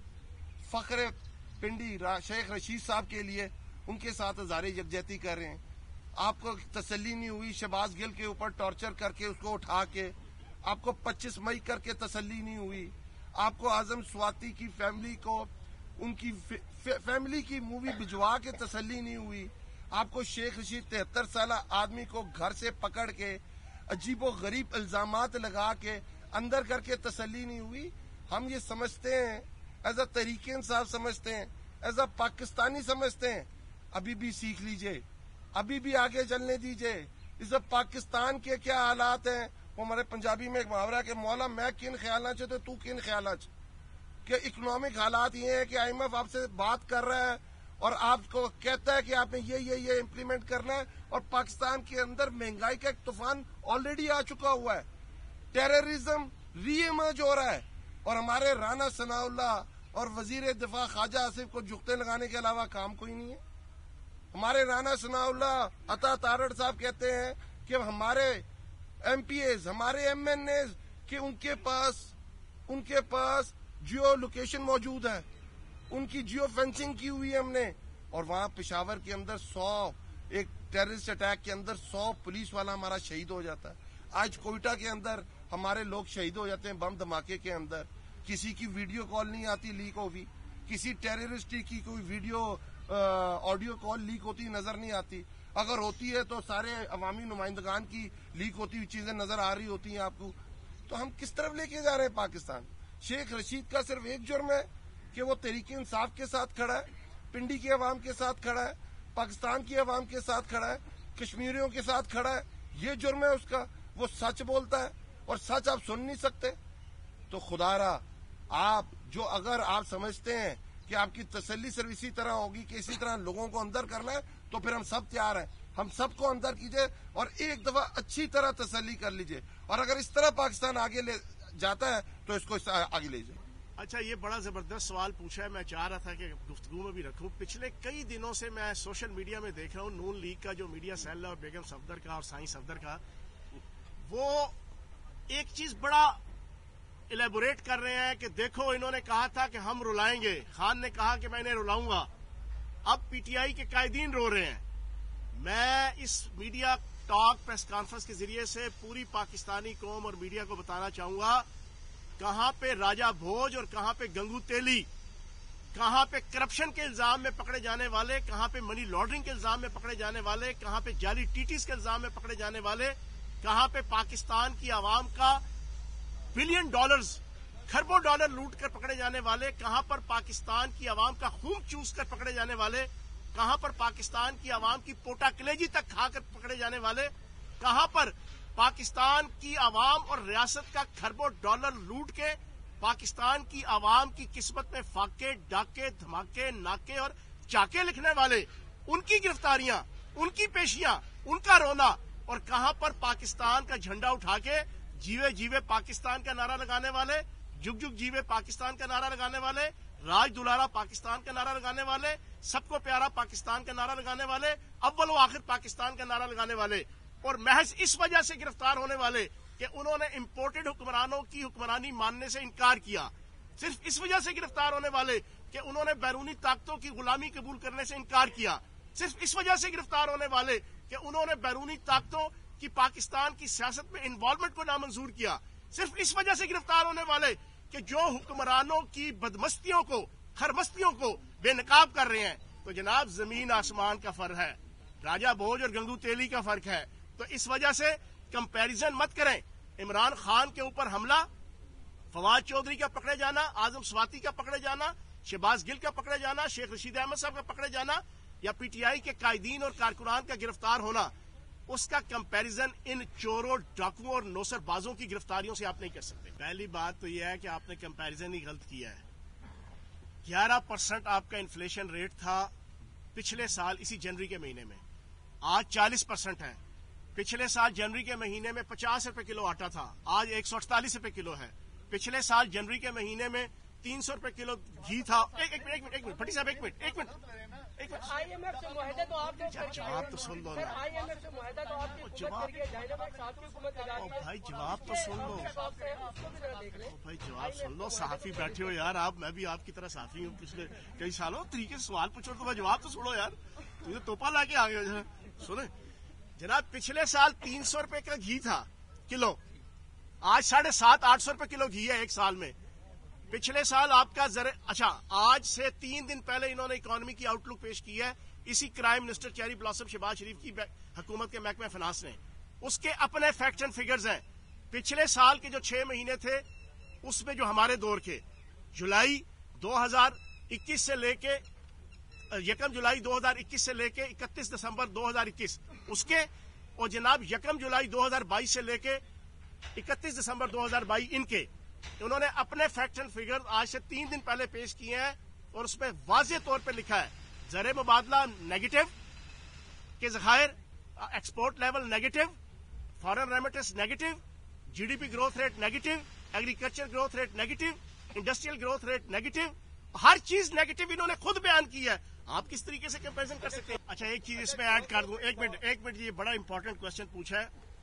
فخر پنڈی شیخ رشید صاحب کے لیے ان کے ساتھ اظہار یکجہتی کر رہے ہیں۔ آپ کو تسلی نہیں ہوئی شہباز گل کے اوپر ٹارچر کر کے اس کو اٹھا کے، آپ کو 25 مئی کر کے تسلی نہیں ہوئی، آپ کو اعظم سواتی کی فیملی کو ان کی فیملی کی مووی بھجوا کے تسلی نہیں ہوئی، آپ کو شیخ رشید 73 سالہ آدمی کو گھر سے پکڑ کے عجیب و غریب الزامات لگا کے اندر کر کے تسلی نہیں ہوئی۔ ہم یہ سمجھتے ہیں، ایز اے تحریک انصاف سمجھتے ہیں، ایز اے پاکستانی سمجھتے ہیں، ابھی بھی سیکھ لیجئے، ابھی بھی آگے چلنے دیجئے۔ اس پاکستان کے کیا حالات ہیں، وہ ہمارے پنجابی میں ایک محاورہ کہ مولا میں کن خیالات چاہتے تو کن خیالات کہ اکنامک حالات یہ ہے کہ IMF آپ سے بات کر رہا ہے اور آپ کو کہتا ہے کہ آپ نے یہ امپلیمنٹ کرنا ہے، اور پاکستان کے اندر مہنگائی کا ایک طوفان آلریڈی آ چکا ہوا ہے، ٹیررزم ری ایمرج ہو رہا ہے، اور ہمارے رانا ثناء اللہ اور وزیر دفاع خواجہ آصف کو جھکتے لگانے کے علاوہ کام کوئی نہیں ہے۔ ہمارے رانا ثناء اللہ عطا تارڑ صاحب کہتے ہیں کہ ہمارے MPAs، ہمارے MNAs کہ ان کے پاس جیو لوکیشن موجود ہے، ان کی جیو فینسنگ کی ہوئی ہے ہم نے، اور وہاں پشاور کے اندر 100 ایک ٹیررسٹ اٹیک کے اندر 100 پولیس والا ہمارا شہید ہو جاتا ہے۔ آج کوئٹہ کے اندر ہمارے لوگ شہید ہو جاتے ہیں بم دھماکے کے اندر، کسی کی ویڈیو کال نہیں آتی لیک ہوگی، کسی ٹیررسٹ کی کوئی ویڈیو آڈیو کال لیک ہوتی نظر نہیں آتی، اگر ہوتی ہے تو سارے عوامی نمائندگان کی لیک ہوتی ہوئی چیزیں نظر آ رہی ہوتی ہیں آپ کو۔ تو ہم کس طرف لے کے جا رہے ہیں پاکستان؟ شیخ رشید کا صرف ایک جرم ہے کہ وہ تحریک انصاف کے ساتھ کھڑا ہے، پنڈی کی عوام کے ساتھ کھڑا ہے، پاکستان کی عوام کے ساتھ کھڑا ہے، کشمیریوں کے ساتھ کھڑا ہے، یہ جرم ہے اس کا۔ وہ سچ بولتا ہے اور سچ آپ سن نہیں سکتے۔ تو خدا را آپ جو اگر آپ سمجھتے ہیں کہ آپ کی تسلی صرف اسی طرح ہوگی کہ اسی طرح لوگوں کو اندر کرنا ہے، تو پھر ہم سب تیار ہیں، ہم سب کو اندر کیجئے اور ایک دفعہ اچھی طرح تسلی کر لیجئے، اور اگر اس طرح پاکستان آگے لے جاتا ہے تو اس کو آگے لے جائے۔ اچھا، یہ بڑا زبردست سوال پوچھا ہے، میں چاہ رہا تھا کہ گفتگو میں بھی رکھوں۔ پچھلے کئی دنوں سے میں سوشل میڈیا میں دیکھ رہا ہوں نون لیگ کا جو میڈیا سیل ہے اور بیگم صفدر کا اور سائیں صفدر کا، وہ ایک چیز بڑا الیبوریٹ کر رہے ہیں کہ دیکھو انہوں نے کہا تھا کہ ہم رلائیں گے، خان نے کہا کہ میں انہیں رلاؤں گا، اب PTI کے قائدین رو رہے ہیں۔ میں اس میڈیا ٹاک پریس کانفرنس کے ذریعے سے پوری پاکستانی قوم اور میڈیا کو بتانا چاہوں گا، کہاں پہ راجہ بھوج اور کہاں پہ گنگو تیلی، کہاں پہ کرپشن کے الزام میں پکڑے جانے والے، کہاں پہ منی لانڈرنگ کے الزام میں پکڑے جانے والے، کہاں پہ جعلی TTs کے الزام میں پکڑے جانے والے، کہاں پہ پاکستان کی عوام کا بلین ڈالرز، کھربوں ڈالر لوٹ کر پکڑے جانے والے، کہاں پر پاکستان کی عوام کا خون چوس کر پکڑے جانے والے، کہاں پر پاکستان کی عوام کی پوٹا کلیجی تک کھا کر پکڑے جانے والے، کہاں پر پاکستان کی عوام اور ریاست کا کھربوں ڈالر لوٹ کے پاکستان کی عوام کی قسمت میں فاقے، ڈاکے، دھماکے، ناکے اور چاکے لکھنے والے، ان کی گرفتاریاں، ان کی پیشیاں، ان کا رونا، اور کہاں پر پاکستان کا جھنڈا اٹھا کے جیوے جیوے پاکستان کا نعرہ لگانے والے، جگ جگ جیوے پاکستان کا نعرہ لگانے والے، راج دلارا پاکستان کا نعرہ لگانے والے، سب کو پیارا پاکستان کا نعرہ لگانے والے، اول و آخر پاکستان کا نعرہ لگانے والے، اور محض اس وجہ سے گرفتار ہونے والے کہ انہوں نے امپورٹڈ حکمرانوں کی حکمرانی ماننے سے انکار کیا، صرف اس وجہ سے گرفتار ہونے والے کہ انہوں نے بیرونی طاقتوں کی غلامی قبول کرنے سے انکار کیا، صرف اس وجہ سے گرفتار ہونے والے کہ انہوں نے بیرونی طاقتوں کی پاکستان کی سیاست میں انوالومنٹ کو نامنظور کیا، صرف اس وجہ سے گرفتار ہونے والے کہ جو حکمرانوں کی بدمستیوں کو، خرمستیوں کو بے نقاب کر رہے ہیں۔ تو جناب زمین آسمان کا فرق ہے، راجہ بھوج اور گنگو تیلی کا فرق ہے، تو اس وجہ سے کمپیریزن مت کریں۔ عمران خان کے اوپر حملہ، فواد چودھری کا پکڑے جانا، اعظم سواتی کا پکڑے جانا، شہباز گل کا پکڑے جانا، شیخ رشید احمد صاحب کا پکڑے جانا، یا پی ٹی آئی کے قائدین اور کارکنان کا گرفتار ہونا، اس کا کمپیریزن ان چوروں، ڈاکوؤں اور نوسر بازوں کی گرفتاریوں سے آپ نہیں کر سکتے۔ پہلی بات تو یہ ہے کہ آپ نے کمپیریزن ہی غلط کیا ہے۔ 11% آپ کا انفلیشن ریٹ تھا پچھلے سال اسی جنوری کے مہینے میں، آج 40% ہے۔ پچھلے سال جنوری کے مہینے میں 50 روپے کلو آٹا تھا، آج 148 روپے کلو ہے۔ پچھلے سال جنوری کے مہینے میں 300 روپے کلو گھی تھا۔ ایک منٹ پٹی صاحب، ایک منٹ آئی ایم ایف سے معاہدہ تو آپ نے جواب تو سن لو نا آئی ایم ایف سے معاہدہ تو آپ کی حکومت کر کے ڈائنامک صاحب کی حکومت لگا دی ہے۔ بھائی جواب تو سن لو، بھائی جواب سن لو، صحافی بیٹھے ہو یار آپ، میں بھی آپ کی طرح صحافی ہوں پچھلے کئی سالوں، طریقے سے سوال پوچھو تو جواب تو سنو یار، تمہیں توپا لا کے آ گئے۔ سنیں جناب، پچھلے سال 300 روپے کا گھی تھا کلو، آج 750-800 روپے کلو گھی ہے ایک سال میں۔ پچھلے سال آپ کا اچھا، آج سے 3 دن پہلے انہوں نے اکانومی کی آؤٹ لک پیش کی ہے، اسی crime minister cherry blossom Shahbaz Sharif کی حکومت کے محکمہ فنانس نے، اس کے اپنے فیکٹس اینڈ فگرز ہیں۔ پچھلے سال کے جو 6 مہینے تھے اس میں جو ہمارے دور کے جولائی 2021 سے لے کے 1 جولائی 2021 سے لے کے 31 دسمبر 2021 اس کے، اور جناب 1 جولائی 2022 سے لے کے 31 دسمبر 2022 ان کے، انہوں نے اپنے فیکٹس اینڈ فگر آج سے 3 دن پہلے پیش کیے ہیں، اور اس میں واضح طور پہ لکھا ہے زر مبادلہ نیگیٹو کے ذخائر، export level negative, foreign remittance negative, G D P growth rate negative, agriculture growth rate negative, industrial growth rate negative, ہر چیز نیگیٹو انہوں نے خود بیان کی ہے۔ آپ کس طریقے سے کمپیریزن کر سکتے ہیں؟ اچھا ایک چیز اس میں ایڈ کر دوں، ایک منٹ، یہ بڑا امپورٹنٹ کوشچن پوچھا ہے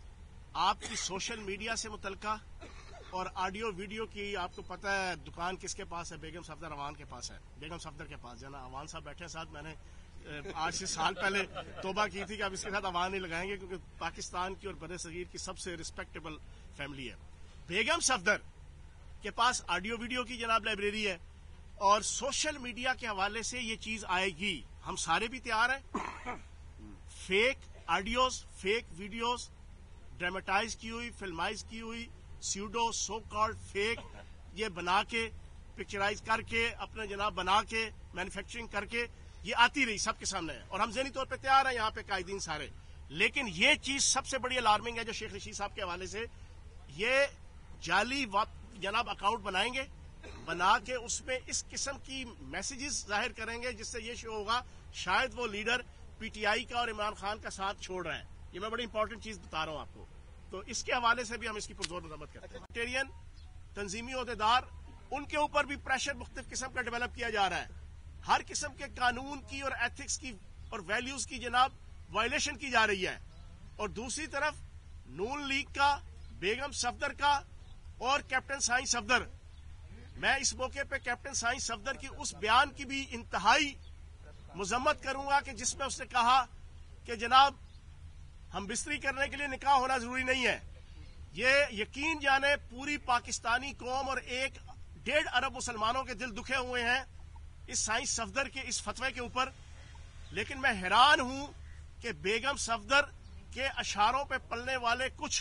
آپ کی سوشل میڈیا سے متعلقہ اور آڈیو ویڈیو کی۔ آپ کو پتا ہے دکان کس کے پاس ہے؟ بیگم صفدر اوان کے پاس ہے، بیگم صفدر کے پاس جانا۔ اوان صاحب بیٹھے ساتھ، میں نے آج سے سال پہلے توبہ کی تھی کہ اب اس کے ساتھ اوان نہیں لگائیں گے، کیونکہ پاکستان کی اور بر صغیر کی سب سے ریسپیکٹیبل فیملی ہے۔ بیگم صفدر کے پاس آڈیو ویڈیو کی جناب لائبریری ہے، اور سوشل میڈیا کے حوالے سے یہ چیز آئے گی، ہم سارے بھی تیار ہیں۔ Fake audios, fake videos, dramatise کی ہوئی، فلمائز کی ہوئی، سیوڈو سو کالڈ فیک، یہ بنا کے پکچرائز کر کے اپنے جناب بنا کے مینوفیکچرنگ کر کے یہ آتی رہی، سب کے سامنے ہے، اور ہم ذہنی طور پہ تیار ہیں یہاں پہ قائدین سارے۔ لیکن یہ چیز سب سے بڑی الارمنگ ہے جو شیخ رشید صاحب کے حوالے سے، یہ جعلی جناب اکاؤنٹ بنائیں گے، بنا کے اس میں اس قسم کی میسیجز ظاہر کریں گے جس سے یہ شو ہوگا شاید وہ لیڈر پی ٹی آئی کا اور عمران خان کا ساتھ چھوڑ رہا ہے۔ یہ میں بڑی امپورٹنٹ چیز بتا رہا ہوں آپ کو، تو اس کے حوالے سے بھی ہم اس کی پرزور مذمت کرتے ہیں۔ ٹیرین تنظیمی عہدیدار، ان کے اوپر بھی پریشر مختلف قسم کا ڈیولپ کیا جا رہا ہے، ہر قسم کے قانون کی اور ایتھکس کی اور ویلیوز کی جناب وائلیشن کی جا رہی ہے، اور دوسری طرف نون لیگ کا، بیگم صفدر کا اور کیپٹن سائیں صفدر، میں اس موقع پہ کیپٹن سائیں صفدر کی اس بیان کی بھی انتہائی مذمت کروں گا کہ جس میں اس نے کہا کہ جناب ہم بستری کرنے کے لیے نکاح ہونا ضروری نہیں ہے۔ یہ یقین جانے پوری پاکستانی قوم اور 1.5 ارب مسلمانوں کے دل دکھے ہوئے ہیں اس سائیں صفدر کے اس فتوے کے اوپر، لیکن میں حیران ہوں کہ بیگم صفدر کے اشعاروں پہ پلنے والے کچھ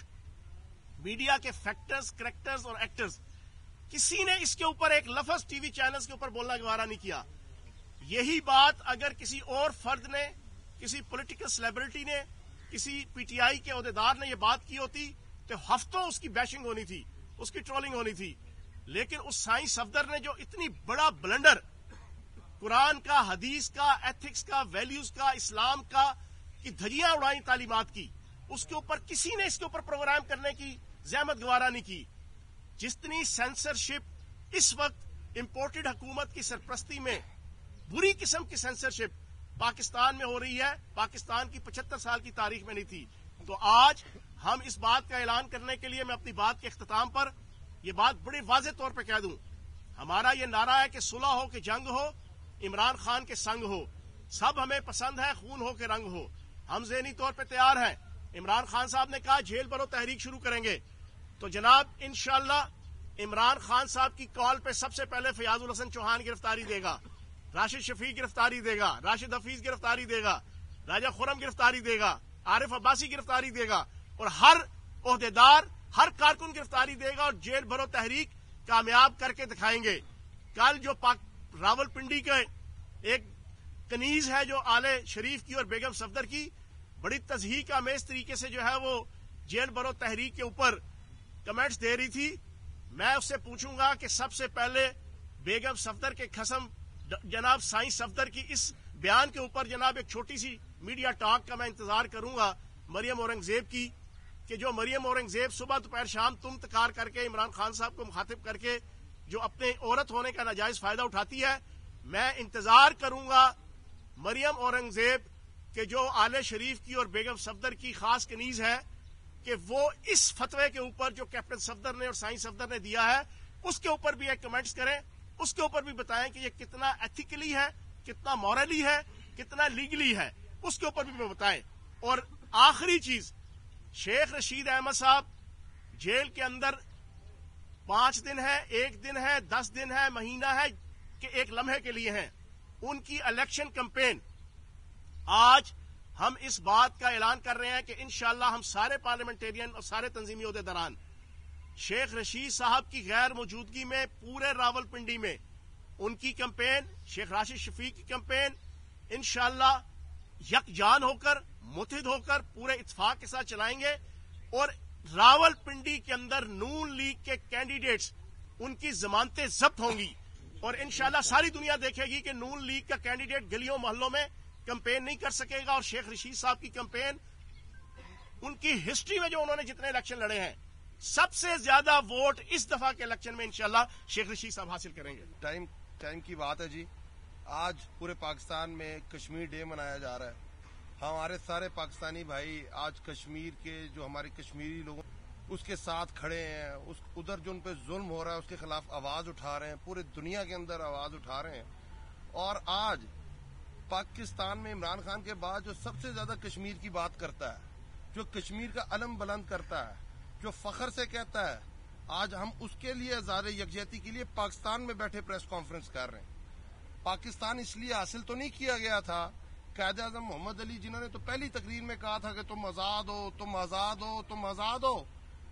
میڈیا کے فیکٹرز، کریکٹرز اور ایکٹرز، کسی نے اس کے اوپر ایک لفظ ٹی وی چینلز کے اوپر بولنا گوارا نہیں کیا۔ یہی بات اگر کسی اور فرد نے، کسی پولیٹیکل سیلیبریٹی نے، کسی پی ٹی آئی کے عہدیدار نے یہ بات کی ہوتی تو ہفتوں اس کی بیشنگ ہونی تھی، اس کی ٹرولنگ ہونی تھی۔ لیکن اس سائیں صفدر نے جو اتنی بڑا بلنڈر قرآن کا، حدیث کا، ایتھکس کا، ویلیوز کا، اسلام کا کی دھجیاں اڑائیں تعلیمات کی، اس کے اوپر کسی نے اس کے اوپر پروگرام کرنے کی زحمت گوارا نہیں کی. جتنی سینسرشپ اس وقت امپورٹڈ حکومت کی سرپرستی میں بری قسم کی سینسرشپ پاکستان میں ہو رہی ہے، پاکستان کی 75 سال کی تاریخ میں نہیں تھی. تو آج ہم اس بات کا اعلان کرنے کے لیے میں اپنی بات کے اختتام پر یہ بات بڑے واضح طور پہ کہہ دوں، ہمارا یہ نعرہ ہے کہ صلح ہو کہ جنگ ہو، عمران خان کے سنگ ہو. سب ہمیں پسند ہے، خون ہو کہ رنگ ہو. ہم ذہنی طور پہ تیار ہیں. عمران خان صاحب نے کہا جیل برو تحریک شروع کریں گے، تو جناب انشاءاللہ عمران خان صاحب کی کال پہ سب سے پہلے فیاض الحسن چوہان گرفتاری دے گا، راشد شفیق گرفتاری دے گا، راشد حفیظ گرفتاری دے گا، راجہ خرم گرفتاری دے گا، عارف عباسی گرفتاری دے گا، اور ہر عہدیدار، ہر کارکن گرفتاری دے گا، اور جیل بھرو تحریک کامیاب کر کے دکھائیں گے. کل جو راول پنڈی کے ایک کنیز ہے جو آل شریف کی اور بیگم صفدر کی بڑی تضحیک آمیز طریقے سے جو ہے وہ جیل بھرو تحریک کے اوپر کمنٹس دے رہی تھی، میں اس سے پوچھوں گا کہ سب سے پہلے بیگم صفدر کے قسم جناب سائیں صفدر کی اس بیان کے اوپر جناب ایک چھوٹی سی میڈیا ٹاک کا میں انتظار کروں گا مریم اورنگزیب کی، کہ جو مریم اورنگزیب صبح دوپہر شام تم تکار کر کے عمران خان صاحب کو مخاطب کر کے جو اپنے عورت ہونے کا ناجائز فائدہ اٹھاتی ہے. میں انتظار کروں گا مریم اورنگزیب کہ جو آل شریف کی اور بیگم صفدر کی خاص کنیز ہے، کہ وہ اس فتوے کے اوپر جو کیپٹن صفدر نے اور سائیں صفدر نے دیا ہے اس کے اوپر بھی ایک کمنٹس کریں، اس کے اوپر بھی بتائیں کہ یہ کتنا ایتھیکلی ہے، کتنا مورلی ہے، کتنا لیگلی ہے، اس کے اوپر بھی بتائیں. اور آخری چیز، شیخ رشید احمد صاحب جیل کے اندر 5 دن ہے، 1 دن ہے، 10 دن ہے، مہینہ ہے کہ ایک لمحے کے لیے ہیں. ان کی الیکشن کمپین آج ہم اس بات کا اعلان کر رہے ہیں کہ انشاءاللہ ہم سارے پارلیمنٹیرین اور سارے تنظیمی عہدیداران شیخ رشید صاحب کی غیر موجودگی میں پورے راول پنڈی میں ان کی کمپین، شیخ راشد شفیق کی کمپین انشاءاللہ یکجان ہو کر، متحد ہو کر، پورے اتفاق کے ساتھ چلائیں گے. اور راول پنڈی کے اندر نون لیگ کے کینڈیڈیٹس ان کی ضمانتیں ضبط ہوں گی، اور انشاءاللہ ساری دنیا دیکھے گی کہ نون لیگ کا کینڈیڈیٹ گلیوں محلوں میں کمپین نہیں کر سکے گا. اور شیخ رشید صاحب کی کمپین، ان کی ہسٹری میں جو انہوں نے جتنے الیکشن لڑے ہیں سب سے زیادہ ووٹ اس دفعہ کے الیکشن میں انشاءاللہ شیخ رشید صاحب حاصل کریں گے. ٹائم کی بات ہے جی. آج پورے پاکستان میں کشمیر ڈے منایا جا رہا ہے. ہمارے سارے پاکستانی بھائی آج کشمیر کے جو ہمارے کشمیری لوگ اس کے ساتھ کھڑے ہیں. ادھر جو ان پہ ظلم ہو رہا ہے اس کے خلاف آواز اٹھا رہے ہیں، پورے دنیا کے اندر آواز اٹھا رہے ہیں. اور آج پاکستان میں عمران خان کے بعد جو سب سے زیادہ کشمیر کی بات کرتا ہے، جو کشمیر کا علم بلند کرتا ہے، جو فخر سے کہتا ہے، آج ہم اس کے لیے اظہار یکجہتی کے لیے پاکستان میں بیٹھے پریس کانفرنس کر رہے ہیں. پاکستان اس لیے حاصل تو نہیں کیا گیا تھا. قائد اعظم محمد علی جنہوں نے تو پہلی تقریر میں کہا تھا کہ تم آزاد ہو، تم آزاد ہو، تم آزاد ہو.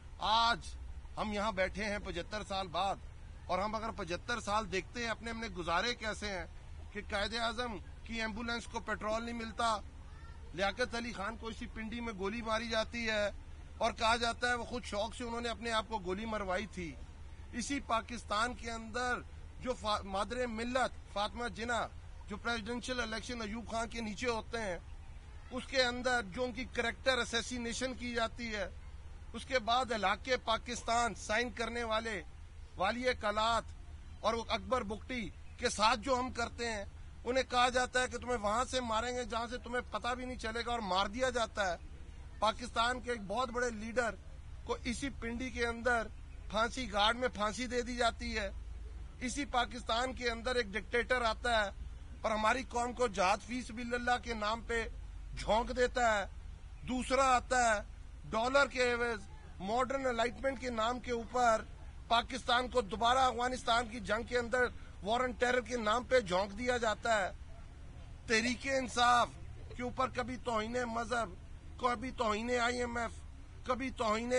آج ہم یہاں بیٹھے ہیں 75 سال بعد، اور ہم اگر 75 سال دیکھتے ہیں اپنے گزارے کیسے ہیں کہ قائد اعظم کی ایمبولینس کو پیٹرول نہیں ملتا، لیاقت علی خان کو اسی پنڈی میں گولی ماری جاتی ہے اور کہا جاتا ہے وہ خود شوق سے انہوں نے اپنے آپ کو گولی مروائی تھی. اسی پاکستان کے اندر جو مادر ملت فاطمہ جناح جو پریزیڈنشل الیکشن ایوب خان کے نیچے ہوتے ہیں، اس کے اندر جو ان کی کریکٹر اسیسینیشن کی جاتی ہے، اس کے بعد علاقے پاکستان سائن کرنے والے والی کالات اور اکبر بگٹی کے ساتھ جو ہم کرتے ہیں، انہیں کہا جاتا ہے کہ تمہیں وہاں سے ماریں گے جہاں سے تمہیں پتہ بھی نہیں چلے گا، اور مار دیا جاتا ہے. پاکستان کے ایک بہت بڑے لیڈر کو اسی پنڈی کے اندر پھانسی گھاٹ میں پھانسی دے دی جاتی ہے. اسی پاکستان کے اندر ایک ڈکٹیٹر آتا ہے اور ہماری قوم کو جہاد فی سبیل اللہ کے نام پہ جھونک دیتا ہے. دوسرا آتا ہے ڈالر کے عوض ماڈرن الائٹمنٹ کے نام کے اوپر پاکستان کو دوبارہ افغانستان کی جنگ کے اندر وار اینڈ ٹیرر کے نام پہ جھونک دیا جاتا ہے. تحریک انصاف کے اوپر کبھی توہین مذہب، کبھی توہین IMF، کبھی توہین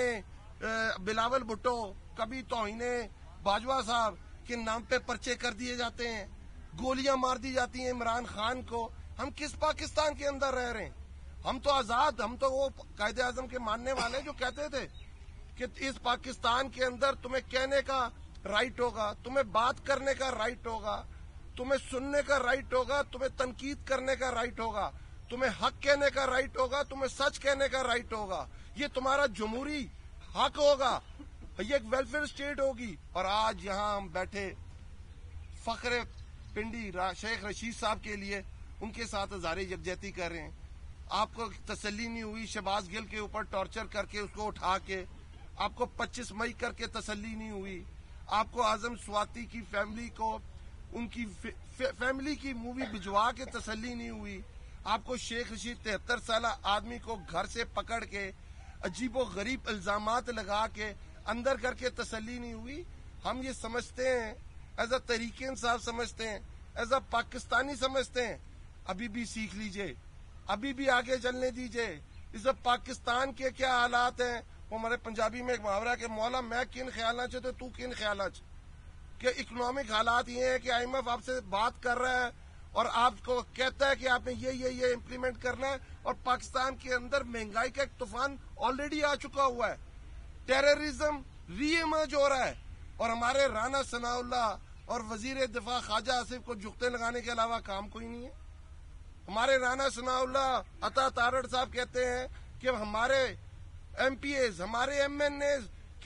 بلاول بھٹو، کبھی توہین باجوہ صاحب کے نام پہ پرچے کر دیے جاتے ہیں، گولیاں مار دی جاتی ہیں عمران خان کو. ہم کس پاکستان کے اندر رہ رہے ہیں؟ ہم تو آزاد، ہم تو وہ قائد اعظم کے ماننے والے جو کہتے تھے کہ اس پاکستان کے اندر تمہیں کہنے کا رائٹ ہوگا, تمہیں بات کرنے کا رائٹ ہوگا, تمہیں سننے کا رائٹ ہوگا, تمہیں تنقید کرنے کا رائٹ ہوگا, تمہیں حق کہنے کا رائٹ ہوگا, تمہیں سچ کہنے کا رائٹ ہوگا. یہ تمہارا جمہوری حق ہوگا, یہ ایک ویلفیئر اسٹیٹ ہوگی. اور آج یہاں ہم بیٹھے فخر پنڈی شیخ رشید صاحب کے لیے ان کے ساتھ اظہار یکجہتی کر رہے ہیں. آپ کو تسلی نہیں ہوئی شہباز گل کے اوپر ٹارچر کر کے اس کو اٹھا کے, آپ کو 25 مئی کر کے تسلی نہیں ہوئی, آپ کو اعظم سواتی کی فیملی کو ان کی فیملی کی مووی بھجوا کے تسلی نہیں ہوئی, آپ کو شیخ رشید 73 سالہ آدمی کو گھر سے پکڑ کے عجیب و غریب الزامات لگا کے اندر کر کے تسلی نہیں ہوئی. ہم یہ سمجھتے ہیں ایز اے تحریک انصاف سمجھتے ہیں, ایز اے پاکستانی سمجھتے ہیں, ابھی بھی سیکھ لیجئے, ابھی بھی آگے چلنے دیجئے. اس پاکستان کے کیا حالات ہیں, وہ ہمارے پنجابی میں ایک محاورہ ہے کہ مولا میں کن خیالات چاہتے تو کن خیالات, کہ اکنامک حالات یہ ہیں کہ آئی ایم ایف آپ سے بات کر رہا ہے اور آپ کو کہتا ہے کہ آپ نے یہ امپلیمنٹ کرنا ہے, اور پاکستان کے اندر مہنگائی کا ایک طوفان آلریڈی آ چکا ہوا ہے, ٹیررزم ری ایمرج ہو رہا ہے, اور ہمارے رانا ثناء اللہ اور وزیر دفاع خواجہ آصف کو جھکتے لگانے کے علاوہ کام کوئی نہیں ہے. ہمارے رانا ثناء اللہ عطا تارڑ صاحب کہتے ہیں کہ ہمارے ایم پی ایز, ہمارے ایم این ایز, کہ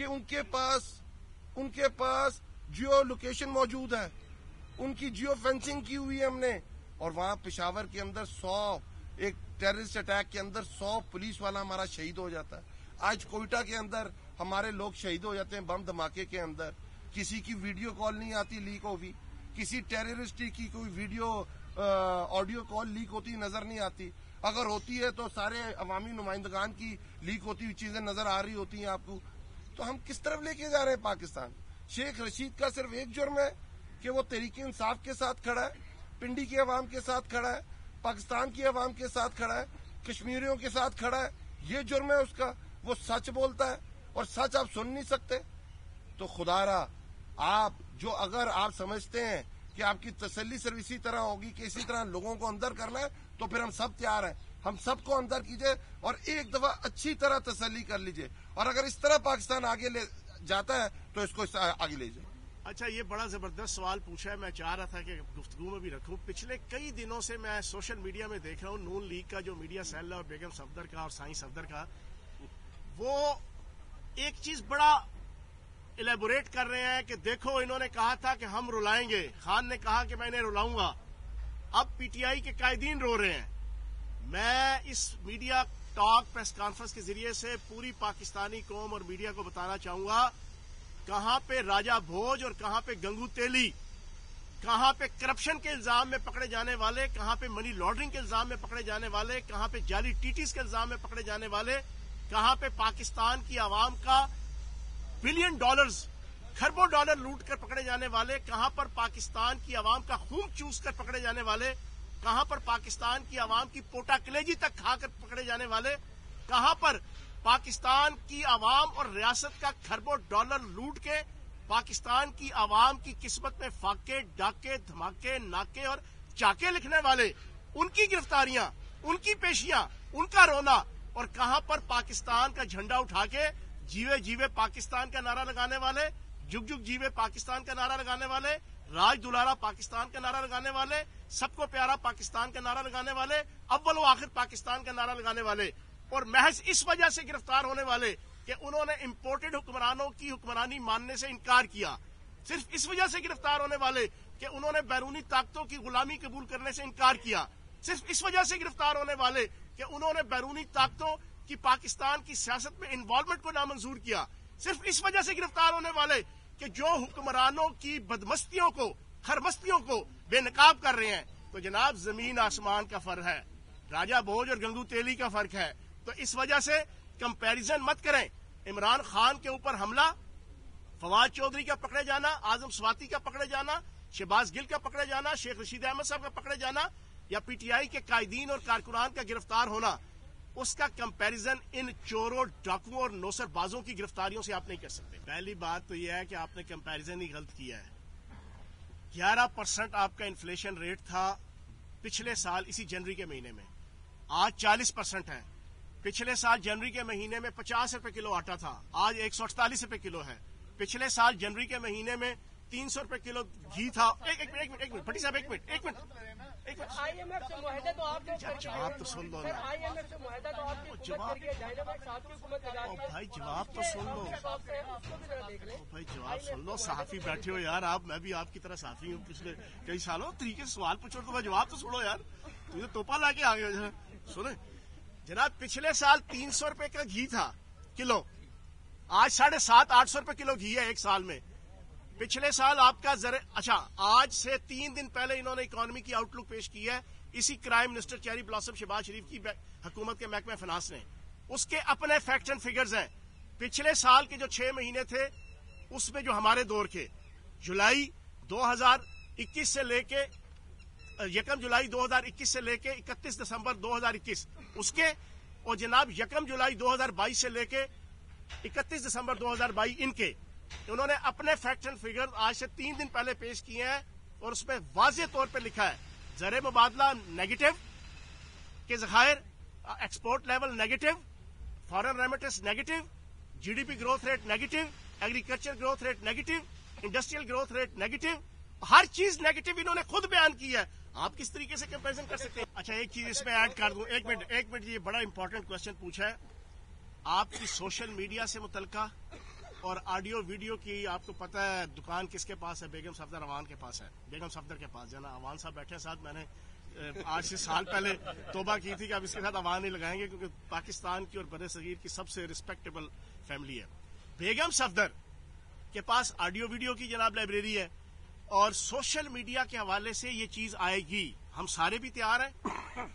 ان کے پاس جیو لوکیشن موجود ہے, ان کی جیو فینسنگ کی ہوئی ہے ہم نے, اور وہاں پشاور کے اندر 100 ایک ٹیررسٹ اٹیک کے اندر 100 پولیس والا ہمارا شہید ہو جاتا ہے. آج کوئٹہ کے اندر ہمارے لوگ شہید ہو جاتے ہیں بم دھماکے کے اندر, کسی کی ویڈیو کال نہیں آتی لیک ہوئی, کسی ٹیررسٹ کی کوئی ویڈیو آڈیو کال لیک ہوتی نظر نہیں آتی, اگر ہوتی ہے تو سارے عوامی نمائندگان کی لیک ہوتی ہوئی چیزیں نظر آ رہی ہوتی ہیں آپ کو. تو ہم کس طرف لے کے جا رہے ہیں پاکستان؟ شیخ رشید کا صرف ایک جرم ہے کہ وہ تحریک انصاف کے ساتھ کھڑا ہے, پنڈی کے عوام کے ساتھ کھڑا ہے, پاکستان کی عوام کے ساتھ کھڑا ہے, کشمیریوں کے ساتھ کھڑا ہے, یہ جرم ہے اس کا. وہ سچ بولتا ہے اور سچ آپ سن نہیں سکتے. تو خدا را آپ جو اگر آپ سمجھتے ہیں کہ آپ کی تسلی صرف اسی طرح ہوگی کہ اسی طرح لوگوں کو اندر کرنا ہے, تو پھر ہم سب تیار ہیں, ہم سب کو اندر کیجئے اور ایک دفعہ اچھی طرح تسلی کر لیجئے, اور اگر اس طرح پاکستان آگے لے جاتا ہے تو اس کو آگے لے جائے. اچھا, یہ بڑا زبردست سوال پوچھا ہے, میں چاہ رہا تھا کہ گفتگو میں بھی رکھوں. پچھلے کئی دنوں سے میں سوشل میڈیا میں دیکھ رہا ہوں نون لیگ کا جو میڈیا سیل ہے اور بیگم صفدر کا اور سائیں صفدر کا, وہ ایک چیز بڑا الیبوریٹ کر رہے ہیں کہ دیکھو انہوں نے کہا تھا کہ ہم رلائیں گے, خان نے کہا کہ میں انہیں رلاؤں گا, اب پی ٹی آئی کے قائدین رو رہے ہیں. میں اس میڈیا ٹاک پریس کانفرنس کے ذریعے سے پوری پاکستانی قوم اور میڈیا کو بتانا چاہوں گا کہاں پہ راجہ بھوج اور کہاں پہ گنگو تیلی, کہاں پہ کرپشن کے الزام میں پکڑے جانے والے, کہاں پہ منی لانڈرنگ کے الزام میں پکڑے جانے والے, کہاں پہ جعلی ٹیٹیز کے الزام میں پکڑے جانے والے, کہاں پہ پاکستان کی عوام کا بلین ڈالرز کھربوں ڈالر لوٹ کر پکڑے جانے والے, کہاں پر پاکستان کی عوام کا خون چوس کر پکڑے جانے والے, کہاں پر پاکستان کی عوام کی پوٹا کلیجی تک کھا کر پکڑے جانے والے, کہاں پر پاکستان کی عوام اور ریاست کا کھربوں ڈالر لوٹ کے پاکستان کی عوام کی قسمت میں فاقے, ڈاکے, دھماکے, ناکے اور چاکے لکھنے والے, ان کی گرفتاریاں, ان کی پیشیاں, ان کا رونا, اور کہاں پر پاکستان کا جھنڈا اٹھا کے جیوے جیوے پاکستان کا نعرہ لگانے والے, جگ جگ جیوے پاکستان کا نعرہ لگانے والے, راج دلارا پاکستان کا نعرہ لگانے والے, سب کو پیارا پاکستان کا نعرہ لگانے والے, اول و آخر پاکستان کا نعرہ لگانے والے, اور محض اس وجہ سے گرفتار ہونے والے کہ انہوں نے امپورٹڈ حکمرانوں کی حکمرانی ماننے سے انکار کیا, صرف اس وجہ سے گرفتار ہونے والے کہ انہوں نے بیرونی طاقتوں کی غلامی قبول کرنے سے انکار کیا, صرف اس وجہ سے گرفتار ہونے والے کہ انہوں نے بیرونی طاقتوں کی پاکستان کی سیاست میں انوالومنٹ کو نامنظور کیا, صرف اس وجہ سے گرفتار ہونے والے کہ جو حکمرانوں کی بدمستیوں کو, خرمستیوں کو بے نقاب کر رہے ہیں. تو جناب زمین آسمان کا فرق ہے, راجہ بھوج اور گنگو تیلی کا فرق ہے. تو اس وجہ سے کمپیریزن مت کریں. عمران خان کے اوپر حملہ, فواد چودھری کا پکڑے جانا, اعظم سواتی کا پکڑے جانا, شہباز گل کا پکڑے جانا, شیخ رشید احمد صاحب کا پکڑے جانا, یا پی ٹی آئی کے قائدین اور کارکنان کا گرفتار ہونا, اس کا کمپیریزن ان چوروں, ڈاکوؤں اور نوسر بازوں کی گرفتاریوں سے آپ نہیں کر سکتے. پہلی بات تو یہ ہے کہ آپ نے کمپیریزن ہی غلط کیا ہے. 11% آپ کا انفلیشن ریٹ تھا پچھلے سال اسی جنوری کے مہینے میں, آج 40% ہے. پچھلے سال جنوری کے مہینے میں 50 روپے کلو آٹا تھا, آج 148 روپے کلو ہے. पिछले साल जनवरी के महीने में 300 रुपए किलो घी था। एक मिनट भट्टी साहब, एक मिनट। आईएमएफ से मुआहदा तो आपने जवाब तो सुन लो ना। आईएमएफ से मुआहदा तो आपकी हुकूमत करके डायनामिक्स आपकी हुकूमत लगा दी है। भाई जवाब तो सुन लो। उसको भी जरा देख लें। भाई जवाब सुन लो, सहाफी बैठे हो यार आप, मैं भी आपकी तरह सहाफी हूँ पिछले कई सालों। तरीके से सवाल पूछो तो भाई जवाब तो सुनो यार, तुझे तोपा ला के आ गए। सुने जनाब, पिछले साल 300 रुपए का घी था किलो, आज 750-800 रुपए किलो घी है एक साल में। पिछले साल आपका अच्छा, आज से 3 दिन पहले इन्होंने इकोनॉमी की आउटलुक पेश की है इसी crime minister cherry blossom Shahbaz Sharif की हुकूमत के महकमे फाइनेंस ने। उसके अपने फैक्ट्स एंड फिगर्स हैं। पिछले साल के जो 6 महीने थे उसमें जो हमारे दौर के जुलाई 2021 से लेके 1 जुलाई 2021 से लेके 31 दिसंबर 2021 उसके, और जनाब 1 जुलाई 2022 से लेके 31 दिसंबर 2022 इनके, उन्होंने अपने फैक्ट्स एंड फिगर आज से 3 दिन पहले पेश किए हैं और उसमें वाज़ेह तौर पे लिखा है ज़र मुबादला नेगेटिव के ज़खायर, export level negative, foreign remittance negative, GDP growth rate negative, agriculture growth rate negative, industrial growth rate negative, हर चीज नेगेटिव इन्होंने खुद बयान की है। आप किस तरीके से कंपैरिजन कर सकते हैं? अच्छा, एक चीज इसमें ऐड कर दूं, एक मिनट, ये बड़ा इंपॉर्टेंट क्वेश्चन पूछा है आपकी सोशल मीडिया से मुतल्लिका और ऑडियो वीडियो की। आपको पता है दुकान किसके पास है? बेगम सफदर अवान के पास है, बेगम सफदर के पास। जना अवान साहब बैठे हैं साथ, मैंने आज से साल पहले तोबा की थी कि अब इसके साथ अवान नहीं लगाएंगे क्योंकि पाकिस्तान की और बड़े सगीर की सबसे रिस्पेक्टेबल फैमिली है। बेगम सफदर के पास ऑडियो वीडियो की जनाब लाइब्रेरी है और सोशल मीडिया के हवाले से ये चीज आएगी। हम सारे भी तैयार हैं।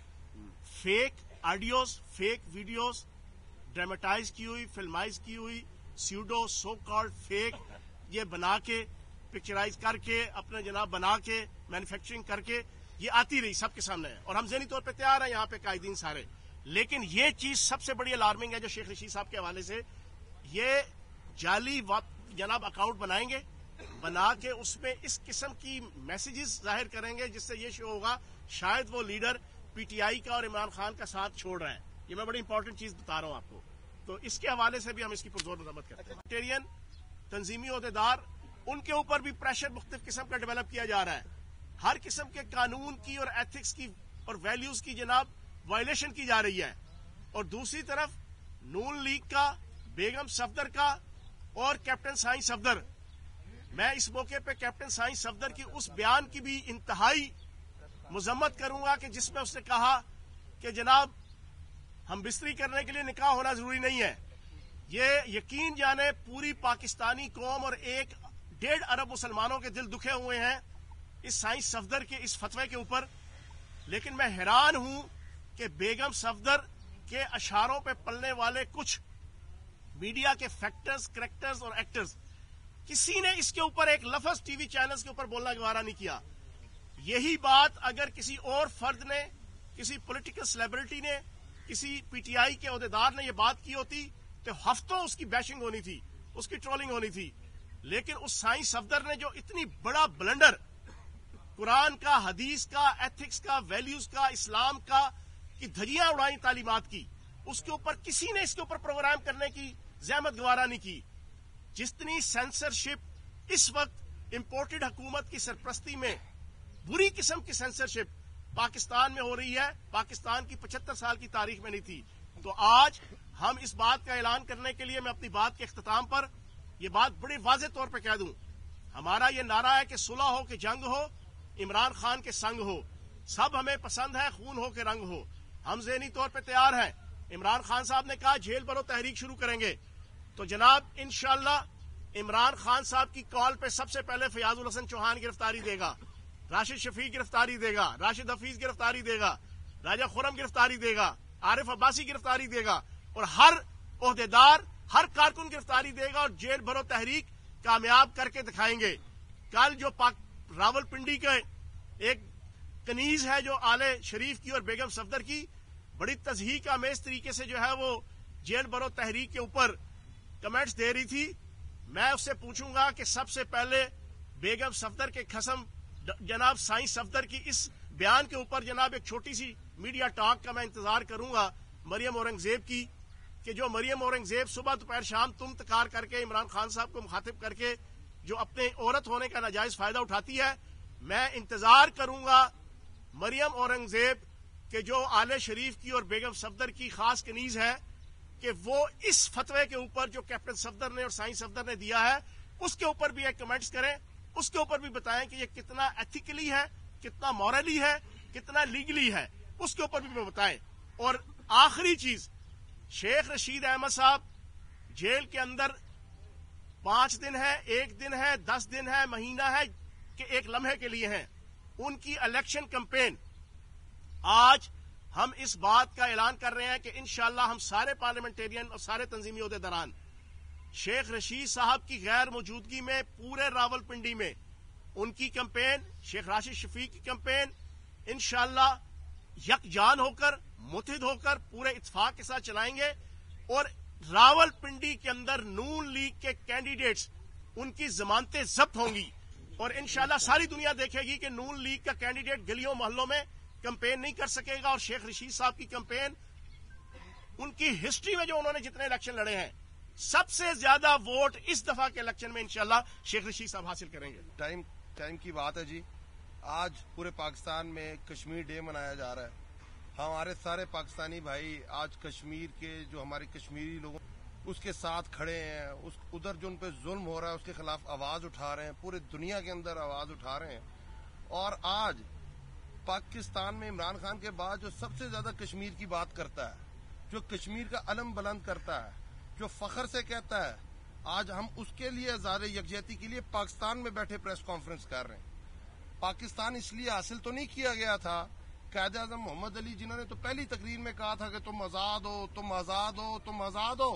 Fake audios, fake videos, dramatise की हुई, फिल्माइज की हुई, स्यूडो सो कॉल्ड फेक, ये बना के पिक्चराइज करके अपने जनाब बना के मैन्युफैक्चरिंग करके ये आती रही सबके सामने है और हम ज़हनी तौर पे तैयार हैं यहाँ पे कायदीन सारे। लेकिन ये चीज सबसे बड़ी अलार्मिंग है जो शेख रशीद साहब के हवाले से, ये जाली जनाब अकाउंट बनाएंगे, बना के उसमें इस किस्म की मैसेजेस जाहिर करेंगे जिससे ये शो होगा शायद वो लीडर पीटीआई का और इमरान खान का साथ छोड़ रहे हैं। ये मैं बड़ी इंपॉर्टेंट चीज बता रहा हूं आपको, तो इसके हवाले से भी हम इसकी पुरजोर मजम्मत करते हैं। टेरियन तंजीमी ओहदेदार, उनके ऊपर भी प्रेशर मुख्तलिफ किस्म का डेवलप किया जा रहा है। हर किस्म के कानून की और एथिक्स की और वैल्यूज की जनाब वायलेशन की जा रही है। और दूसरी तरफ नून लीग का, बेगम सफदर का और कैप्टन साईं सफदर, मैं इस मौके पे कैप्टन साईं सफदर की उस बयान की भी इंतहाई मजम्मत करूंगा कि जिसमें उसने कहा कि जनाब हम बिस्तरी करने के लिए निकाह होना जरूरी नहीं है। ये यकीन जाने पूरी पाकिस्तानी कौम और 1.5 अरब मुसलमानों के दिल दुखे हुए हैं इस साईं सफदर के इस फतवे के ऊपर। लेकिन मैं हैरान हूं कि बेगम सफदर के अशारों पे पलने वाले कुछ मीडिया के फैक्टर्स, करेक्टर्स और एक्टर्स, किसी ने इसके ऊपर एक लफ्ज टीवी चैनल्स के ऊपर बोलना गवारा नहीं किया। यही बात अगर किसी और फर्द ने, किसी पॉलिटिकल सेलिब्रिटी ने, किसी पीटीआई के ओहदेदार ने यह बात की होती तो हफ्तों उसकी बैशिंग होनी थी, उसकी ट्रोलिंग होनी थी। लेकिन उस साईं सफदर ने जो इतनी बड़ा ब्लंडर कुरान का, हदीस का, एथिक्स का, वैल्यूज का, इस्लाम का की धजियां उड़ाई तालीमात की, उसके ऊपर किसी ने इसके ऊपर प्रोग्राम करने की जहमत गवारा नहीं की। जितनी सेंसरशिप इस वक्त इंपोर्टेड हुकूमत की सरपरस्ती में, बुरी किस्म की सेंसरशिप पाकिस्तान में हो रही है, पाकिस्तान की 75 साल की तारीख में नहीं थी। तो आज हम इस बात का ऐलान करने के लिए मैं अपनी बात के इख्तिताम पर यह बात बड़े वाज़ेह तौर पर कह दूं, हमारा यह नारा है कि सुलह हो कि जंग हो, इमरान खान के संग हो, सब हमें पसंद है, खून हो के रंग हो। हम ज़हनी तौर पर तैयार हैं। इमरान खान साहब ने कहा जेल भरो तहरीक शुरू करेंगे, तो जनाब इंशाअल्लाह इमरान खान साहब की कॉल पे सबसे पहले फयाजुल हसन चौहान गिरफ्तारी देगा, राशिद शफीक गिरफ्तारी देगा, राशिद हफीज गिरफ्तारी देगा, राजा खुरम गिरफ्तारी देगा, आरिफ अब्बासी गिरफ्तारी देगा और हर ओहदेदार, हर कारकुन गिरफ्तारी देगा और जेल भरो तहरीक कामयाब करके दिखाएंगे। कल जो रावलपिंडी का एक कनीज है जो आले शरीफ की और बेगम सफदर की बड़ी तजहीक आमेज तरीके से जो है वो जेल भरो तहरीक के ऊपर कमेंट्स दे रही थी, मैं उससे पूछूंगा कि सबसे पहले बेगम सफदर के खसम जनाब साईं सफदर की इस बयान के ऊपर जनाब एक छोटी सी मीडिया टॉक का मैं इंतजार करूंगा मरियम औरंगजेब की, کہ جو مریم اورنگزیب صبح دوپہر شام تم تکار کر کے عمران خان صاحب کو مخاطب کر کے جو اپنے عورت ہونے کا ناجائز فائدہ اٹھاتی ہے، میں انتظار کروں گا مریم اورنگزیب کہ جو آل شریف کی اور بیگم صفدر کی خاص کنیز ہے، کہ وہ اس فتوے کے اوپر جو کیپٹن صفدر نے اور سائیں صفدر نے دیا ہے اس کے اوپر بھی ایک کمنٹس کریں، اس کے اوپر بھی بتائیں کہ یہ کتنا ایتھیکلی ہے، کتنا مورلی ہے، کتنا لیگلی ہے، اس کے اوپر بھی بتائیں۔ اور آخری چیز، شیخ رشید احمد صاحب جیل کے اندر 5 دن ہے، 1 دن ہے، 10 دن ہے، مہینہ ہے کہ ایک لمحے کے لیے ہیں۔ ان کی الیکشن کمپین، آج ہم اس بات کا اعلان کر رہے ہیں کہ انشاءاللہ ہم سارے پارلیمنٹیرین اور سارے تنظیمی عہدیداران شیخ رشید صاحب کی غیر موجودگی میں پورے راولپنڈی میں ان کی کمپین، شیخ راشد شفیق کی کمپین انشاءاللہ یکجان ہو کر، متحد ہو کر، پورے اتفاق کے ساتھ چلائیں گے، اور راولپنڈی کے اندر نون لیگ کے کینڈیڈیٹس ان کی ضمانتیں ضبط ہوں گی، اور انشاءاللہ ساری دنیا دیکھے گی کہ نون لیگ کا کینڈیڈیٹ گلیوں محلوں میں کمپین نہیں کر سکے گا، اور شیخ رشید صاحب کی کمپین، ان کی ہسٹری میں جو انہوں نے جتنے الیکشن لڑے ہیں سب سے زیادہ ووٹ اس دفعہ کے الیکشن میں انشاءاللہ شیخ رشید صاحب حاصل کریں گے۔ ٹائم کی بات ہے جی، آج پورے پاکستان میں کشمیر ڈے منایا جا رہا ہے۔ ہمارے سارے پاکستانی بھائی آج کشمیر کے جو ہمارے کشمیری لوگ اس کے ساتھ کھڑے ہیں، ادھر جو ان پہ ظلم ہو رہا ہے اس کے خلاف آواز اٹھا رہے ہیں، پورے دنیا کے اندر آواز اٹھا رہے ہیں۔ اور آج پاکستان میں عمران خان کے بعد جو سب سے زیادہ کشمیر کی بات کرتا ہے، جو کشمیر کا علم بلند کرتا ہے، جو فخر سے کہتا ہے، آج ہم اس کے لیے اظہار یکجہتی کے لیے پاکستان میں بیٹھے پریس کانفرنس کر رہے ہیں۔ پاکستان اس لیے حاصل تو نہیں کیا گیا تھا، قائد اعظم محمد علی جنہوں نے تو پہلی تقریر میں کہا تھا کہ تم آزاد ہو، تم آزاد ہو، تم آزاد ہو۔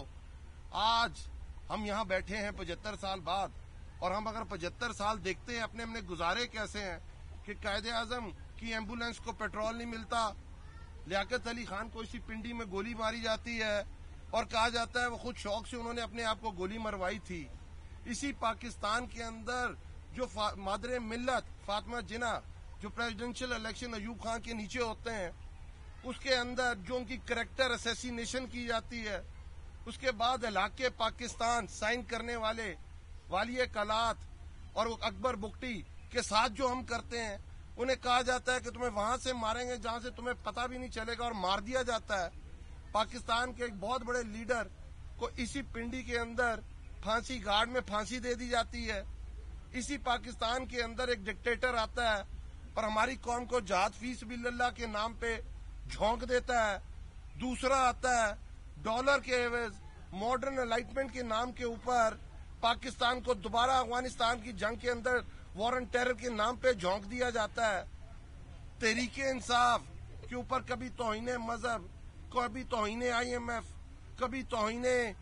آج ہم یہاں بیٹھے ہیں 75 سال بعد، اور ہم اگر 75 سال دیکھتے ہیں اپنے گزارے کیسے ہیں کہ قائد اعظم کی ایمبولینس کو پیٹرول نہیں ملتا، لیاقت علی خان کو اسی پنڈی میں گولی ماری جاتی ہے، اور کہا جاتا ہے وہ خود شوق سے انہوں نے اپنے آپ کو گولی مروائی تھی۔ اسی پاکستان کے اندر جو مادر ملت فاطمہ جناح جو پریزیڈنشل الیکشن ایوب خان کے نیچے ہوتے ہیں، اس کے اندر جو ان کی کریکٹر اسیسینیشن کی جاتی ہے، اس کے بعد علاقے پاکستان سائن کرنے والے والی کلات اور اکبر بگٹی کے ساتھ جو ہم کرتے ہیں، انہیں کہا جاتا ہے کہ تمہیں وہاں سے ماریں گے جہاں سے تمہیں پتہ بھی نہیں چلے گا، اور مار دیا جاتا ہے۔ پاکستان کے ایک بہت بڑے لیڈر کو اسی پنڈی کے اندر پھانسی گھاٹ میں پھانسی دے دی جاتی ہے۔ اسی پاکستان کے اندر ایک ڈکٹیٹر آتا ہے اور ہماری قوم کو جہاد فی سبیل اللہ کے نام پہ جھونک دیتا ہے۔ دوسرا آتا ہے ڈالر کے عوض ماڈرن الائٹمنٹ کے نام کے اوپر پاکستان کو دوبارہ افغانستان کی جنگ کے اندر وار اینڈ ٹیرر کے نام پہ جھونک دیا جاتا ہے۔ تحریک انصاف کے اوپر کبھی توہین مذہب، کبھی توہین IMF، کبھی توہین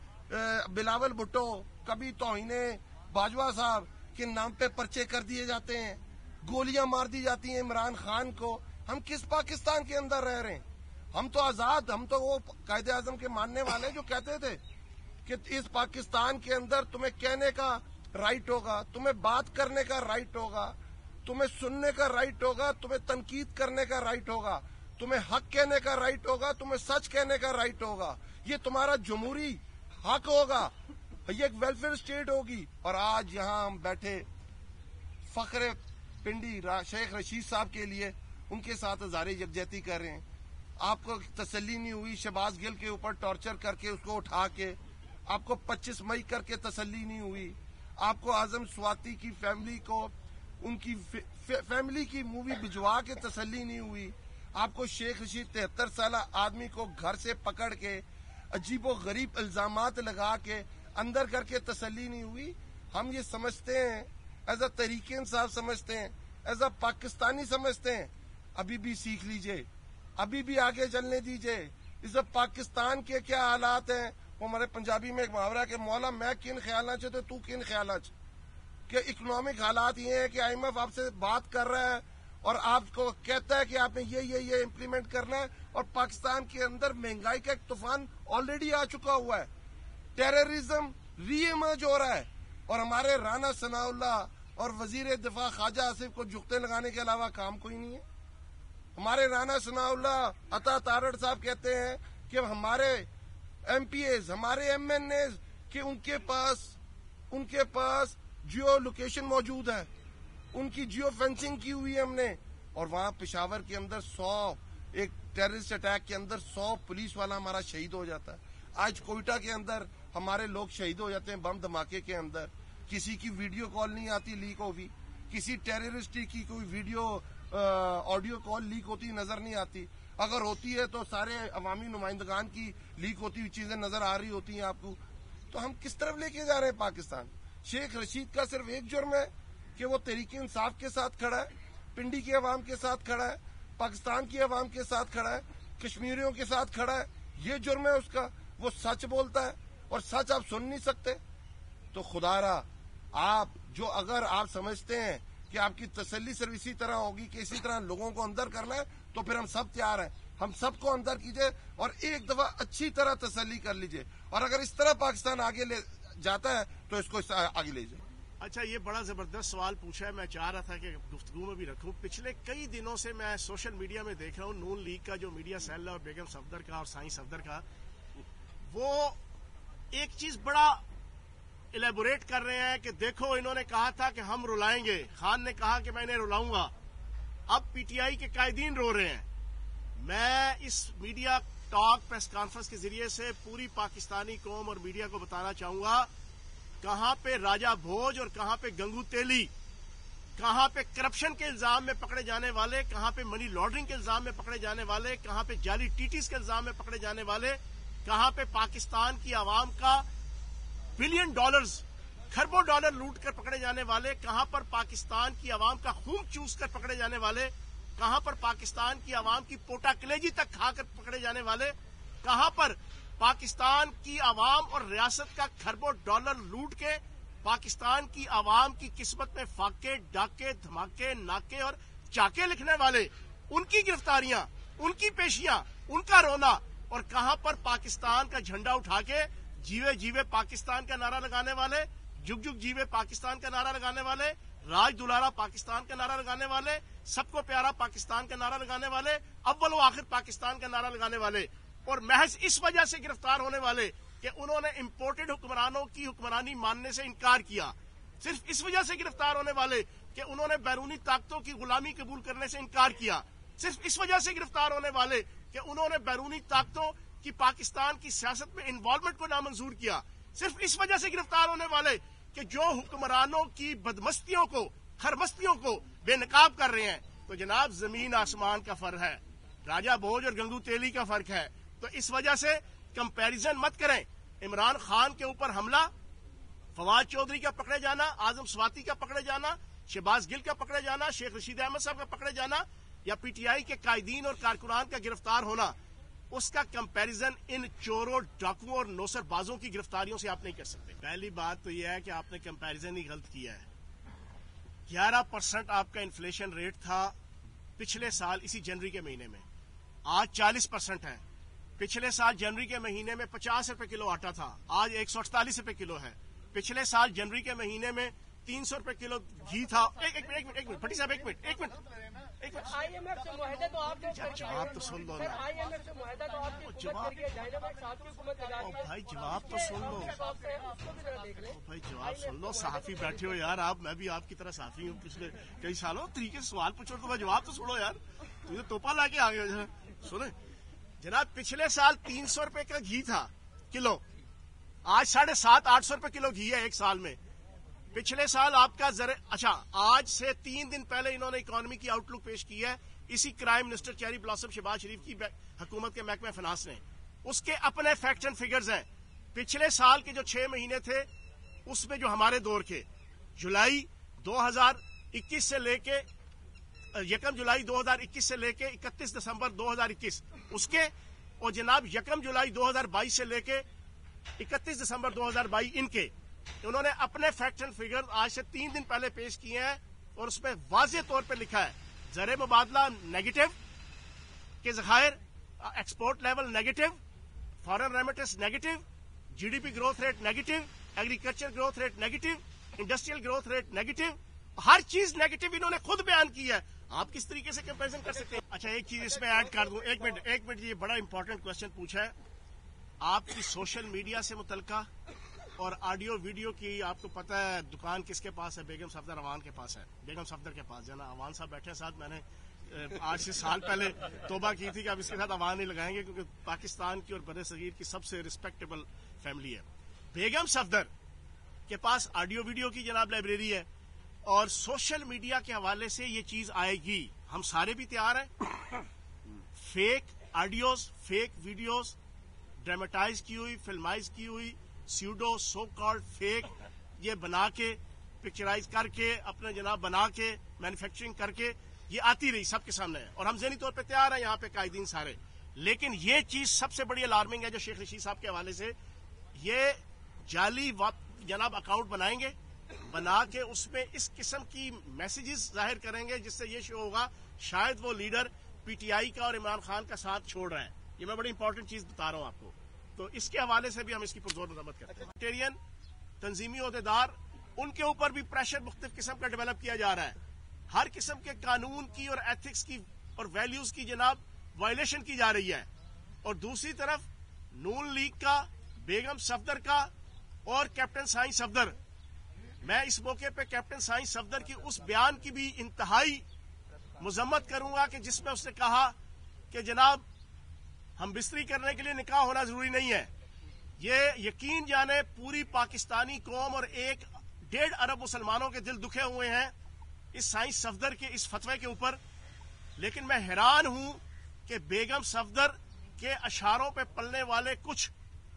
بلاول بھٹو، کبھی توہین باجوہ صاحب کے نام پہ پرچے کر دیے جاتے ہیں، گولیاں مار دی جاتی ہیں عمران خان کو۔ ہم کس پاکستان کے اندر رہ رہے ہیں؟ ہم تو آزاد، ہم تو وہ قائد اعظم کے ماننے والے جو کہتے تھے کہ اس پاکستان کے اندر تمہیں کہنے کا رائٹ ہوگا، تمہیں بات کرنے کا رائٹ ہوگا، تمہیں سننے کا رائٹ ہوگا، تمہیں تنقید کرنے کا رائٹ ہوگا، تمہیں حق کہنے کا رائٹ ہوگا، تمہیں سچ کہنے کا رائٹ ہوگا، یہ تمہارا جمہوری حق ہوگا، یہ ایک ویلفیئر اسٹیٹ ہوگی۔ اور آج یہاں ہم بیٹھے فخر پنڈی شیخ رشید صاحب کے لیے ان کے ساتھ اظہار یکجہتی کر رہے ہیں۔ آپ کو تسلی نہیں ہوئی شہباز گل کے اوپر ٹارچر کر کے اس کو اٹھا کے، آپ کو 25 مئی کر کے تسلی نہیں ہوئی، آپ کو اعظم سواتی کی فیملی کو ان کی فیملی کی مووی بھجوا کے تسلی نہیں ہوئی، آپ کو شیخ رشید 73 سالہ آدمی کو گھر سے پکڑ کے عجیب و غریب الزامات لگا کے اندر کر کے تسلی نہیں ہوئی۔ ہم یہ سمجھتے ہیں، ایز اے تحریک انصاف سمجھتے ہیں، ایز اے پاکستانی سمجھتے ہیں، ابھی بھی سیکھ لیجئے، ابھی بھی آگے چلنے دیجئے۔ اس پاکستان کے کیا حالات ہیں، وہ ہمارے پنجابی میں ایک محاورہ ہے کہ مولا میں کن خیالاں چ تو کن خیالاں چ، کہ اکنامک حالات یہ ہیں کہ IMF آپ سے بات کر رہا ہے اور آپ کو کہتا ہے کہ آپ نے یہ امپلیمنٹ کرنا ہے، اور پاکستان کے اندر مہنگائی کا ایک طوفان آلریڈی آ چکا ہوا ہے، ٹیررزم ری ایمرج ہو رہا ہے، اور ہمارے رانا ثناء اللہ اور وزیر دفاع خواجہ آصف کو جھکتے لگانے کے علاوہ کام کوئی نہیں ہے۔ ہمارے رانا ثناء اللہ عطا تارڑ صاحب کہتے ہیں کہ ہمارے MPAs, ہمارے MNAs کہ ان کے پاس جیو لوکیشن موجود ہے, ان کی جیو فینسنگ کی ہوئی ہے ہم نے, اور وہاں پشاور کے اندر 100 ایک ٹیررسٹ اٹیک کے اندر 100 پولیس والا ہمارا شہید ہو جاتا ہے. آج کوئٹہ کے اندر ہمارے لوگ شہید ہو جاتے ہیں بم دھماکے کے اندر. کسی کی ویڈیو کال نہیں آتی لیک ہوگی, کسی ٹیررسٹ کی کوئی ویڈیو آڈیو کال لیک ہوتی نظر نہیں آتی. اگر ہوتی ہے تو سارے عوامی نمائندگان کی لیک ہوتی ہوئی چیزیں نظر آ رہی ہوتی ہیں آپ کو. تو ہم کس طرف لے کے جا رہے ہیں پاکستان؟ شیخ رشید کا صرف ایک جرم ہے کہ وہ تحریک انصاف کے ساتھ کھڑا ہے, پنڈی کے عوام کے ساتھ کھڑا ہے, پاکستان کی عوام کے ساتھ کھڑا ہے, کشمیریوں کے ساتھ کھڑا ہے. یہ جرم ہے اس کا. وہ سچ بولتا ہے اور سچ آپ سن نہیں سکتے. تو خدا را آپ جو اگر آپ سمجھتے ہیں کہ آپ کی تسلی صرف اسی طرح ہوگی کہ اسی طرح لوگوں کو اندر کرنا ہے, تو پھر ہم سب تیار ہیں. ہم سب کو اندر کیجئے اور ایک دفعہ اچھی طرح تسلی کر لیجئے, اور اگر اس طرح پاکستان آگے لے جاتا ہے تو اس کو آگے لے جائے. اچھا, یہ بڑا زبردست سوال پوچھا ہے, میں چاہ رہا تھا کہ گفتگو میں بھی رکھوں. پچھلے کئی دنوں سے میں سوشل میڈیا میں دیکھ رہا ہوں نون لیگ کا جو میڈیا سیل ہے اور بیگم صفدر کا اور سائیں صفدر کا, وہ ایک چیز بڑا الیبوریٹ کر رہے ہیں کہ دیکھو انہوں نے کہا تھا کہ ہم رلائیں گے, خان نے کہا کہ میں انہیں رلاؤں گا, اب PTI کے قائدین رو رہے ہیں. میں اس میڈیا ٹاک پریس کانفرنس کے ذریعے سے پوری پاکستانی قوم اور میڈیا کو بتانا چاہوں گا, کہاں پہ راجہ بھوج اور کہاں پہ گنگو تیلی, کہاں پہ کرپشن کے الزام میں پکڑے جانے والے, کہاں پہ منی لانڈرنگ کے الزام میں پکڑے جانے والے, کہاں پہ جعلی TTs کے الزام میں پکڑے جانے والے, کہاں پہ پاکستان کی عوام کا بلین ڈالرز کھربوں ڈالر لوٹ کر پکڑے جانے والے, کہاں پر پاکستان کی عوام کا خون چوس کر پکڑے جانے والے, کہاں پر پاکستان کی عوام کی پوٹا کلیجی تک کھا کر پکڑے جانے والے, کہاں پر پاکستان کی عوام اور ریاست کا کھربوں ڈالر لوٹ کے پاکستان کی عوام کی قسمت میں فاقے, ڈاکے, دھماکے, ناکے اور چاکے لکھنے والے, ان کی گرفتاریاں, ان کی پیشیاں, ان کا رونا, اور کہاں پر پاکستان کا جھنڈا اٹھا کے جیوے جیوے پاکستان کا نعرہ لگانے والے, جگ جگ جیوے پاکستان کا نعرہ لگانے والے, راج دلارا پاکستان کا نعرہ لگانے والے, سب کو پیارا پاکستان کا نعرہ لگانے والے, اول و آخر پاکستان کا نعرہ لگانے والے, اور محض اس وجہ سے گرفتار ہونے والے کہ انہوں نے امپورٹڈ حکمرانوں کی حکمرانی ماننے سے انکار کیا, صرف اس وجہ سے گرفتار ہونے والے کہ انہوں نے بیرونی طاقتوں کی غلامی قبول کرنے سے انکار کیا, صرف اس وجہ سے گرفتار ہونے والے کہ انہوں نے بیرونی طاقتوں کی پاکستان کی سیاست میں انوالومنٹ کو نامنظور کیا, صرف اس وجہ سے گرفتار ہونے والے کہ جو حکمرانوں کی بدمستیوں کو, خرمستیوں کو بے نقاب کر رہے ہیں. تو جناب زمین آسمان کا فرق ہے, راجہ بھوج اور گنگو تیلی کا فرق ہے. تو اس وجہ سے کمپیریزن مت کریں. عمران خان کے اوپر حملہ, فواد چودھری کا پکڑے جانا, اعظم سواتی کا پکڑے جانا, شہباز گل کا پکڑے جانا, شیخ رشید احمد صاحب کا پکڑے جانا, یا PTI کے قائدین اور کارکنان کا گرفتار ہونا, اس کا کمپیریزن ان چوروں, ڈاکوؤں اور نوسر بازوں کی گرفتاریوں سے آپ نہیں کر سکتے. پہلی بات تو یہ ہے کہ آپ نے کمپیریزن ہی غلط کیا ہے. 11% آپ کا انفلیشن ریٹ تھا پچھلے سال اسی جنوری کے مہینے میں, آج 40% ہے. پچھلے سال جنوری کے مہینے میں 50 روپے کلو آٹا تھا, آج 148 روپے کلو ہے. پچھلے سال جنوری کے مہینے میں 300 روپے کلو گھی تھا. ایک منٹ بھٹی صاحب, ایک منٹ. IMF سے معاہدہ تو آپ نے جواب تو سن لو نا. IMF سے معاہدہ تو آپ کی حکومت کر کے ڈائنامائٹ صاحب کی حکومت لگا دی ہے. بھائی جواب تو سن لو, بھائی جواب سن لو. صحافی بیٹھے ہو یار آپ, میں بھی آپ کی طرح صحافی ہوں پچھلے کئی سالوں. طریقے سے سوال پوچھو تو جواب تو سنو یار, تمہیں توپا لا کے آگے سنیں. جناب پچھلے سال 300 روپے کا گھی تھا کلو, آج 750-800 روپے کلو گھی ہے ایک سال میں. پچھلے سال آپ کا اچھا, آج سے 3 دن پہلے انہوں نے اکانومی کی آؤٹ لک پیش کی ہے اسی crime minister cherry blossom Shahbaz Sharif کی حکومت کے محکمہ فنانس نے. اس کے اپنے فیکٹ اینڈ فگرز ہیں. پچھلے سال کے جو 6 مہینے تھے اس میں جو ہمارے دور کے جولائی 2021 سے لے کے 1 جولائی 2021 سے لے کے 31 دسمبر 2021 اس کے, اور جناب 1 جولائی 2022 سے لے کے 31 دسمبر 2022 ان کے, انہوں نے اپنے فیکٹ اینڈ فگر آج سے 3 دن پہلے پیش کیے ہیں, اور اس میں واضح طور پہ لکھا ہے زر مبادلہ نیگیٹو کے ذخائر, export level negative, foreign remittance negative, GDP growth rate negative, agriculture growth rate negative, industrial growth rate negative, ہر چیز نیگیٹو انہوں نے خود بیان کی ہے. آپ کس طریقے سے کمپیریزن کر سکتے ہیں؟ اچھا ایک چیز اس میں ایڈ کر دوں, ایک منٹ, یہ بڑا امپورٹنٹ کوشچن پوچھا ہے. آپ کی سوشل میڈیا سے متعلقہ اور آڈیو ویڈیو کی آپ کو پتہ ہے دکان کس کے پاس ہے؟ بیگم صفدر اوان کے پاس ہے. بیگم صفدر کے پاس جانا. اوان صاحب بیٹھے ہیں ساتھ. میں نے 8 سے سال پہلے توبہ کی تھی کہ اب اس کے ساتھ اوان نہیں لگائیں گے کیونکہ پاکستان کی اور بر صغیر کی سب سے ریسپیکٹیبل فیملی ہے. بیگم صفدر کے پاس آڈیو ویڈیو کی جناب لائبریری ہے اور سوشل میڈیا کے حوالے سے یہ چیز آئے گی. ہم سارے بھی تیار ہیں. Fake audios, fake videos dramatise کی ہوئی، فلمائز کی ہوئی، سیوڈو سو کالڈ فیک یہ بنا کے پکچرائز کر کے اپنے جناب بنا کے مینوفیکچرنگ کر کے یہ آتی رہی سب کے سامنے ہے اور ہم ذہنی طور پہ تیار ہیں یہاں پہ قائدین سارے. لیکن یہ چیز سب سے بڑی الارمنگ ہے جو شیخ رشید صاحب کے حوالے سے یہ جعلی جناب اکاؤنٹ بنائیں گے، بنا کے اس میں اس قسم کی میسیجز ظاہر کریں گے جس سے یہ شو ہوگا شاید وہ لیڈر پی ٹی آئی کا اور عمران خان کا ساتھ چھوڑ رہے ہیں. یہ میں بڑی امپورٹنٹ چیز بتا رہا ہوں آپ کو. تو اس کے حوالے سے بھی ہم اس کی پرزور مذمت کرتے ہیں. ٹیرین تنظیمی عہدیدار ان کے اوپر بھی پریشر مختلف قسم کا ڈیولپ کیا جا رہا ہے. ہر قسم کے قانون کی اور ایتھکس کی اور ویلیوز کی جناب وائلیشن کی جا رہی ہے. اور دوسری طرف نون لیگ کا، بیگم صفدر کا اور کیپٹن سائیں صفدر، میں اس موقع پہ کیپٹن سائیں صفدر کی اس بیان کی بھی انتہائی مذمت کروں گا کہ جس میں اس نے کہا کہ جناب ہم بستری کرنے کے لیے نکاح ہونا ضروری نہیں ہے. یہ یقین جانے پوری پاکستانی قوم اور 1.5 ارب مسلمانوں کے دل دکھے ہوئے ہیں اس سائیں صفدر کے اس فتوے کے اوپر. لیکن میں حیران ہوں کہ بیگم صفدر کے اشاروں پہ پلنے والے کچھ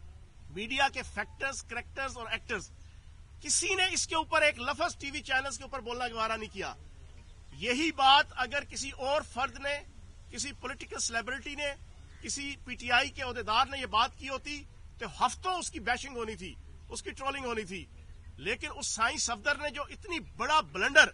میڈیا کے فیکٹرز، کریکٹرز اور ایکٹرز کسی نے اس کے اوپر ایک لفظ ٹی وی چینلز کے اوپر بولنا گوارا نہیں کیا. یہی بات اگر کسی اور فرد نے، کسی پولیٹیکل سیلیبریٹی نے، کسی پی ٹی آئی کے عہدیدار نے یہ بات کی ہوتی تو ہفتوں اس کی بیشنگ ہونی تھی، اس کی ٹرولنگ ہونی تھی. لیکن اس سائیں صفدر نے جو اتنی بڑا بلنڈر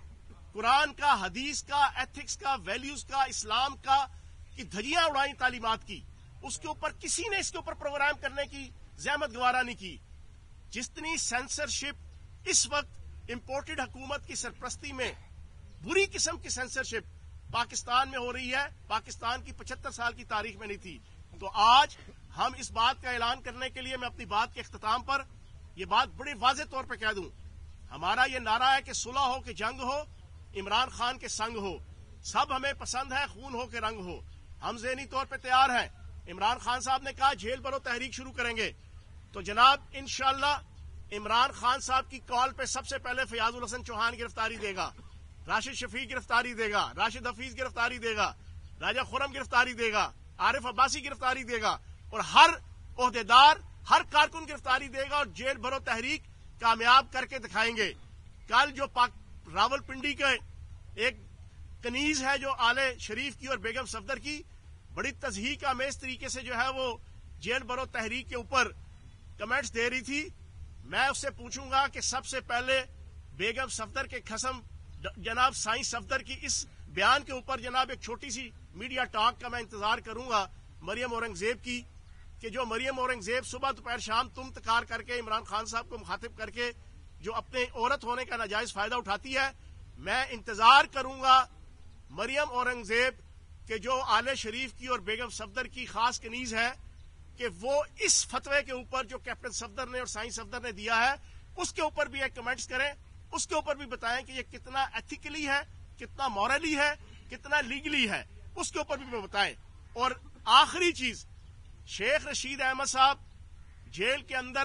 قرآن کا، حدیث کا، ایتھکس کا، ویلیوز کا، اسلام کا کی دھجیاں اڑائیں تعلیمات کی، اس کے اوپر کسی نے اس کے اوپر پروگرام کرنے کی زحمت گوارا نہیں کی. جتنی سینسرشپ اس وقت امپورٹڈ حکومت کی سرپرستی میں بری قسم کی سینسرشپ پاکستان میں ہو رہی ہے، پاکستان کی 75 سال کی تاریخ میں نہیں تھی. تو آج ہم اس بات کا اعلان کرنے کے لیے میں اپنی بات کے اختتام پر یہ بات بڑے واضح طور پہ کہہ دوں. ہمارا یہ نعرہ ہے کہ صلح ہو کہ جنگ ہو، عمران خان کے سنگ ہو، سب ہمیں پسند ہے، خون ہو کہ رنگ ہو. ہم ذہنی طور پہ تیار ہیں. عمران خان صاحب نے کہا جیل برو تحریک شروع کریں گے، تو جناب انشاءاللہ عمران خان صاحب کی کال پہ سب سے پہلے فیاض الحسن چوہان گرفتاری دے گا، راشد شفیق گرفتاری دے گا، راشد حفیظ گرفتاری دے گا، راجہ خرم گرفتاری دے گا، عارف عباسی گرفتاری دے گا اور ہر عہدیدار، ہر کارکن گرفتاری دے گا اور جیل بھرو تحریک کامیاب کر کے دکھائیں گے. کل جو راول پنڈی کا ایک کنیز ہے جو آل شریف کی اور بیگم صفدر کی بڑی تضحیک آمیز طریقے سے جو ہے وہ جیل بھرو تحریک کے اوپر کمنٹس دے رہی تھی، میں اس سے پوچھوں گا کہ سب سے پہلے بیگم صفدر کے قسم جناب سائیں صفدر کی اس بیان کے اوپر جناب ایک چھوٹی سی میڈیا ٹاک کا میں انتظار کروں گا مریم اورنگزیب کی، کہ جو مریم اورنگزیب صبح دوپہر شام تم تکار کر کے عمران خان صاحب کو مخاطب کر کے جو اپنے عورت ہونے کا ناجائز فائدہ اٹھاتی ہے. میں انتظار کروں گا مریم اورنگزیب کہ جو آل شریف کی اور بیگم صفدر کی خاص کنیز ہے کہ وہ اس فتوے کے اوپر جو کیپٹن صفدر نے اور سائیں صفدر نے دیا ہے اس کے اوپر بھی ایک کمنٹس کریں، اس کے اوپر بھی بتائیں کہ یہ کتنا ایتھیکلی ہے، کتنا مورلی ہے، کتنا لیگلی ہے، اس کے اوپر بھی بتائیں. اور آخری چیز، شیخ رشید احمد صاحب جیل کے اندر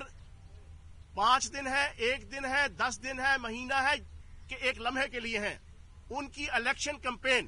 5 دن ہے، 1 دن ہے، 10 دن ہے، مہینہ ہے کہ ایک لمحے کے لیے ہیں. ان کی الیکشن کمپین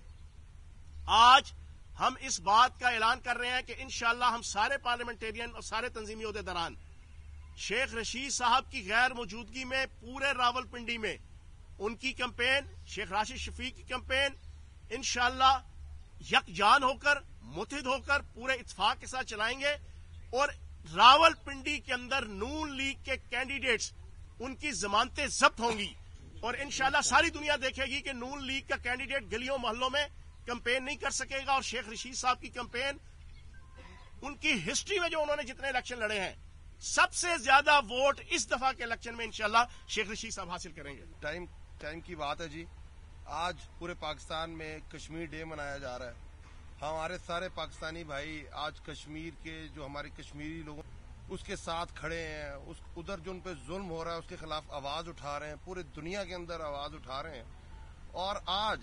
آج ہم اس بات کا اعلان کر رہے ہیں کہ انشاءاللہ ہم سارے پارلیمنٹیرین اور سارے تنظیمی عہدیداران شیخ رشید صاحب کی غیر موجودگی میں پورے راول پنڈی میں ان کی کمپین، شیخ راشد شفیق کی کمپین انشاءاللہ یکجان ہو کر، متحد ہو کر پورے اتفاق کے ساتھ چلائیں گے. اور راول پنڈی کے اندر نون لیگ کے کینڈیڈیٹس ان کی ضمانتیں ضبط ہوں گی اور انشاءاللہ ساری دنیا دیکھے گی کہ نون لیگ کا کینڈیڈیٹ گلیوں محلوں میں کمپین نہیں کر سکے گا. اور شیخ رشید صاحب کی کمپین ان کی ہسٹری میں جو انہوں نے جتنے الیکشن لڑے ہیں سب سے زیادہ ووٹ اس دفعہ کے الیکشن میں انشاءاللہ شیخ رشید صاحب حاصل کریں گے. ٹائم کی بات ہے جی. آج پورے پاکستان میں کشمیر ڈے منایا جا رہا ہے. ہمارے سارے پاکستانی بھائی آج کشمیر کے جو ہمارے کشمیری لوگ اس کے ساتھ کھڑے ہیں. ادھر جو ان پہ ظلم ہو رہا ہے اس کے خلاف آواز اٹھا رہے ہیں. پورے دنیا کے اندر آواز اٹھا رہے ہیں. اور آج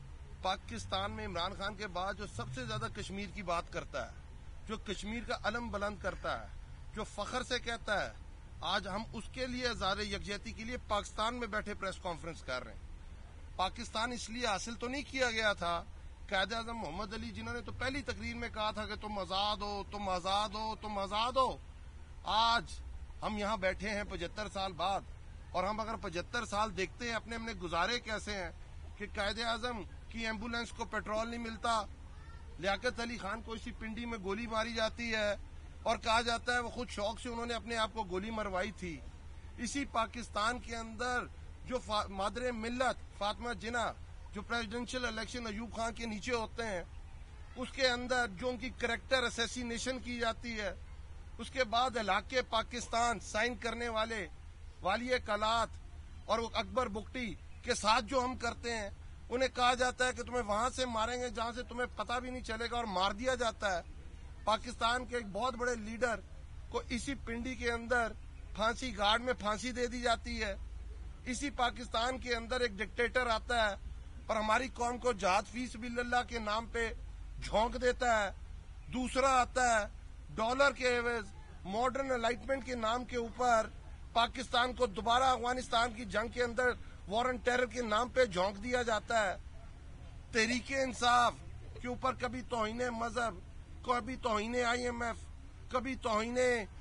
پاکستان میں عمران خان کے بعد جو سب سے زیادہ کشمیر کی بات کرتا ہے, جو کشمیر کا علم بلند کرتا ہے, جو فخر سے کہتا ہے, آج ہم اس کے لیے آزاد یکجہتی کے لیے پاکستان میں بیٹھے پریس کانفرنس کر رہے ہیں. پاکستان اس لیے حاصل تو نہیں کیا گیا تھا. قائد اعظم محمد علی جنہوں نے تو پہلی تقریر میں کہا تھا کہ تم آزاد ہو, تم آزاد ہو, تم آزاد ہو. آج ہم یہاں بیٹھے ہیں 75 سال بعد, اور ہم اگر 75 سال دیکھتے ہیں اپنے گزارے کیسے ہیں کہ قائد اعظم کی ایمبولینس کو پیٹرول نہیں ملتا, لیاقت علی خان کو اسی پنڈی میں گولی ماری جاتی ہے اور کہا جاتا ہے وہ خود شوق سے انہوں نے اپنے آپ کو گولی مروائی تھی. اسی پاکستان کے اندر جو مادر ملت فاطمہ جناح جو پریزیڈنشل الیکشن ایوب خان کے نیچے ہوتے ہیں, اس کے اندر جو ان کی کریکٹر اسیسینیشن کی جاتی ہے, اس کے بعد علاقے پاکستان سائن کرنے والے والی کلات اور اکبر بگٹی کے ساتھ جو ہم کرتے ہیں, انہیں کہا جاتا ہے کہ تمہیں وہاں سے ماریں گے جہاں سے تمہیں پتہ بھی نہیں چلے گا, اور مار دیا جاتا ہے. پاکستان کے ایک بہت بڑے لیڈر کو اسی پنڈی کے اندر پھانسی گھاٹ میں پھانسی دے دی جاتی ہے. اسی پاکستان کے اندر ایک ڈکٹیٹر آتا ہے اور ہماری قوم کو جہاد فی سبیل اللہ کے نام پہ جھونک دیتا ہے. دوسرا آتا ہے ڈالر کے عوض ماڈرن الائٹمنٹ کے نام کے اوپر پاکستان کو دوبارہ افغانستان کی جنگ کے اندر وار اینڈ ٹیرر کے نام پہ جھونک دیا جاتا ہے. تحریک انصاف کے اوپر کبھی توہین مذہب, کبھی توہین IMF, کبھی توہین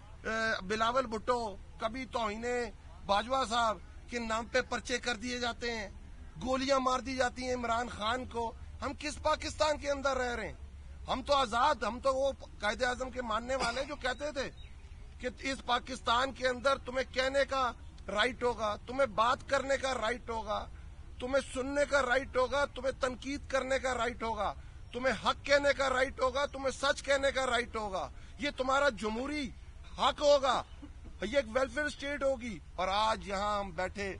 بلاول بھٹو, کبھی توہین باجوہ صاحب کے نام پہ پرچے کر دیے جاتے ہیں, گولیاں مار دی جاتی ہیں عمران خان کو. ہم کس پاکستان کے اندر رہ رہے ہیں؟ ہم تو آزاد, ہم تو وہ قائد اعظم کے ماننے والے جو کہتے تھے کہ اس پاکستان کے اندر تمہیں کہنے کا رائٹ ہوگا, تمہیں بات کرنے کا رائٹ ہوگا, تمہیں سننے کا رائٹ ہوگا, تمہیں تنقید کرنے کا رائٹ ہوگا, تمہیں حق کہنے کا رائٹ ہوگا, تمہیں سچ کہنے کا رائٹ ہوگا. یہ تمہارا جمہوری حق ہوگا, یہ ایک ویلفیئر اسٹیٹ ہوگی. اور آج یہاں ہم بیٹھے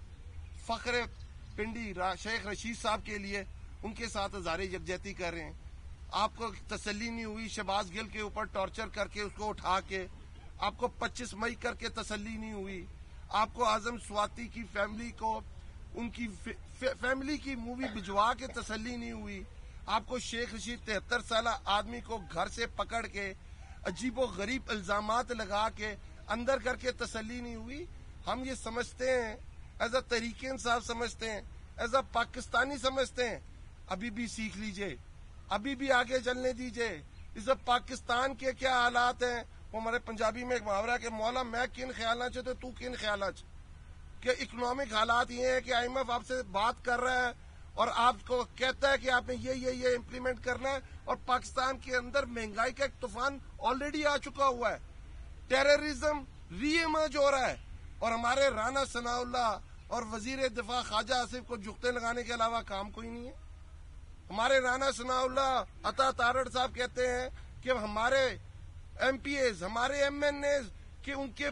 فخر پنڈی شیخ رشید صاحب کے لیے ان کے ساتھ اظہار یکجہتی کر رہے ہیں. آپ کو تسلی نہیں ہوئی شہباز گل کے اوپر ٹارچر کر کے اس کو اٹھا کے, آپ کو 25 مئی کر کے تسلی نہیں ہوئی, آپ کو اعظم سواتی کی فیملی کو ان کی فیملی کی مووی بھجوا کے تسلی نہیں ہوئی, آپ کو شیخ رشید 73 سالہ آدمی کو گھر سے پکڑ کے عجیب و غریب الزامات لگا کے اندر کر کے تسلی نہیں ہوئی. ہم یہ سمجھتے ہیں ایز اے تحریک انصاف سمجھتے ہیں, ایز اے پاکستانی سمجھتے ہیں, ابھی بھی سیکھ لیجئے, ابھی بھی آگے چلنے دیجئے. اس پاکستان کے کیا حالات ہیں, وہ ہمارے پنجابی میں ایک محاورہ کہ مولا میں کن خیالات چ تو کن خیالات کہ اکنامک حالات یہ ہیں کہ IMF آپ سے بات کر رہا ہے اور آپ کو کہتا ہے کہ آپ نے یہ امپلیمنٹ کرنا ہے, اور پاکستان کے اندر مہنگائی کا ایک طوفان آلریڈی آ چکا ہوا ہے, ٹیررزم ری ایمرج ہو رہا ہے, اور ہمارے رانا ثناء اللہ اور وزیر دفاع خواجہ آصف کو جھکتے لگانے کے علاوہ کام کوئی نہیں ہے. ہمارے رانا ثناء اللہ عطا تارڑ صاحب کہتے ہیں کہ ہمارے MPAs, ہمارے MNAs کہ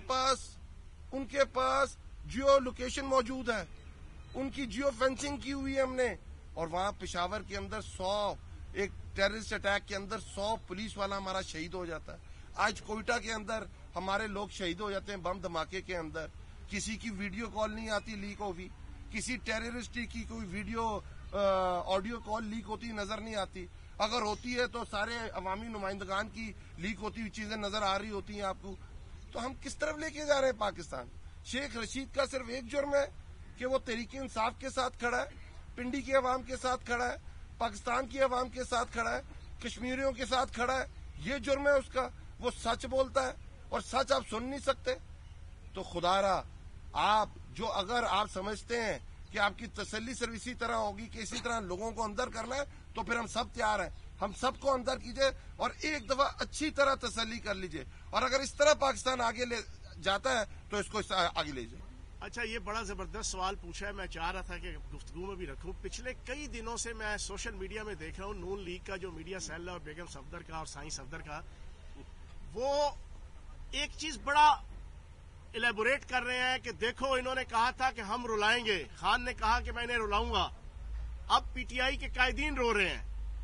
ان کے پاس جیو لوکیشن موجود ہے, ان کی جیو فینسنگ کی ہوئی ہے ہم نے, اور وہاں پشاور کے اندر 100 ایک ٹیررسٹ اٹیک کے اندر 100 پولیس والا ہمارا شہید ہو جاتا ہے. آج کوئٹہ کے اندر ہمارے لوگ شہید ہو جاتے ہیں بم دھماکے کے اندر, کسی کی ویڈیو کال نہیں آتی لیک ہوئی, کسی ٹیررسٹ کی کوئی ویڈیو آڈیو کال لیک ہوتی نظر نہیں آتی, اگر ہوتی ہے تو سارے عوامی نمائندگان کی لیک ہوتی ہوئی چیزیں نظر آ رہی ہوتی ہیں آپ کو. تو ہم کس طرف لے کے جا رہے ہیں پاکستان؟ شیخ رشید کا صرف ایک جرم ہے کہ وہ تحریک انصاف کے ساتھ کھڑا ہے, پنڈی کی عوام کے ساتھ کھڑا ہے, پاکستان کی عوام کے ساتھ کھڑا ہے, کشمیریوں کے ساتھ کھڑا ہے, یہ جرم ہے اس کا. وہ سچ بولتا ہے اور سچ آپ سن نہیں سکتے. تو خدا را آپ جو اگر آپ سمجھتے ہیں کہ آپ کی تسلی صرف اسی طرح ہوگی کہ اسی طرح لوگوں کو اندر کرنا ہے, تو پھر ہم سب تیار ہیں, ہم سب کو اندر کیجئے اور ایک دفعہ اچھی طرح تسلی کر لیجئے, اور اگر اس طرح پاکستان آگے لے جاتا ہے تو اس کو آگے لے جائے. اچھا, یہ بڑا زبردست سوال پوچھا ہے, میں چاہ رہا تھا کہ گفتگو میں بھی رکھوں. پچھلے کئی دنوں سے میں سوشل میڈیا میں دیکھ رہا ہوں نون لیگ کا جو میڈیا سیل ہے اور بیگم صفدر کا اور سائیں صفدر کا, وہ ایک چیز بڑا الیبوریٹ کر رہے ہیں کہ دیکھو انہوں نے کہا تھا کہ ہم رلائیں گے, خان نے کہا کہ میں انہیں رلاؤں گا, اب PTI کے قائدین رو رہے ہیں.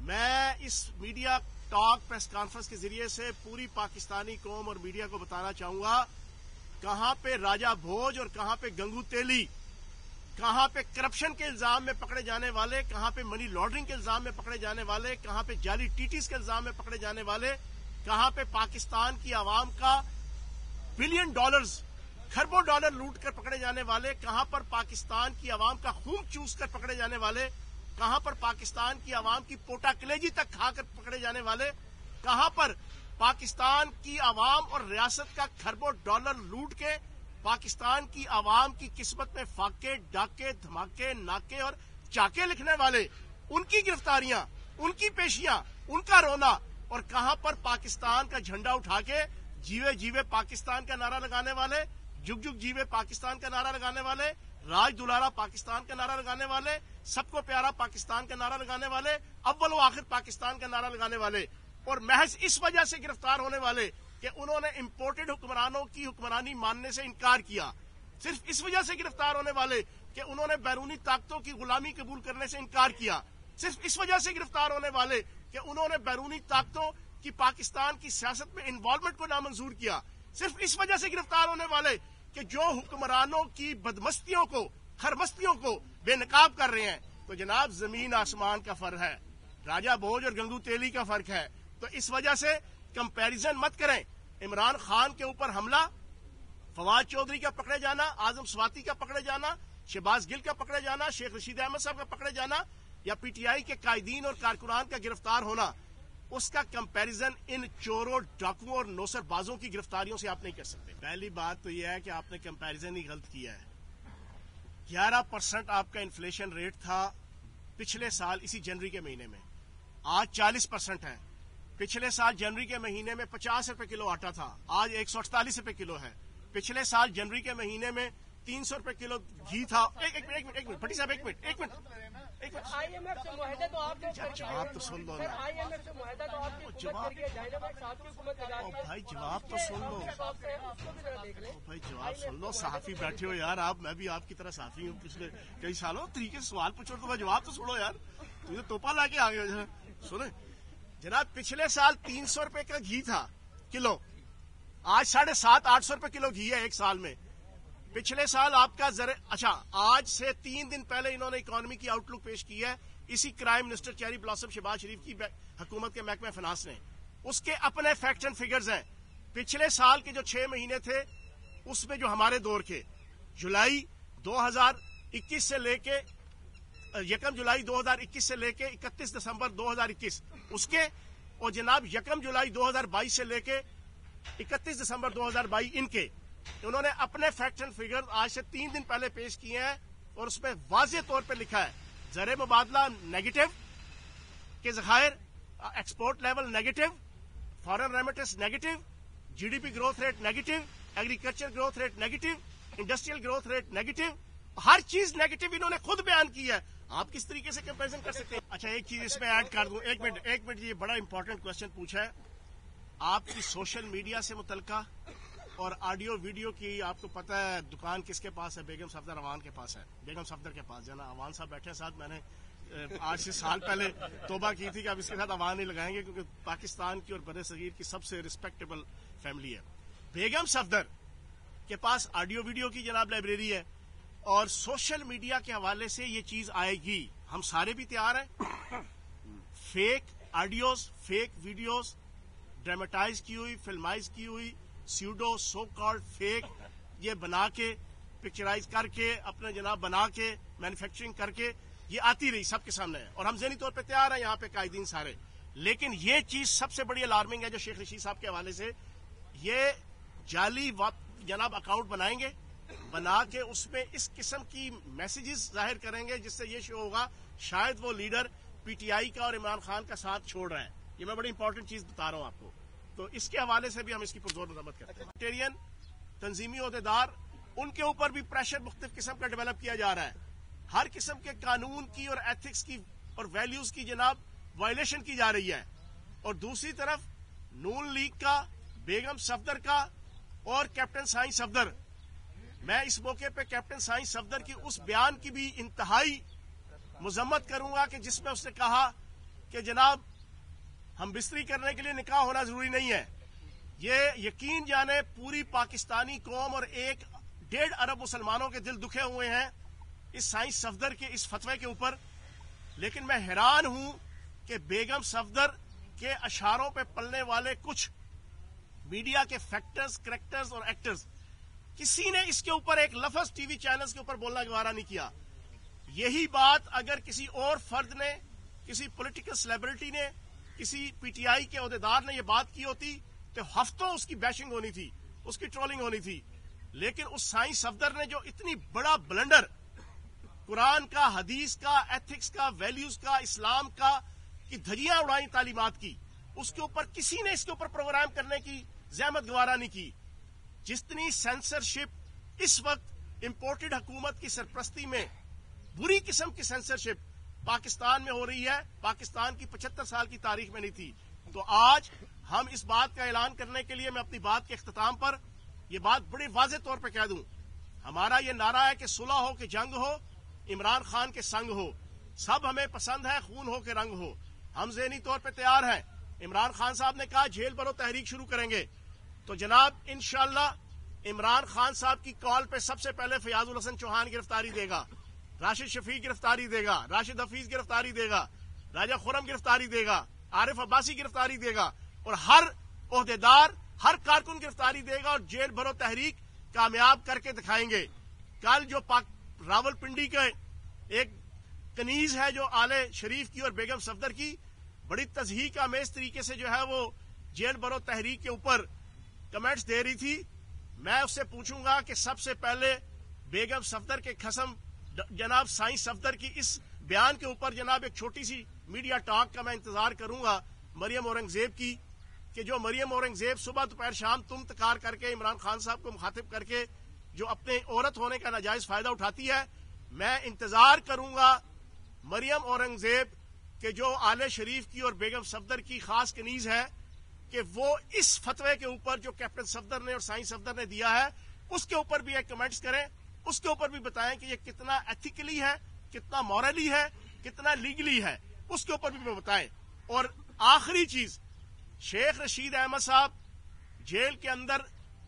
میں اس میڈیا ٹاک پریس کانفرنس کے ذریعے سے پوری پاکستانی قوم اور میڈیا کو بتانا چاہوں گا کہاں پہ راجہ بھوج اور کہاں پہ گنگو تیلی، کہاں پہ کرپشن کے الزام میں پکڑے جانے والے، کہاں پہ منی لانڈرنگ کے الزام میں پکڑے جانے والے، کہاں پہ جعلی ٹیٹیز کے الزام میں پکڑے جانے والے، کہاں پہ پاکستان کی عوام کا بلین ڈالرز، کھربوں ڈالر لوٹ کر پکڑے جانے والے، کہاں پر پاکستان کی عوام کا خون چوس کر پکڑے جانے والے، کہاں پر پاکستان کی عوام کی پوٹا کلیجی تک کھا کر پکڑے جانے والے، کہاں پر پاکستان کی عوام اور ریاست کا کھربوں ڈالر لوٹ کے پاکستان کی عوام کی قسمت میں فاقے، ڈاکے، دھماکے، ناکے اور چاکے لکھنے والے، ان کی گرفتاریاں، ان کی پیشیاں، ان کا رونا، اور کہاں پر پاکستان کا جھنڈا اٹھا کے جیوے جیوے پاکستان کا نعرہ لگانے والے، جگ جگ جیوے پاکستان کا نعرہ لگانے والے، راج دلارا پاکستان کا نعرہ لگانے والے، سب کو پیارا پاکستان کا نعرہ لگانے والے، اول و آخر پاکستان کا نعرہ لگانے والے، اور محض اس وجہ سے گرفتار ہونے والے کہ انہوں نے امپورٹڈ حکمرانوں کی حکمرانی ماننے سے انکار کیا، صرف اس وجہ سے گرفتار ہونے والے کہ انہوں نے بیرونی طاقتوں کی غلامی قبول کرنے سے انکار کیا، صرف اس وجہ سے گرفتار ہونے والے کہ انہوں نے بیرونی طاقتوں کی پاکستان کی سیاست میں انوالومنٹ کو نامنظور کیا، صرف اس وجہ سے گرفتار ہونے والے کہ جو حکمرانوں کی بدمستیوں کو، خرمستیوں کو بے نقاب کر رہے ہیں۔ تو جناب زمین آسمان کا فرق ہے، راجہ بھوج اور گنگو تیلی کا فرق ہے، تو اس وجہ سے کمپیریزن مت کریں۔ عمران خان کے اوپر حملہ، فواد چودھری کا پکڑے جانا، اعظم سواتی کا پکڑے جانا، شہباز گل کا پکڑے جانا، شیخ رشید احمد صاحب کا پکڑے جانا، یا پی ٹی آئی کے قائدین اور کارکنان کا گرفتار ہونا، اس کا کمپیریزن ان چوروں، ڈاکوؤں اور نوسر بازوں کی گرفتاریوں سے آپ نہیں کر سکتے۔ پہلی بات تو یہ ہے کہ آپ نے کمپیریزن ہی غلط کیا ہے۔ 11% آپ کا انفلیشن ریٹ تھا پچھلے سال اسی جنوری کے مہینے میں، آج 40% ہے۔ پچھلے سال جنوری کے مہینے میں 50 روپے کلو آٹا تھا، آج 148 روپے کلو ہے۔ پچھلے سال جنوری کے مہینے میں 300 روپے کلو گھی تھا۔ ایک منٹ بھٹی صاحب، ایک منٹ آئی ایم ایف سے معاہدہ تو آپ نے جواب تو سن لو نا آئی ایم ایف سے معاہدہ تو آپ کی حکومت کر کے ڈائنامائٹ صاحب کی حکومت لگا دی ہے۔ بھائی جواب تو سن لو، آپ کو بھی ذرا دیکھ لیں۔ بھائی جواب سن لو، صحافی بیٹھے ہو یار آپ، میں بھی آپ کی طرح صحافی ہوں، پچھلے کئی سالوں طریقے سے سوال پوچھو تو میں جواب تو سنو یار، تمہیں توپا لا کے آ گئے ہو۔ سنیں جناب، پچھلے سال 300 روپے کا گھی تھا کلو، آج 750-800 روپے کلو گھی ہے ایک سال میں۔ پچھلے سال آپ کا اچھا، آج سے 3 دن پہلے انہوں نے اکانومی کی آؤٹ لک پیش کی ہے اسی crime minister cherry blossom Shahbaz Sharif کی حکومت کے محکمہ فنانس نے، اس کے اپنے فیکٹس اینڈ فگرز ہیں۔ پچھلے سال کے جو 6 مہینے تھے اس میں جو ہمارے دور کے جولائی 2021 سے لے کے 1 جولائی 2021 سے لے کے 31 دسمبر 2021 اس کے، اور جناب 1 جولائی 2022 سے لے کے 31 دسمبر 2022 ان کے، انہوں نے اپنے فیکٹس اینڈ فگرز آج سے 3 دن پہلے پیش کیے ہیں، اور اس میں واضح طور پہ لکھا ہے زر مبادلہ نیگیٹو کے ذخائر، export level negative, foreign remittance negative, G D P growth rate negative, agriculture growth rate negative, industrial growth rate negative, ہر چیز نیگیٹو انہوں نے خود بیان کی ہے۔ آپ کس طریقے سے کمپیریزن کر سکتے ہیں؟ اچھا ایک چیز اس میں ایڈ کر دوں، ایک منٹ، یہ بڑا امپورٹنٹ کوشچن پوچھا ہے آپ کی سوشل میڈیا سے متعلقہ اور آڈیو ویڈیو کی۔ آپ کو پتا ہے دکان کس کے پاس ہے؟ بیگم صفدر اوان کے پاس ہے، بیگم صفدر کے پاس جو نا اوان صاحب بیٹھے ہیں ساتھ، میں نے آج سے سال پہلے توبہ کی تھی کہ اب اس کے ساتھ اوان نہیں لگائیں گے کیونکہ پاکستان کی اور بر صغیر کی سب سے ریسپیکٹیبل فیملی ہے۔ بیگم صفدر کے پاس آڈیو ویڈیو کی جناب لائبریری ہے، اور سوشل میڈیا کے حوالے سے یہ چیز آئے گی، ہم سارے بھی تیار ہیں۔ Fake audios, fake videos, dramatise کی ہوئی، فلمائز کی ہوئی، سیوڈو سو کالڈ فیک، یہ بنا کے پکچرائز کر کے اپنے جناب بنا کے مینوفیکچرنگ کر کے یہ آتی رہی سب کے سامنے ہے، اور ہم ذہنی طور پہ تیار ہیں یہاں پہ قائدین سارے، لیکن یہ چیز سب سے بڑی الارمنگ ہے جو شیخ رشید صاحب کے حوالے سے یہ جعلی جناب اکاؤنٹ بنائیں گے، بنا کے اس میں اس قسم کی میسیجز ظاہر کریں گے جس سے یہ شو ہوگا شاید وہ لیڈر پی ٹی آئی کا اور عمران خان کا ساتھ چھوڑ رہے ہیں۔ یہ میں بڑی امپورٹنٹ چیز بتا رہا ہوں آپ کو، تو اس کے حوالے سے بھی ہم اس کی پرزور مذمت کرتے ہیں۔ ٹیرین تنظیمی عہدیدار، ان کے اوپر بھی پریشر مختلف قسم کا ڈیولپ کیا جا رہا ہے، ہر قسم کے قانون کی اور ایتھکس کی اور ویلیوز کی جناب وائلیشن کی جا رہی ہے، اور دوسری طرف نون لیگ کا، بیگم صفدر کا اور کیپٹن سائیں صفدر، میں اس موقع پہ کیپٹن سائیں صفدر کی اس بیان کی بھی انتہائی مذمت کروں گا کہ جس میں اس نے کہا کہ جناب ہم بستری کرنے کے لیے نکاح ہونا ضروری نہیں ہے. یہ یقین جانے پوری پاکستانی قوم اور 1.5 ارب مسلمانوں کے دل دکھے ہوئے ہیں اس سائنس صفدر کے اس فتوے کے اوپر. لیکن میں حیران ہوں کہ بیگم صفدر کے اشاروں پہ پلنے والے کچھ میڈیا کے فیکٹرز، کریکٹرز اور ایکٹرز، کسی نے اس کے اوپر ایک لفظ ٹی وی چینلز کے اوپر بولنا گوارا نہیں کیا. یہی بات اگر کسی اور فرد نے، کسی پولیٹیکل سیلیبریٹی نے، کسی پی ٹی آئی کے عہدیدار نے یہ بات کی ہوتی تو ہفتوں اس کی بیشنگ ہونی تھی، اس کی ٹرولنگ ہونی تھی. لیکن اس سائنس صفدر نے جو اتنی بڑا بلنڈر قرآن کا، حدیث کا، ایتھکس کا، ویلیوز کا، اسلام کا کی دھجیاں اڑائیں تعلیمات کی، اس کے اوپر کسی نے اس کے اوپر پروگرام کرنے کی زحمت گوارا نہیں کی. جتنی سینسرشپ اس وقت امپورٹڈ حکومت کی سرپرستی میں، بری قسم کی سینسرشپ پاکستان میں ہو رہی ہے، پاکستان کی 75 سال کی تاریخ میں نہیں تھی. تو آج ہم اس بات کا اعلان کرنے کے لیے، میں اپنی بات کے اختتام پر یہ بات بڑی واضح طور پہ کہہ دوں، ہمارا یہ نعرہ ہے کہ صلح ہو کہ جنگ ہو، عمران خان کے سنگ ہو، سب ہمیں پسند ہے، خون ہو کہ رنگ ہو. ہم ذہنی طور پہ تیار ہیں. عمران خان صاحب نے کہا جیل بھرو تحریک شروع کریں گے، تو جناب انشاءاللہ عمران خان صاحب کی کال پہ سب سے پہلے فیاض الحسن چوہان گرفتاری دے گا، راشد شفیق گرفتاری دے گا، راشد حفیظ گرفتاری دے گا، راجہ خرم گرفتاری دے گا، عارف عباسی گرفتاری دے گا، اور ہر عہدیدار، ہر کارکن گرفتاری دے گا، اور جیل بھرو تحریک کامیاب کر کے دکھائیں گے. کل جو راول پنڈی کا ایک کنیز ہے جو آل شریف کی اور بیگم صفدر کی، بڑی تضحیک آمیز طریقے سے جو ہے وہ جیل بھرو تحریک کے اوپر کمنٹس دے رہی تھی. میں اس سے پوچھوں گا کہ سب سے پہلے بیگم صفدر کے قسم جناب سائنس صفدر کی اس بیان کے اوپر جناب ایک چھوٹی سی میڈیا ٹاک کا میں انتظار کروں گا مریم اورنگزیب کی، کہ جو مریم اورنگزیب صبح دوپہر شام تم تکار کر کے عمران خان صاحب کو مخاطب کر کے جو اپنے عورت ہونے کا ناجائز فائدہ اٹھاتی ہے. میں انتظار کروں گا مریم اورنگزیب کہ جو آل شریف کی اور بیگم صفدر کی خاص کنیز ہے، کہ وہ اس فتوے کے اوپر جو کیپٹن صفدر نے اور سائنس صفدر نے دیا ہے اس کے اوپر بھی ایک کمنٹس کریں، اس کے اوپر بھی بتائیں کہ یہ کتنا ایتھیکلی ہے، کتنا مورلی ہے، کتنا لیگلی ہے، اس کے اوپر بھی بتائیں. اور آخری چیز، شیخ رشید احمد صاحب جیل کے اندر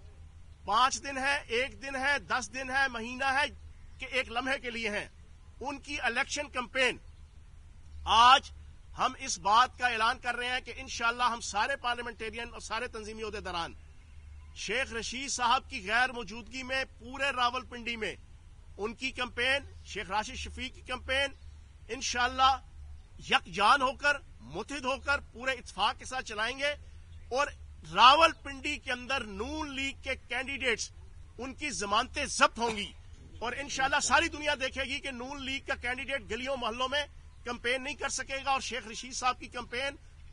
5 دن ہے، 1 دن ہے، 10 دن ہے، مہینہ ہے کہ ایک لمحے کے لیے ہیں. ان کی الیکشن کمپین، آج ہم اس بات کا اعلان کر رہے ہیں کہ انشاءاللہ ہم سارے پارلیمنٹیرین اور سارے تنظیمی عہدیداران شیخ رشید صاحب کی غیر موجودگی میں پورے راول پنڈی میں ان کی کمپین، شیخ راشد شفیق کی کمپین انشاءاللہ یکجان ہو کر، متحد ہو کر، پورے اتفاق کے ساتھ چلائیں گے. اور راول پنڈی کے اندر نون لیگ کے کینڈیڈیٹس، ان کی ضمانتیں ضبط ہوں گی، اور انشاءاللہ ساری دنیا دیکھے گی کہ نون لیگ کا کینڈیڈیٹ گلیوں محلوں میں کمپین نہیں کر سکے گا. اور شیخ رشید صاحب کی کمپین،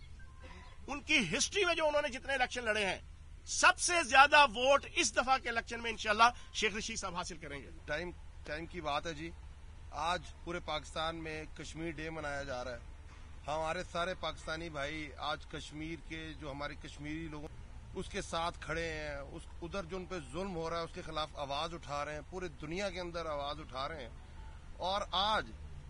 ان کی ہسٹری میں جو انہوں نے جتنے الیکشن لڑے ہیں، سب سے زیادہ ووٹ اس دفعہ کے الیکشن میں انشاءاللہ شیخ رشید صاحب حاصل کریں گے. ٹائم کی بات ہے جی. آج پورے پاکستان میں کشمیر ڈے منایا جا رہا ہے. ہمارے سارے پاکستانی بھائی آج کشمیر کے جو ہمارے کشمیری لوگ اس کے ساتھ کھڑے ہیں. ادھر جو ان پہ ظلم ہو رہا ہے اس کے خلاف آواز اٹھا رہے ہیں، پورے دنیا کے اندر آواز اٹھا رہے ہیں. اور آج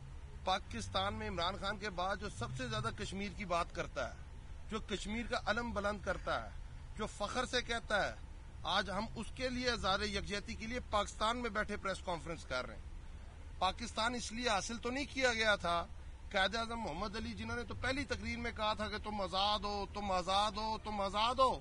پاکستان میں عمران خان کے بعد جو سب سے زیادہ کشمیر کی بات کرتا ہے، جو کشمیر کا علم بلند کرتا ہے، جو فخر سے کہتا ہے، آج ہم اس کے لیے آزاد یکجہتی کے لیے پاکستان میں بیٹھے پریس کانفرنس کر رہے ہیں. پاکستان اس لیے حاصل تو نہیں کیا گیا تھا. قائد اعظم محمد علی جنہوں نے تو پہلی تقریر میں کہا تھا کہ تم آزاد ہو، تم آزاد ہو، تم آزاد ہو.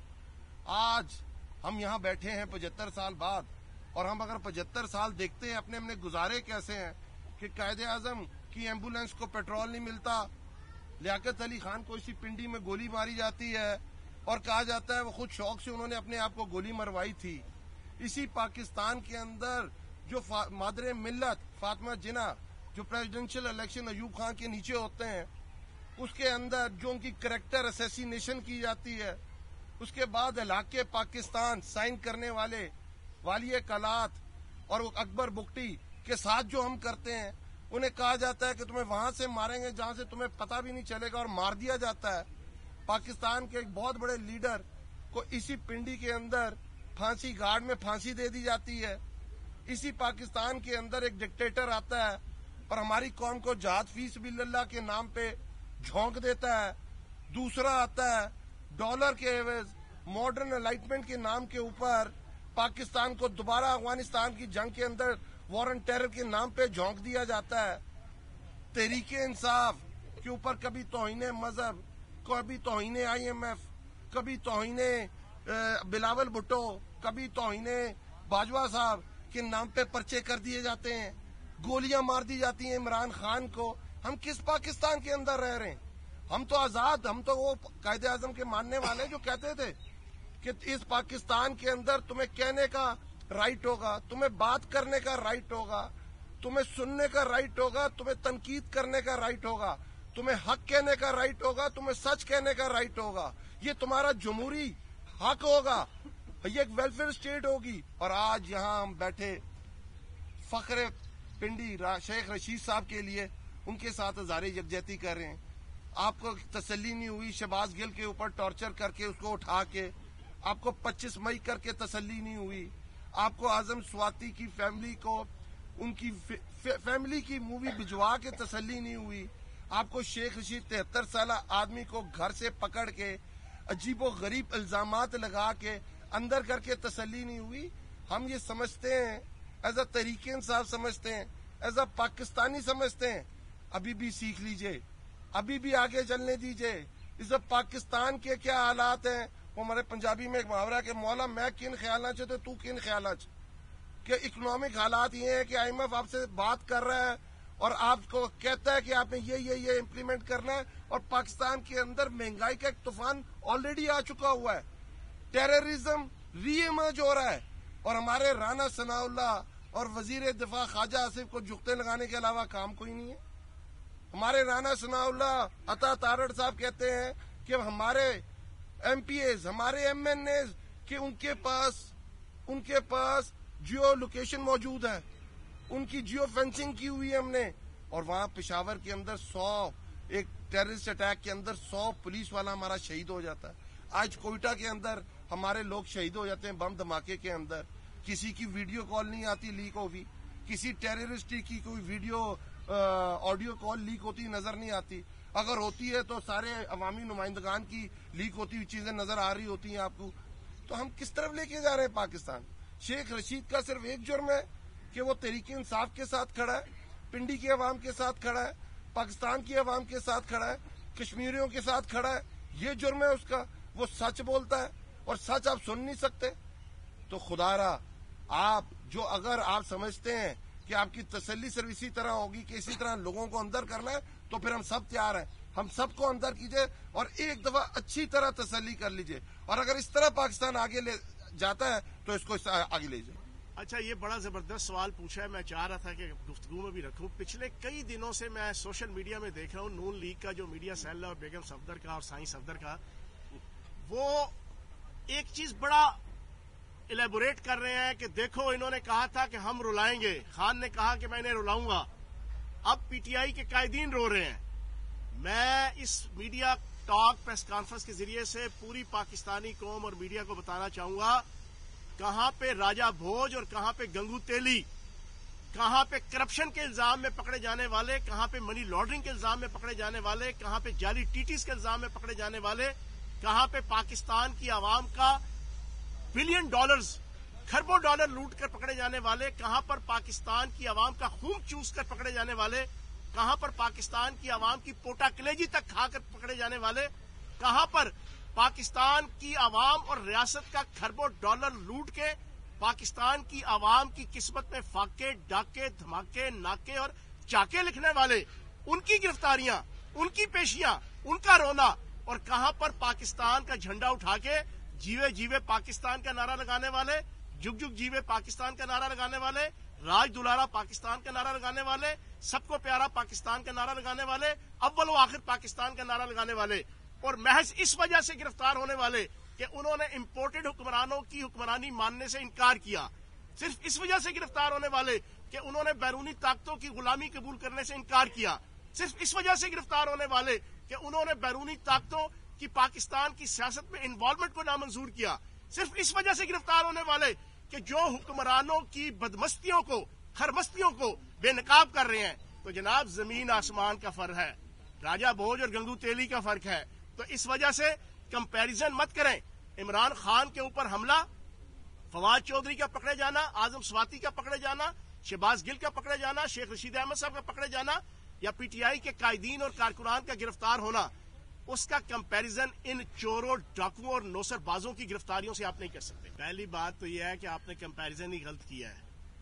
آج ہم یہاں بیٹھے ہیں 75 سال بعد، اور ہم اگر 75 سال دیکھتے ہیں اپنے گزارے کیسے ہیں کہ قائد اعظم کی ایمبولینس کو پیٹرول نہیں ملتا، لیاقت علی خان کو اسی پنڈی میں گولی ماری جاتی ہے اور کہا جاتا ہے وہ خود شوق سے انہوں نے اپنے آپ کو گولی مروائی تھی. اسی پاکستان کے اندر جو مادر ملت فاطمہ جناح جو پریزیڈنشل الیکشن ایوب خان کے نیچے ہوتے ہیں، اس کے اندر جو ان کی کریکٹر اسیسینیشن کی جاتی ہے، اس کے بعد علاقے پاکستان سائن کرنے والے والی کلات اور اکبر بگٹی کے ساتھ جو ہم کرتے ہیں، انہیں کہا جاتا ہے کہ تمہیں وہاں سے ماریں گے جہاں سے تمہیں پتہ بھی نہیں چلے گا، اور مار دیا جاتا ہے. پاکستان کے ایک بہت بڑے لیڈر کو اسی پنڈی کے اندر پھانسی گھاٹ میں پھانسی دے دی جاتی ہے. اسی پاکستان کے اندر ایک ڈکٹیٹر آتا ہے اور ہماری قوم کو جہاد فی سبیل اللہ کے نام پہ झोंक देता है। दूसरा आता है डॉलर के एवज मॉडर्न अलाइटमेंट के नाम के ऊपर पाकिस्तान को दोबारा अफगानिस्तान की जंग के अंदर वॉर एंड टेरर के नाम पे झोंक दिया जाता है। तहरीके इंसाफ के ऊपर कभी तौहीने मजहब, कभी तौहीने IMF, कभी तौहीने बिलावल भुट्टो, कभी तौहीने बाजवा साहब के नाम पे पर्चे कर दिए जाते हैं, गोलियां मार दी जाती हैं इमरान खान को। हम किस पाकिस्तान के अंदर रह रहे हैं? हम तो आजाद, हम तो वो कायदे आजम के मानने वाले जो कहते थे कि इस पाकिस्तान के अंदर तुम्हें कहने का राइट होगा, तुम्हें बात करने का राइट होगा, तुम्हें सुनने का राइट होगा, तुम्हें तनकीद करने का राइट होगा, तुम्हें हक कहने का राइट होगा, तुम्हें सच कहने का राइट होगा। ये तुम्हारा जमहूरी हक होगा, ये एक वेलफेयर स्टेट होगी। और आज यहाँ हम बैठे फख्र पिंडी शेख रशीद साहब के लिए उनके साथ हज़ारे यकजहती कर रहे हैं। आपको तसल्ली नहीं हुई शहबाज गिल के ऊपर टॉर्चर करके उसको उठा के, आपको 25 मई करके तसल्ली नहीं हुई, आपको आजम स्वाति की फैमिली को उनकी फैमिली की मूवी भिजवा के तसल्ली नहीं हुई, आपको शेख रशीद 73 साल आदमी को घर से पकड़ के अजीबो गरीब इल्जामात लगा के अंदर करके तसल्ली नहीं हुई। हम ये समझते हैं एज अ तहरीके इंसाफ समझते हैं, एज अ पाकिस्तानी समझते हैं। अभी भी सीख लीजिए, अभी भी आगे चलने दीजिए। इस पाकिस्तान के क्या हालात हैं, वो हमारे पंजाबी में एक मुहावरा है कि मौला मैं किन ख्याल च तो तू किन ख्याल च, कि इकोनॉमिक हालात ये है कि IMF आपसे बात कर रहा है और आपको कहता है कि आपने ये इम्प्लीमेंट करना है, और पाकिस्तान के अंदर महंगाई का एक तूफान ऑलरेडी आ चुका हुआ है, टेररिज्म री इमर्ज हो रहा है, और हमारे राना सनाउल्लाह और वजीर दिफा ख्वाजा आसिफ को जुगते लगाने के अलावा काम कोई नहीं है। हमारे राना सनाउल्लाह अता तारड़ साहब कहते हैं कि हमारे MPAs, हमारे MNAs कि उनके पास जियो लोकेशन मौजूद है, उनकी जियो फेंसिंग की हुई है हमने। और वहां पेशावर के अंदर 100 एक टेररिस्ट अटैक के अंदर 100 पुलिस वाला हमारा शहीद हो जाता है। आज कोयटा के अंदर हमारे लोग शहीद हो जाते हैं बम धमाके के अंदर। किसी की वीडियो कॉल नहीं आती लीक होगी, किसी टेररिस्ट की कोई वीडियो ऑडियो कॉल लीक होती नजर नहीं आती। अगर होती है तो सारे अवामी नुमाइंदगान की लीक होती हुई चीजें नजर आ रही होती हैं आपको। तो हम किस तरफ लेके जा रहे हैं पाकिस्तान? शेख रशीद का सिर्फ एक जुर्म है कि वो तहरीके इंसाफ के साथ खड़ा है, पिंडी की अवाम के साथ खड़ा है, पाकिस्तान की अवाम के साथ खड़ा है, कश्मीरियों के साथ खड़ा है। ये जुर्म है उसका। वो सच बोलता है और सच आप सुन नहीं सकते। तो खुदारा आप जो अगर आप समझते हैं कि आपकी तसल्ली सिर्फ इसी तरह होगी कि इसी तरह लोगों को अंदर करना है, तो फिर हम सब तैयार हैं। हम सबको अंदर कीजिए और एक दफा अच्छी तरह तसल्ली कर लीजिए। और अगर इस तरह पाकिस्तान आगे ले जाता है तो इसको आगे ले जाए। अच्छा, ये बड़ा जबरदस्त सवाल पूछा है, मैं चाह रहा था कि गुफ्तगू में भी रखूं। पिछले कई दिनों से मैं सोशल मीडिया में देख रहा हूं नून लीग का जो मीडिया सेल है और बेगम सफदर का और साईं सफदर का, वो एक चीज बड़ा इलेबोरेट कर रहे हैं कि देखो इन्होंने कहा था कि हम रुलाएंगे, खान ने कहा कि मैं इन्हें रुलाऊंगा, अब PTI के कायदीन रो रहे हैं। मैं इस मीडिया टॉक प्रेस कॉन्फ्रेंस के जरिए से पूरी पाकिस्तानी कौम और मीडिया को बताना चाहूंगा, कहां पे राजा भोज और कहां पे गंगू तेली, कहां पे करप्शन के इल्जाम में पकड़े जाने वाले, कहां पे मनी लॉन्ड्रिंग के इल्जाम में पकड़े जाने वाले, कहां पे जाली टीटीज के इल्जाम में पकड़े जाने वाले, कहां पे पाकिस्तान की आवाम का बिलियन डॉलर्स, खरबों डॉलर लूट कर पकड़े जाने वाले, कहां पर पाकिस्तान की आवाम का खून चूस कर पकड़े जाने वाले, कहां पर पाकिस्तान की आवाम की पोटा कलेजी तक खाकर पकड़े जाने वाले, कहां पर पाकिस्तान की आवाम और रियासत का खरबों डॉलर लूट के पाकिस्तान की आवाम की किस्मत में फाके, डाके, धमाके, नाके और चाके लिखने वाले, उनकी गिरफ्तारियां, उनकी पेशियां, उनका रोना, और कहां पर पाकिस्तान का झंडा उठा के जीवे जीवे पाकिस्तान का नारा लगाने वाले, जुग जुग जीवे पाकिस्तान का नारा लगाने वाले, राज दुलारा पाकिस्तान का नारा लगाने वाले, सबको प्यारा पाकिस्तान का नारा लगाने वाले, अव्वल व आखिर पाकिस्तान का नारा लगाने वाले, और महज इस वजह से गिरफ्तार होने वाले कि उन्होंने इंपोर्टेड हुक्मरानों की हुक्मरानी मानने से इनकार किया। सिर्फ इस वजह से गिरफ्तार होने वाले कि उन्होंने बैरूनी ताकतों की गुलामी कबूल करने से इनकार किया। सिर्फ इस वजह से गिरफ्तार होने वाले कि उन्होंने बैरूनी ताकतों की पाकिस्तान की सियासत में इन्वॉल्वमेंट को नामंजूर किया। सिर्फ इस वजह से गिरफ्तार होने वाले कि जो हुक्मरानों की बदमस्तियों को, खरमस्तियों को बेनकाब कर रहे हैं। तो जनाब, जमीन आसमान का फर्क है راجہ بھوج اور گنگو تیلی کا فرق ہے. تو اس وجہ سے کمپیریزن مت کریں. عمران خان کے اوپر حملہ، فواد چودھری کا پکڑے جانا، اعظم سواتی کا پکڑے جانا، شہباز گل کا پکڑے جانا، شیخ رشید احمد صاحب کا پکڑے جانا، یا پی ٹی آئی کے قائدین اور کارکنان کا گرفتار ہونا، اس کا کمپیریزن ان چوروں، ڈاکوؤں اور نوسر بازوں کی گرفتاریوں سے آپ نہیں کر سکتے. پہلی بات تو یہ ہے کہ آپ نے کمپیریزن ہی غلط کیا ہے.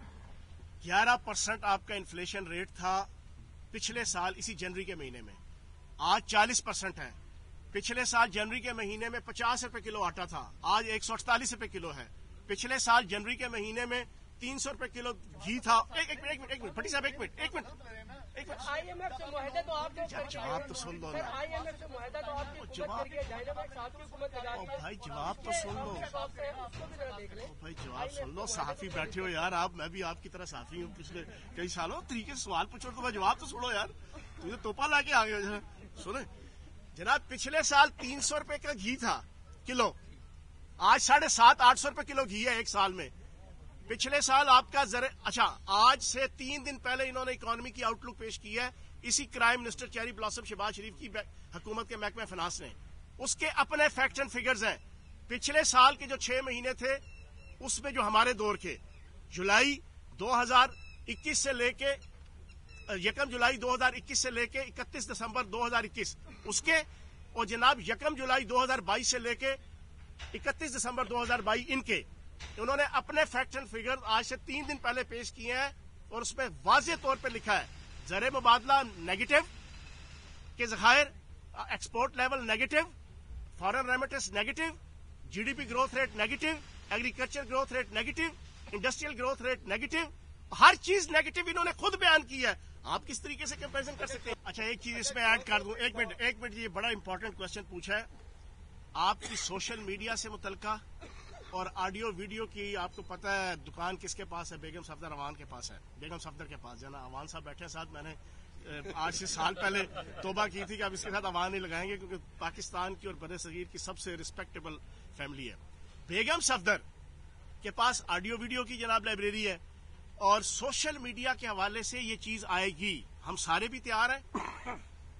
11% آپ کا انفلیشن ریٹ تھا پچھلے سال اسی جنوری کے مہینے میں، آج 40% ہے. پچھلے سال جنوری کے مہینے میں 50 روپے کلو آٹا تھا، آج 148 روپے کلو ہے. پچھلے سال جنوری کے مہینے میں 300 روپے کلو گھی تھا. ایک منٹ بھٹی صاحب، ایک منٹ. آئی ایم ایف سے معاہدہ تو آپ نے جواب تو سن لو نا. آئی ایم ایف سے معاہدہ تو آپ کی حکومت کر کے ڈائنامکس آپ کی حکومت لگا دی ہے. بھائی جواب تو سن لو. بھائی جواب سن لو. صحافی بیٹھے ہو یار آپ، میں بھی آپ کی طرح صحافی ہوں. پچھلے کئی سالوں طریقے سے سوال پوچھو تو جواب تو سنو یار. تمہیں توپا لا کے آ گئے. سنیں جناب، پچھلے سال 300 روپے کا گھی تھا کلو، آج 750-800 روپے کلو گھی ہے ایک سال میں. پچھلے سال آپ کا اچھا، آج سے 3 دن پہلے انہوں نے اکانومی کی آؤٹ لک پیش کی ہے اسی crime minister cherry blossom Shahbaz Sharif کی حکومت کے محکمہ فنانس نے. اس کے اپنے فیکٹس اینڈ فگرز ہیں. پچھلے سال کے جو 6 مہینے تھے اس میں جو ہمارے دور کے جولائی 2021 سے لے کے 1 جولائی 2021 سے لے کے 31 دسمبر 2021 اس کے، اور جناب 1 جولائی 2022 سے لے کے 31 دسمبر 2022 ان کے، انہوں نے اپنے فیکٹس اینڈ فگر آج سے 3 دن پہلے پیش کیے ہیں. اور اس میں واضح طور پہ لکھا ہے زر مبادلہ نیگیٹو کے ذخائر، export level negative, foreign remittance negative, G D P growth rate negative, agriculture growth rate negative, industrial growth rate negative, ہر چیز نیگیٹو انہوں نے خود بیان کی ہے. آپ کس طریقے سے کمپیریزن کر سکتے ہیں؟ اچھا ایک چیز اس میں ایڈ کر دوں. ایک منٹ یہ بڑا امپورٹنٹ کوشچن پوچھا ہے آپ کی سوشل میڈیا سے متعلقہ اور آڈیو ویڈیو کی. آپ کو پتا ہے دکان کس کے پاس ہے؟ بیگم صفدر اوان کے پاس ہے. بیگم صفدر کے پاس جانا. اوان صاحب بیٹھے ساتھ. میں نے آج سے سال پہلے توبہ کی تھی کہ اب اس کے ساتھ اوان نہیں لگائیں گے کیونکہ پاکستان کی اور بر صغیر کی سب سے ریسپیکٹیبل فیملی ہے. بیگم صفدر کے پاس آڈیو ویڈیو کی جناب لائبریری ہے اور سوشل میڈیا کے حوالے سے یہ چیز آئے گی. ہم سارے بھی تیار ہیں.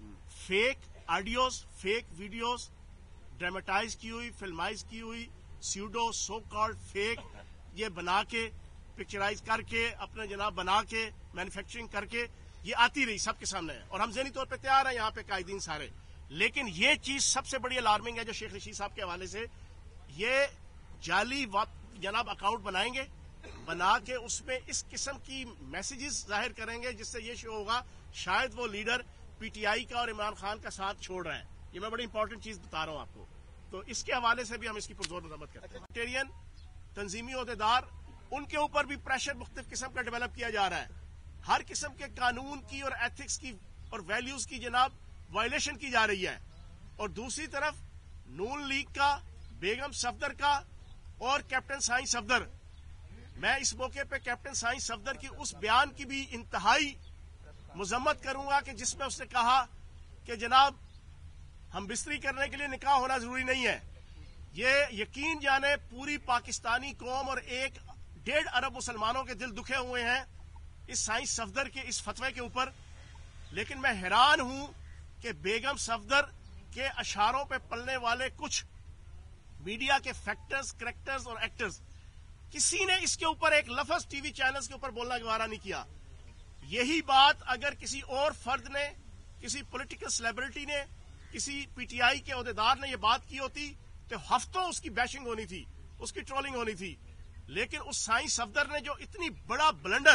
Fake audios, fake videos, dramatise کی ہوئی، فلمائز کی ہوئی، سیوڈو سو کالڈ فیک، یہ بنا کے پکچرائز کر کے اپنے جناب بنا کے مینوفیکچرنگ کر کے یہ آتی رہی سب کے سامنے ہے. اور ہم ذہنی طور پہ تیار ہیں یہاں پہ قائدین سارے. لیکن یہ چیز سب سے بڑی الارمنگ ہے جو شیخ رشید صاحب کے حوالے سے یہ جعلی جناب اکاؤنٹ بنائیں گے، بنا کے اس میں اس قسم کی میسیجز ظاہر کریں گے جس سے یہ شو ہوگا شاید وہ لیڈر پی ٹی آئی کا اور عمران خان کا ساتھ چھوڑ رہے ہیں. یہ میں بڑی امپورٹنٹ چیز بتا رہا ہوں آپ کو. تو اس کے حوالے سے بھی ہم اس کی پرزور مذمت کرتے ہیں. ٹیرین تنظیمی عہدیدار، ان کے اوپر بھی پریشر مختلف قسم کا ڈیولپ کیا جا رہا ہے. ہر قسم کے قانون کی اور ایتھکس کی اور ویلیوز کی جناب وائلیشن کی جا رہی ہے. اور دوسری طرف نون لیگ کا، بیگم صفدر کا اور کیپٹن سائیں صفدر، میں اس موقع پہ کیپٹن سائیں صفدر کی اس بیان کی بھی انتہائی مذمت کروں گا کہ جس میں اس نے کہا کہ جناب ہم بستری کرنے کے لیے نکاح ہونا ضروری نہیں ہے. یہ یقین جانے پوری پاکستانی قوم اور 1.5 ارب مسلمانوں کے دل دکھے ہوئے ہیں اس سائیں صفدر کے اس فتوے کے اوپر. لیکن میں حیران ہوں کہ بیگم صفدر کے اشاروں پہ پلنے والے کچھ میڈیا کے فیکٹرز، کریکٹرز اور ایکٹرز، کسی نے اس کے اوپر ایک لفظ ٹی وی چینلز کے اوپر بولنا گوارا نہیں کیا. یہی بات اگر کسی اور فرد نے، کسی پولیٹیکل سیلیبریٹی نے، کسی پی ٹی آئی کے عہدیدار نے یہ بات کی ہوتی تو ہفتوں اس کی بیشنگ ہونی تھی، اس کی ٹرولنگ ہونی تھی. لیکن اس سائیں صفدر نے جو اتنی بڑا بلنڈر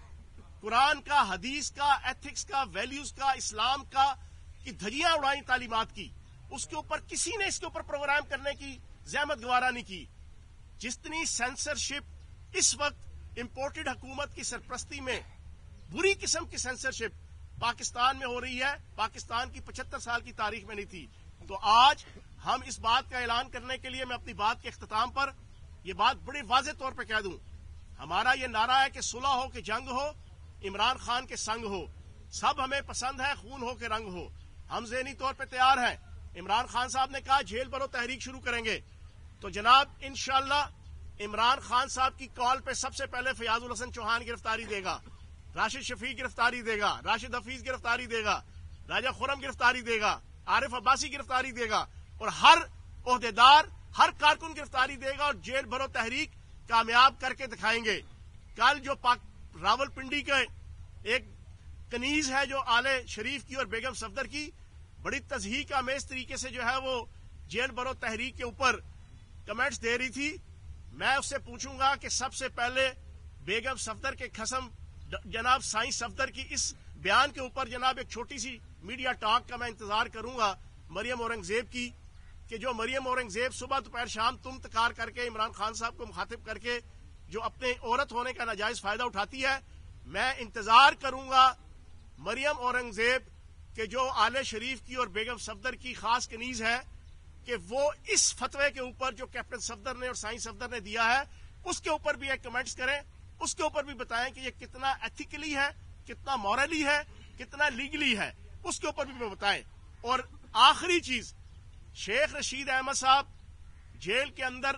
قرآن کا، حدیث کا، ایتھکس کا، ویلیوز کا، اسلام کا کی دھجیاں اڑائیں تعلیمات کی، اس کے اوپر کسی نے اس کے اوپر پروگرام کرنے کی زحمت گوارا نہیں کی. جتنی سینسرشپ اس وقت امپورٹڈ حکومت کی سرپرستی میں، بری قسم کی سینسرشپ پاکستان میں ہو رہی ہے، پاکستان کی 75 سال کی تاریخ میں نہیں تھی. تو آج ہم اس بات کا اعلان کرنے کے لیے میں اپنی بات کے اختتام پر یہ بات بڑی واضح طور پہ کہہ دوں، ہمارا یہ نعرہ ہے کہ صلح ہو کہ جنگ ہو، عمران خان کے سنگ ہو. سب ہمیں پسند ہے، خون ہو کہ رنگ ہو. ہم ذہنی طور پہ تیار ہیں. عمران خان صاحب نے کہا جھیل بھرو تحریک شروع کریں گے. تو جناب انشاءاللہ عمران خان صاحب کی کال پہ سب سے پہلے فیاض الحسن چوہان گرفتاری دے گا، راشد شفیق گرفتاری دے گا، راشد حفیظ گرفتاری دے گا، राजा खुरम गिरफ्तारी देगा, आरिफ अब्बासी गिरफ्तारी देगा और हर ओहदेदार, हर कारकुन गिरफ्तारी देगा और जेल भरो तहरीक कामयाब करके दिखाएंगे। कल जो रावलपिंडी का एक कनीज है जो आले शरीफ की और बेगम सफदर की बड़ी तज़हीक आमेज तरीके से जो है वो जेल भरो तहरीक के ऊपर कमेंट्स दे रही थी, मैं उससे पूछूंगा कि सबसे पहले बेगम सफदर के खसम जनाब साईं सफदर की इस बयान के ऊपर जनाब एक छोटी सी मीडिया टॉक का मैं इंतजार करूंगा मरियम औरंगजेब की, कि जो मरियम औरंगजेब सुबह दोपहर शाम तुम तकार करके इमरान खान साहब को मुखातिब करके जो अपने औरत होने का नाजायज फायदा उठाती है, मैं इंतजार करूंगा मरियम औरंगजेब के जो आले शरीफ की और बेगम सफदर की खास कनीज है कि वो इस फतवे के ऊपर जो कैप्टन सफदर ने और साईं सफदर ने दिया है उसके ऊपर भी एक कमेंट्स करें, उसके ऊपर भी बताएं कि ये कितना एथिकली है, कितना मॉरली है, कितना लीगली है, उसके ऊपर भी बताएं। और आखिरी चीज, शेख रशीद अहमद साहब जेल के अंदर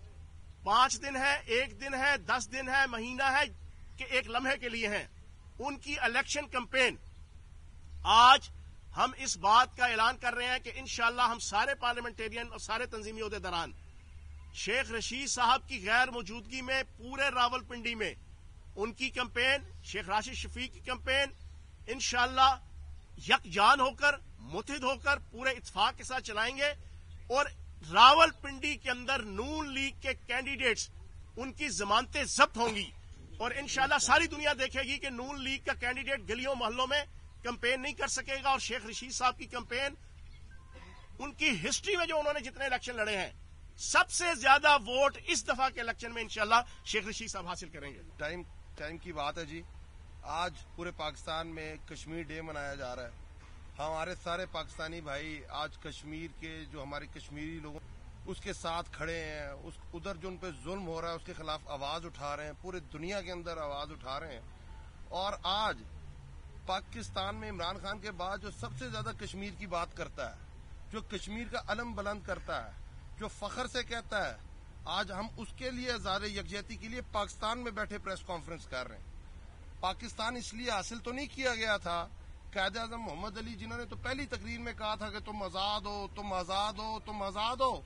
5 दिन है, 1 दिन है, 10 दिन है, महीना है कि एक लम्हे के लिए हैं। उनकी इलेक्शन कैंपेन, आज हम इस बात का ऐलान कर रहे हैं कि इंशाअल्लाह हम सारे पार्लियामेंटेरियन और सारे तंजीमी ओहदेदारान शेख रशीद साहब की गैर मौजूदगी में पूरे रावलपिंडी में उनकी कैंपेन, शेख राशिद शफीक की कैंपेन इंशाअल्लाह यकजान होकर, मुत्तहिद होकर पूरे इत्तेफाक के साथ चलाएंगे और रावलपिंडी के अंदर नून लीग के कैंडिडेट्स उनकी जमानतें जब्त होंगी और इंशाअल्लाह सारी दुनिया देखेगी कि नून लीग का कैंडिडेट गलियों मोहल्लों में कैंपेन नहीं कर सकेगा। और शेख रशीद साहब की कैंपेन, उनकी हिस्ट्री में जो उन्होंने जितने इलेक्शन लड़े हैं सबसे ज्यादा वोट इस दफा के इलेक्शन में इंशाअल्लाह शेख रशीद साहब हासिल करेंगे। टाइम की बात है जी, आज पूरे पाकिस्तान में कश्मीर डे मनाया जा रहा है। हमारे सारे पाकिस्तानी भाई आज कश्मीर के जो हमारे कश्मीरी लोगों उसके साथ खड़े हैं, उधर जो उन पर जुल्म हो रहा है उसके खिलाफ आवाज उठा रहे हैं, पूरे दुनिया के अंदर आवाज उठा रहे हैं। और आज पाकिस्तान में इमरान खान के बाद जो सबसे ज्यादा कश्मीर की बात करता है, जो कश्मीर का अलम बुलंद करता है, जो फखर से कहता है, आज हम उसके लिए आज़ाद यकजहती के लिए पाकिस्तान में बैठे प्रेस कॉन्फ्रेंस कर रहे हैं। पाकिस्तान इसलिए हासिल तो नहीं किया गया था, कायदे आज़म मोहम्मद अली जिन्होंने तो पहली तकरीर में कहा था कि तुम आजाद हो, तुम आजाद हो, तुम आजाद हो।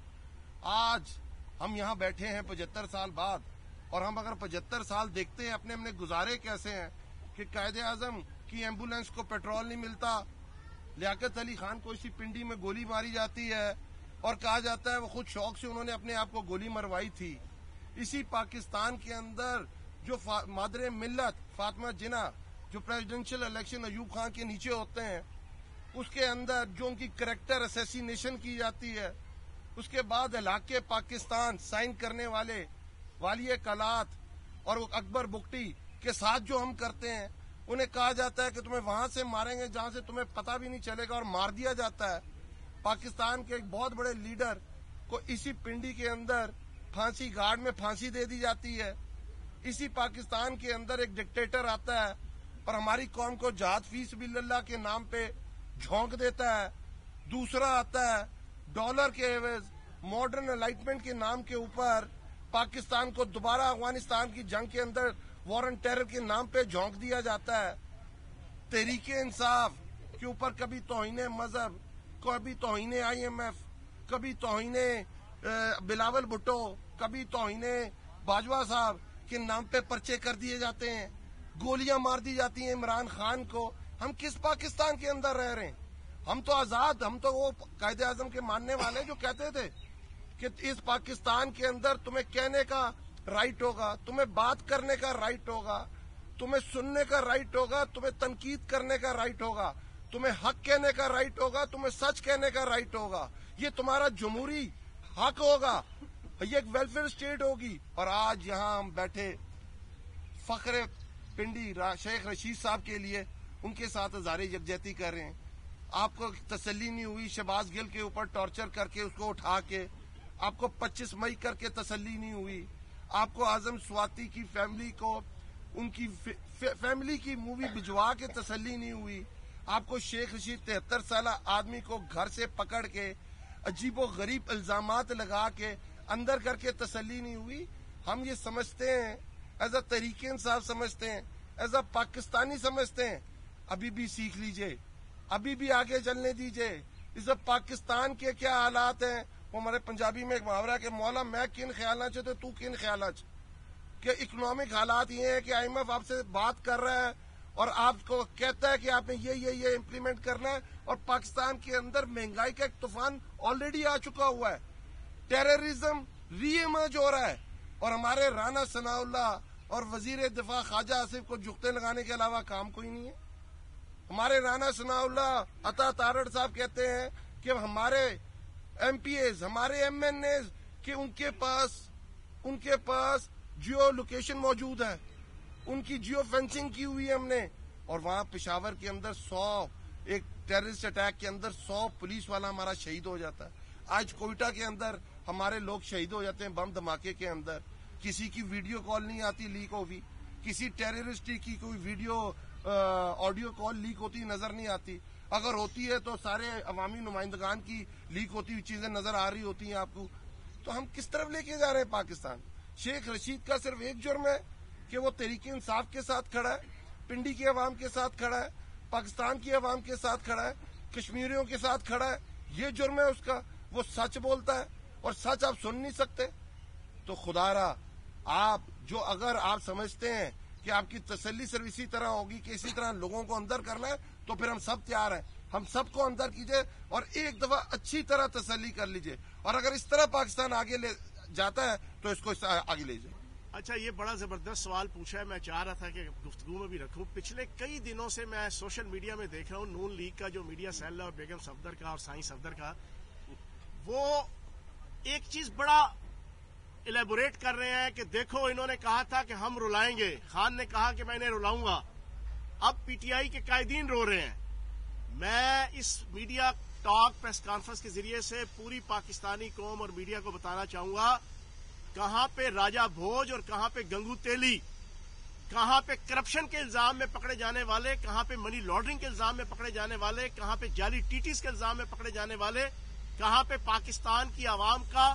आज हम यहाँ बैठे हैं 75 साल बाद, और हम अगर 75 साल देखते हैं अपने अपने गुजारे कैसे हैं कि कायदे आज़म की एम्बुलेंस को पेट्रोल नहीं मिलता, लियाकत अली खान को इसी पिंडी में गोली मारी जाती है और कहा जाता है वो खुद शौक से उन्होंने अपने आप को गोली मरवाई थी। इसी पाकिस्तान के अंदर जो मादरे मिल्लत फातिमा जिन्ना जो प्रेसिडेंशियल इलेक्शन अयूब खान के नीचे होते हैं, उसके अंदर जो उनकी करैक्टर असैसिनेशन की जाती है, उसके बाद इलाके पाकिस्तान साइन करने वाले वालिय कलात और अकबर बुगटी के साथ जो हम करते हैं, उन्हें कहा जाता है कि तुम्हें वहां से मारेंगे जहां से तुम्हें पता भी नहीं चलेगा, और मार दिया जाता है। पाकिस्तान के एक बहुत बड़े लीडर को इसी पिंडी के अंदर फांसी घाट में फांसी दे दी जाती है। इसी पाकिस्तान के अंदर एक डिक्टेटर आता है और हमारी कौम को जहाद फी सबिलिल्लाह के नाम पे झोंक देता है। दूसरा आता है डॉलर के एवज मॉडर्न एलाइटमेंट के नाम के ऊपर पाकिस्तान को दोबारा अफगानिस्तान की जंग के अंदर वॉर एंड टेरर के नाम पे झोंक दिया जाता है। तहरीके इंसाफ के ऊपर कभी तौहीने मजहब, कभी तौहीने IMF, कभी तौहीने बिलावल भुट्टो, कभी तौहीने बाजवा साहब के नाम पे पर्चे कर दिए जाते हैं, गोलियां मार दी जाती हैं इमरान खान को। हम किस पाकिस्तान के अंदर रह रहे हैं? हम तो आजाद, हम तो वो कायदे आजम के मानने वाले जो कहते थे कि इस पाकिस्तान के अंदर तुम्हें कहने का राइट होगा, तुम्हें बात करने का राइट होगा, तुम्हें सुनने का राइट होगा, तुम्हें तनकीद करने का राइट होगा, तुम्हें हक कहने का राइट होगा, तुम्हें सच कहने का राइट होगा। ये तुम्हारा जमहूरी हक होगा, ये एक वेलफेयर स्टेट होगी। और आज यहाँ हम बैठे फखरे पिंडी शेख रशीद साहब के लिए उनके साथ इज़हार यकजहती कर रहे हैं। आपको तसल्ली नहीं हुई शहबाज गिल के ऊपर टॉर्चर करके उसको उठा के, आपको 25 मई करके तसल्ली नहीं हुई, आपको आजम स्वाति की फैमिली को उनकी फैमिली की मूवी भिजवा के तसल्ली नहीं हुई, आपको शेख रशीद 73 साल आदमी को घर से पकड़ के अजीबो गरीब इल्जामात लगा के अंदर करके तसल्ली नहीं हुई। हम ये समझते हैं, एज अ तहरीके इंसाफ समझते हैं, एज अ पाकिस्तानी समझते हैं, अभी भी सीख लीजिए, ابھی بھی آگے چلنے دیجئے. اس وقت پاکستان کے کیا حالات ہیں, وہ ہمارے پنجابی میں ایک محاورہ کہ مولا میں کن خیالات چاہتے تو کن خیالات, کہ اکنامک حالات یہ ہیں کہ آئی ایم ایف آپ سے بات کر رہا ہے اور آپ کو کہتا ہے کہ آپ نے یہ امپلیمنٹ کرنا ہے, اور پاکستان کے اندر مہنگائی کا ایک طوفان آلریڈی آ چکا ہوا ہے, ٹیررزم ری ایمرج ہو رہا ہے, اور ہمارے رانا ثناء اللہ اور وزیر دفاع خواجہ آصف کو جھکتے لگانے کے علاوہ کام کوئی نہیں ہے. ہمارے رانا ثناء اللہ عطا تارڑ صاحب کہتے ہیں کہ ہمارے ایم پی ایز, ہمارے ایم این ایز, کہ ان کے پاس جیو لوکیشن موجود ہے, ان کی جیو فینسنگ کی ہوئی ہے ہم نے, اور وہاں پشاور کے اندر 100 ایک ٹیررسٹ اٹیک کے اندر 100 پولیس والا ہمارا شہید ہو جاتا ہے. آج کوئٹہ کے اندر ہمارے لوگ شہید ہو جاتے ہیں بم دھماکے کے اندر, کسی کی ویڈیو کال نہیں آتی لیک ہوئی, کسی ٹیررسٹ کی کوئی ویڈیو آڈیو کال لیک ہوتی نظر نہیں آتی, اگر ہوتی ہے تو سارے عوامی نمائندگان کی لیک ہوتی ہوئی چیزیں نظر آ رہی ہوتی ہیں آپ کو. تو ہم کس طرف لے کے جا رہے ہیں پاکستان؟ شیخ رشید کا صرف ایک جرم ہے کہ وہ تحریک انصاف کے ساتھ کھڑا ہے, پنڈی کی عوام کے ساتھ کھڑا ہے, پاکستان کی عوام کے ساتھ کھڑا ہے, کشمیریوں کے ساتھ کھڑا ہے, یہ جرم ہے اس کا. وہ سچ بولتا ہے اور سچ آپ سن نہیں سکتے. تو خدا را آپ جو اگر آپ سمجھتے ہیں کہ آپ کی تسلی صرف اسی طرح ہوگی کہ اسی طرح لوگوں کو اندر کرنا ہے, تو پھر ہم سب تیار ہیں, ہم سب کو اندر کیجئے اور ایک دفعہ اچھی طرح تسلی کر لیجئے, اور اگر اس طرح پاکستان آگے لے جاتا ہے تو اس کو آگے لے جائے. اچھا, یہ بڑا زبردست سوال پوچھا ہے, میں چاہ رہا تھا کہ گفتگو میں بھی رکھوں. پچھلے کئی دنوں سے میں سوشل میڈیا میں دیکھ رہا ہوں نون لیگ کا جو میڈیا سیل ہے, اور بیگم صفدر کا اور سائیں صفدر کا, وہ ایک چیز بڑا الیبوریٹ کر رہے ہیں کہ دیکھو انہوں نے کہا تھا کہ ہم رلائیں گے, خان نے کہا کہ میں انہیں رلاؤں گا, اب پی ٹی آئی کے قائدین رو رہے ہیں. میں اس میڈیا ٹاک پریس کانفرنس کے ذریعے سے پوری پاکستانی قوم اور میڈیا کو بتانا چاہوں گا, کہاں پہ راجہ بھوج اور کہاں پہ گنگو تیلی, کہاں پہ کرپشن کے الزام میں پکڑے جانے والے, کہاں پہ منی لانڈرنگ کے الزام میں پکڑے جانے والے, کہاں پہ جعلی ٹیٹیز کے الزام میں پکڑے جانے والے, کہاں پہ پاکستان کی عوام کا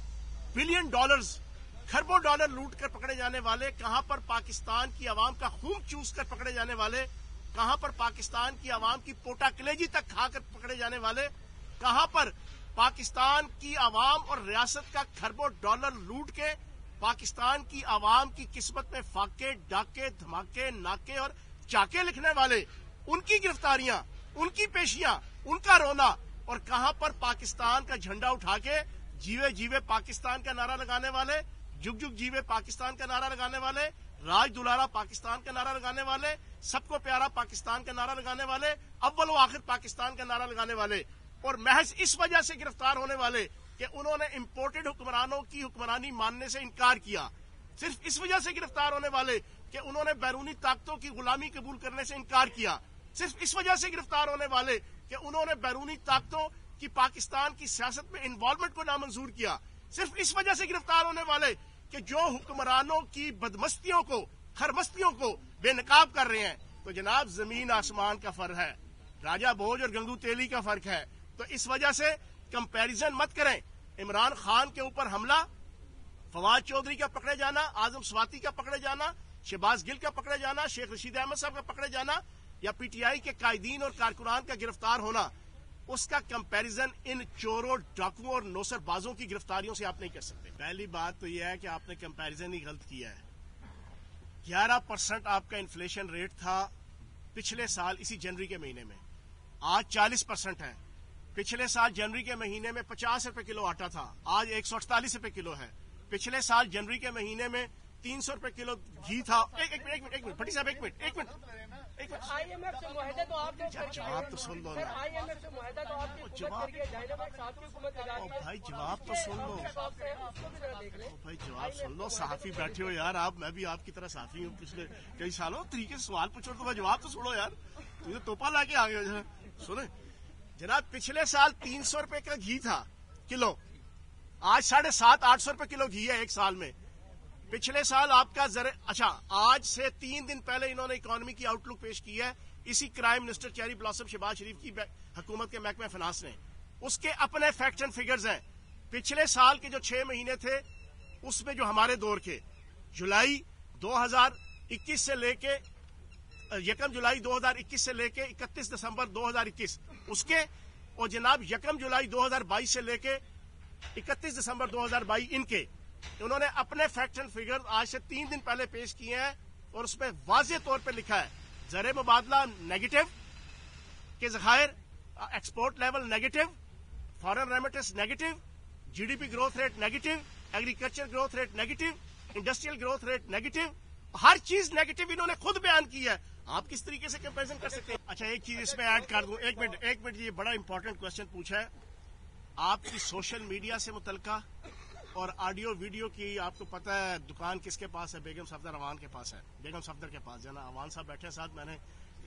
بلین ڈالرز, کھربوں ڈالر لوٹ کر پکڑے جانے والے, کہاں پر پاکستان کی عوام کا خون چوس کر پکڑے جانے والے, کہاں پر پاکستان کی عوام کی پوٹا کلیجی تک کھا کر پکڑے جانے والے, کہاں پر پاکستان کی عوام اور ریاست کا کھربوں ڈالر لوٹ کے پاکستان کی عوام کی قسمت میں فاقے, ڈاکے, دھماکے, ناکے اور چاکے لکھنے والے, ان کی گرفتاریاں, ان کی پیشیاں, ان کا رونا, اور کہاں پر پاکستان کا جھنڈا اٹھا کے جیوے جیوے پاکستان کا نعرہ لگانے والے, جگ جگ جیوے پاکستان کا نعرہ لگانے والے, راج دلارا پاکستان کا نعرہ لگانے والے, سب کو پیارا پاکستان کا نعرہ لگانے والے, اول و آخر پاکستان کا نعرہ لگانے والے, اور محض اس وجہ سے گرفتار ہونے والے کہ انہوں نے امپورٹڈ حکمرانوں کی حکمرانی ماننے سے انکار کیا, صرف اس وجہ سے گرفتار ہونے والے کہ انہوں نے بیرونی طاقتوں کی غلامی قبول کرنے سے انکار کیا, صرف اس وجہ سے گرفتار ہونے والے کہ انہوں نے بیرونی طاقتوں کی پاکستان کی سیاست میں انوالومنٹ کو نامنظور کیا, صرف اس وجہ سے گرفتار ہونے والے کہ جو حکمرانوں کی بدمستیوں کو, خرمستیوں کو بے نقاب کر رہے ہیں. تو جناب زمین آسمان کا فرق ہے, راجہ بھوج اور گنگو تیلی کا فرق ہے. تو اس وجہ سے کمپیریزن مت کریں. عمران خان کے اوپر حملہ, فواد چودھری کا پکڑے جانا, اعظم سواتی کا پکڑے جانا, شہباز گل کا پکڑے جانا, شیخ رشید احمد صاحب کا پکڑے جانا, یا پی ٹی آئی کے قائدین اور کارکنان کا گرفتار ہونا, اس کا کمپیریزن ان چوروں, ڈاکوؤں اور نوسر بازوں کی گرفتاریوں سے آپ نہیں کر سکتے. پہلی بات تو یہ ہے کہ آپ نے کمپیریزن ہی غلط کیا ہے. 11% آپ کا انفلیشن ریٹ تھا پچھلے سال اسی جنوری کے مہینے میں, آج 40% ہے. پچھلے سال جنوری کے مہینے میں 50 روپے کلو آٹا تھا, آج 148 روپے کلو ہے. پچھلے سال جنوری کے مہینے میں 300 روپے کلو گھی تھا. ایک منٹ بھٹی صاحب, ایک منٹ. آئی ایم ایف سے معاہدہ تو آپ نے جواب تو سن لو نا. آئی ایم ایف سے معاہدہ تو آپ نے بھائی جواب تو سن لو. بھائی جواب سن لو, صحافی بیٹھے ہو یار آپ, میں بھی آپ کی طرح صحافی ہوں پچھلے کئی سالوں. طریقے سے سوال پوچھو تو بھائی جواب تو سنو یار, تمہیں توپا لا کے آ گئے. سنیں جناب, پچھلے سال 300 روپے کا گھی تھا کلو, آج 750-800 روپے کلو گھی ہے ایک سال میں. پچھلے سال آپ کا اچھا, آج سے 3 دن پہلے انہوں نے اکانومی کی آؤٹ لک پیش کی ہے اسی crime minister cherry blossom Shahbaz Sharif کی حکومت کے محکمہ فنانس نے. اس کے اپنے فیکٹس اینڈ فگرز ہیں. پچھلے سال کے جو 6 مہینے تھے اس میں جو ہمارے دور کے جولائی 2021 سے لے کے 1 जुलाई 2021 से लेके 31 दिसंबर 2021 उसके, और जनाब 1 जुलाई 2022 से लेके 31 दिसंबर 2022 इनके, उन्होंने अपने फैक्ट एंड फिगर आज से 3 दिन पहले पेश किए हैं और उसमें वाज़ेह तौर पे लिखा है ज़र मुबादला नेगेटिव के ज़खायर, export level negative, foreign remittance negative, GDP growth rate negative, agriculture growth rate negative, industrial growth rate negative, हर चीज नेगेटिव इन्होंने खुद बयान की है। आप किस तरीके से कंपैरिजन कर सकते हैं? अच्छा, एक चीज इसमें ऐड कर दूं, एक मिनट, ये बड़ा इंपॉर्टेंट क्वेश्चन पूछा है आपकी सोशल मीडिया से मुतल्लिका और ऑडियो वीडियो की। आपको पता है दुकान किसके पास है? बेगम सफदर अवान के पास है, बेगम सफदर के पास। जना अवान साहब बैठे साथ, मैंने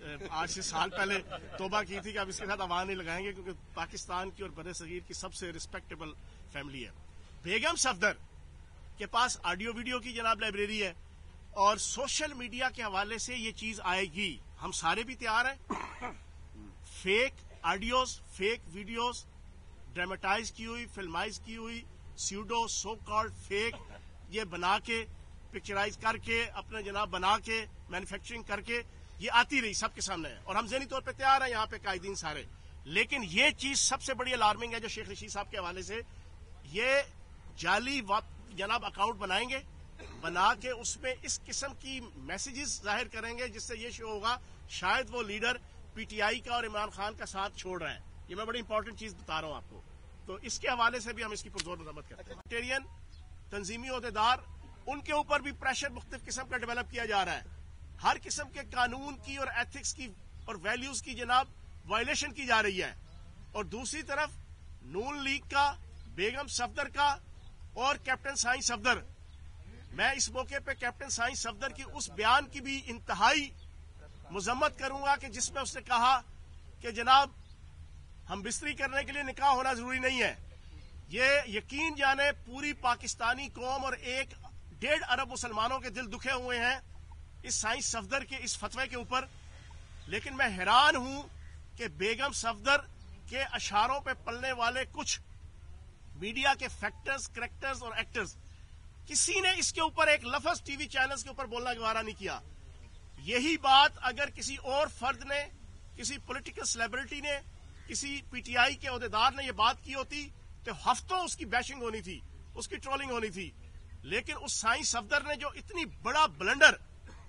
आज से साल पहले तौबा की थी कि अब इसके साथ अवान नहीं लगाएंगे क्योंकि पाकिस्तान की और बड़े सगीर की सबसे रिस्पेक्टेबल फैमिली है। बेगम सफदर के पास ऑडियो वीडियो की जनाब लाइब्रेरी है और सोशल मीडिया के हवाले से ये चीज आएगी। हम सारे भी तैयार हैं। Fake audios, fake videos, dramatise की हुई, फिल्माइज की हुई, स्यूडो सो कॉल्ड फेक, ये बना के पिक्चराइज करके अपने जनाब बना के मैन्युफैक्चरिंग करके ये आती रही सबके सामने है और हम ज़हनी तौर पे तैयार हैं यहाँ पे कायदीन सारे। लेकिन ये चीज सबसे बड़ी अलार्मिंग है जो शेख रशीद साहब के हवाले से, ये जाली जनाब अकाउंट बनाएंगे, बना के उसमें इस किस्म की मैसेजेस जाहिर करेंगे जिससे ये शो होगा शायद वो लीडर पीटीआई का और इमरान खान का साथ छोड़ रहे हैं। ये मैं बड़ी इंपॉर्टेंट चीज बता रहा हूं आपको। तो इसके हवाले से भी हम इसकी पुरजोर मजम्मत करते हैं। टेरियन तंजीमी ओहदेदार, उनके ऊपर भी प्रेशर मुख्तलिफ किस्म का डेवलप किया जा रहा है। हर किस्म के कानून की और एथिक्स की और वैल्यूज की जनाब वायलेशन की जा रही है। और दूसरी तरफ नून लीग का, बेगम सफदर का और कैप्टन साईं सफदर, मैं इस मौके पे कैप्टन साईं सफदर की उस बयान की भी इंतहाई मजम्मत करूंगा कि जिसमें उसने कहा कि जनाब हम बिस्तरी करने के लिए निकाह होना जरूरी नहीं है। ये यकीन जाने पूरी पाकिस्तानी कौम और 1.5 अरब मुसलमानों के दिल दुखे हुए हैं इस साईं सफदर के इस फतवे के ऊपर। लेकिन मैं हैरान हूं कि बेगम सफदर के अशारों पे पलने वाले कुछ मीडिया के फैक्टर्स, करेक्टर्स और एक्टर्स, किसी ने इसके ऊपर एक लफ्ज टीवी चैनल्स के ऊपर बोलना गवारा नहीं किया। यही बात अगर किसी और फर्द ने, किसी पॉलिटिकल सेलिब्रिटी ने, किसी पीटीआई के ओहदेदार ने यह बात की होती तो हफ्तों उसकी बैशिंग होनी थी, उसकी ट्रोलिंग होनी थी। लेकिन उस साईं सफदर ने जो इतनी बड़ा ब्लंडर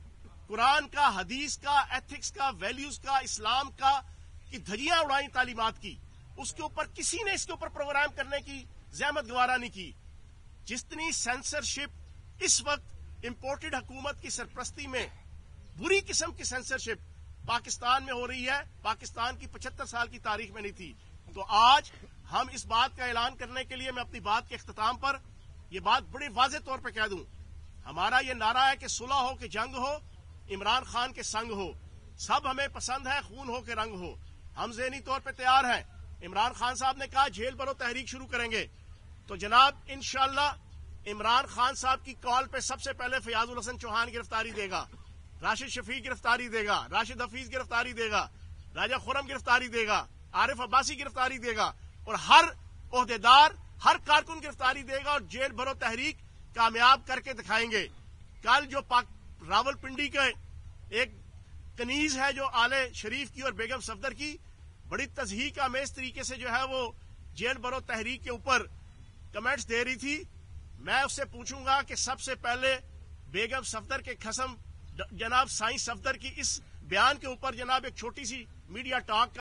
कुरान का, हदीस का, एथिक्स का, वैल्यूज का, इस्लाम का की धज्जियां उड़ाई तालीमात की, उसके ऊपर किसी ने इसके ऊपर प्रोग्राम करने की जहमत गवारा नहीं की। जितनी सेंसरशिप इस वक्त इंपोर्टेड हुकूमत की सरपरस्ती में, बुरी किस्म की सेंसरशिप पाकिस्तान में हो रही है, पाकिस्तान की 75 साल की तारीख में नहीं थी। तो आज हम इस बात का ऐलान करने के लिए मैं अपनी बात के इख्तिताम पर यह बात बड़े वाज़ेह तौर पर कह दूं, हमारा यह नारा है कि सुलह हो कि जंग हो, इमरान खान के संग हो, सब हमें पसंद है, खून हो के रंग हो। हम ज़हनी तौर पर तैयार हैं। इमरान खान साहब ने कहा जेल भरो तहरीक शुरू करेंगे, तो जनाब इंशाअल्लाह इमरान खान साहब की कॉल पे सबसे पहले फयाजुल हसन चौहान गिरफ्तारी देगा, राशिद शफीक गिरफ्तारी देगा, राशिद हफीज गिरफ्तारी देगा, राजा खुरम गिरफ्तारी देगा, आरिफ अब्बासी गिरफ्तारी देगा और हर ओहदेदार, हर कारकुन गिरफ्तारी देगा और जेल भरो तहरीक कामयाब करके दिखाएंगे। कल जो रावलपिंडी के एक कनीज है जो आले शरीफ की और बेगम सफदर की बड़ी तज़हीक आमेज तरीके से जो है वो जेल भरो तहरीक के ऊपर कमेंट्स दे रही थी, मैं उससे पूछूंगा कि सबसे पहले बेगम सफदर के खसम जनाब साईं सफदर की इस बयान के ऊपर जनाब एक छोटी सी मीडिया टॉक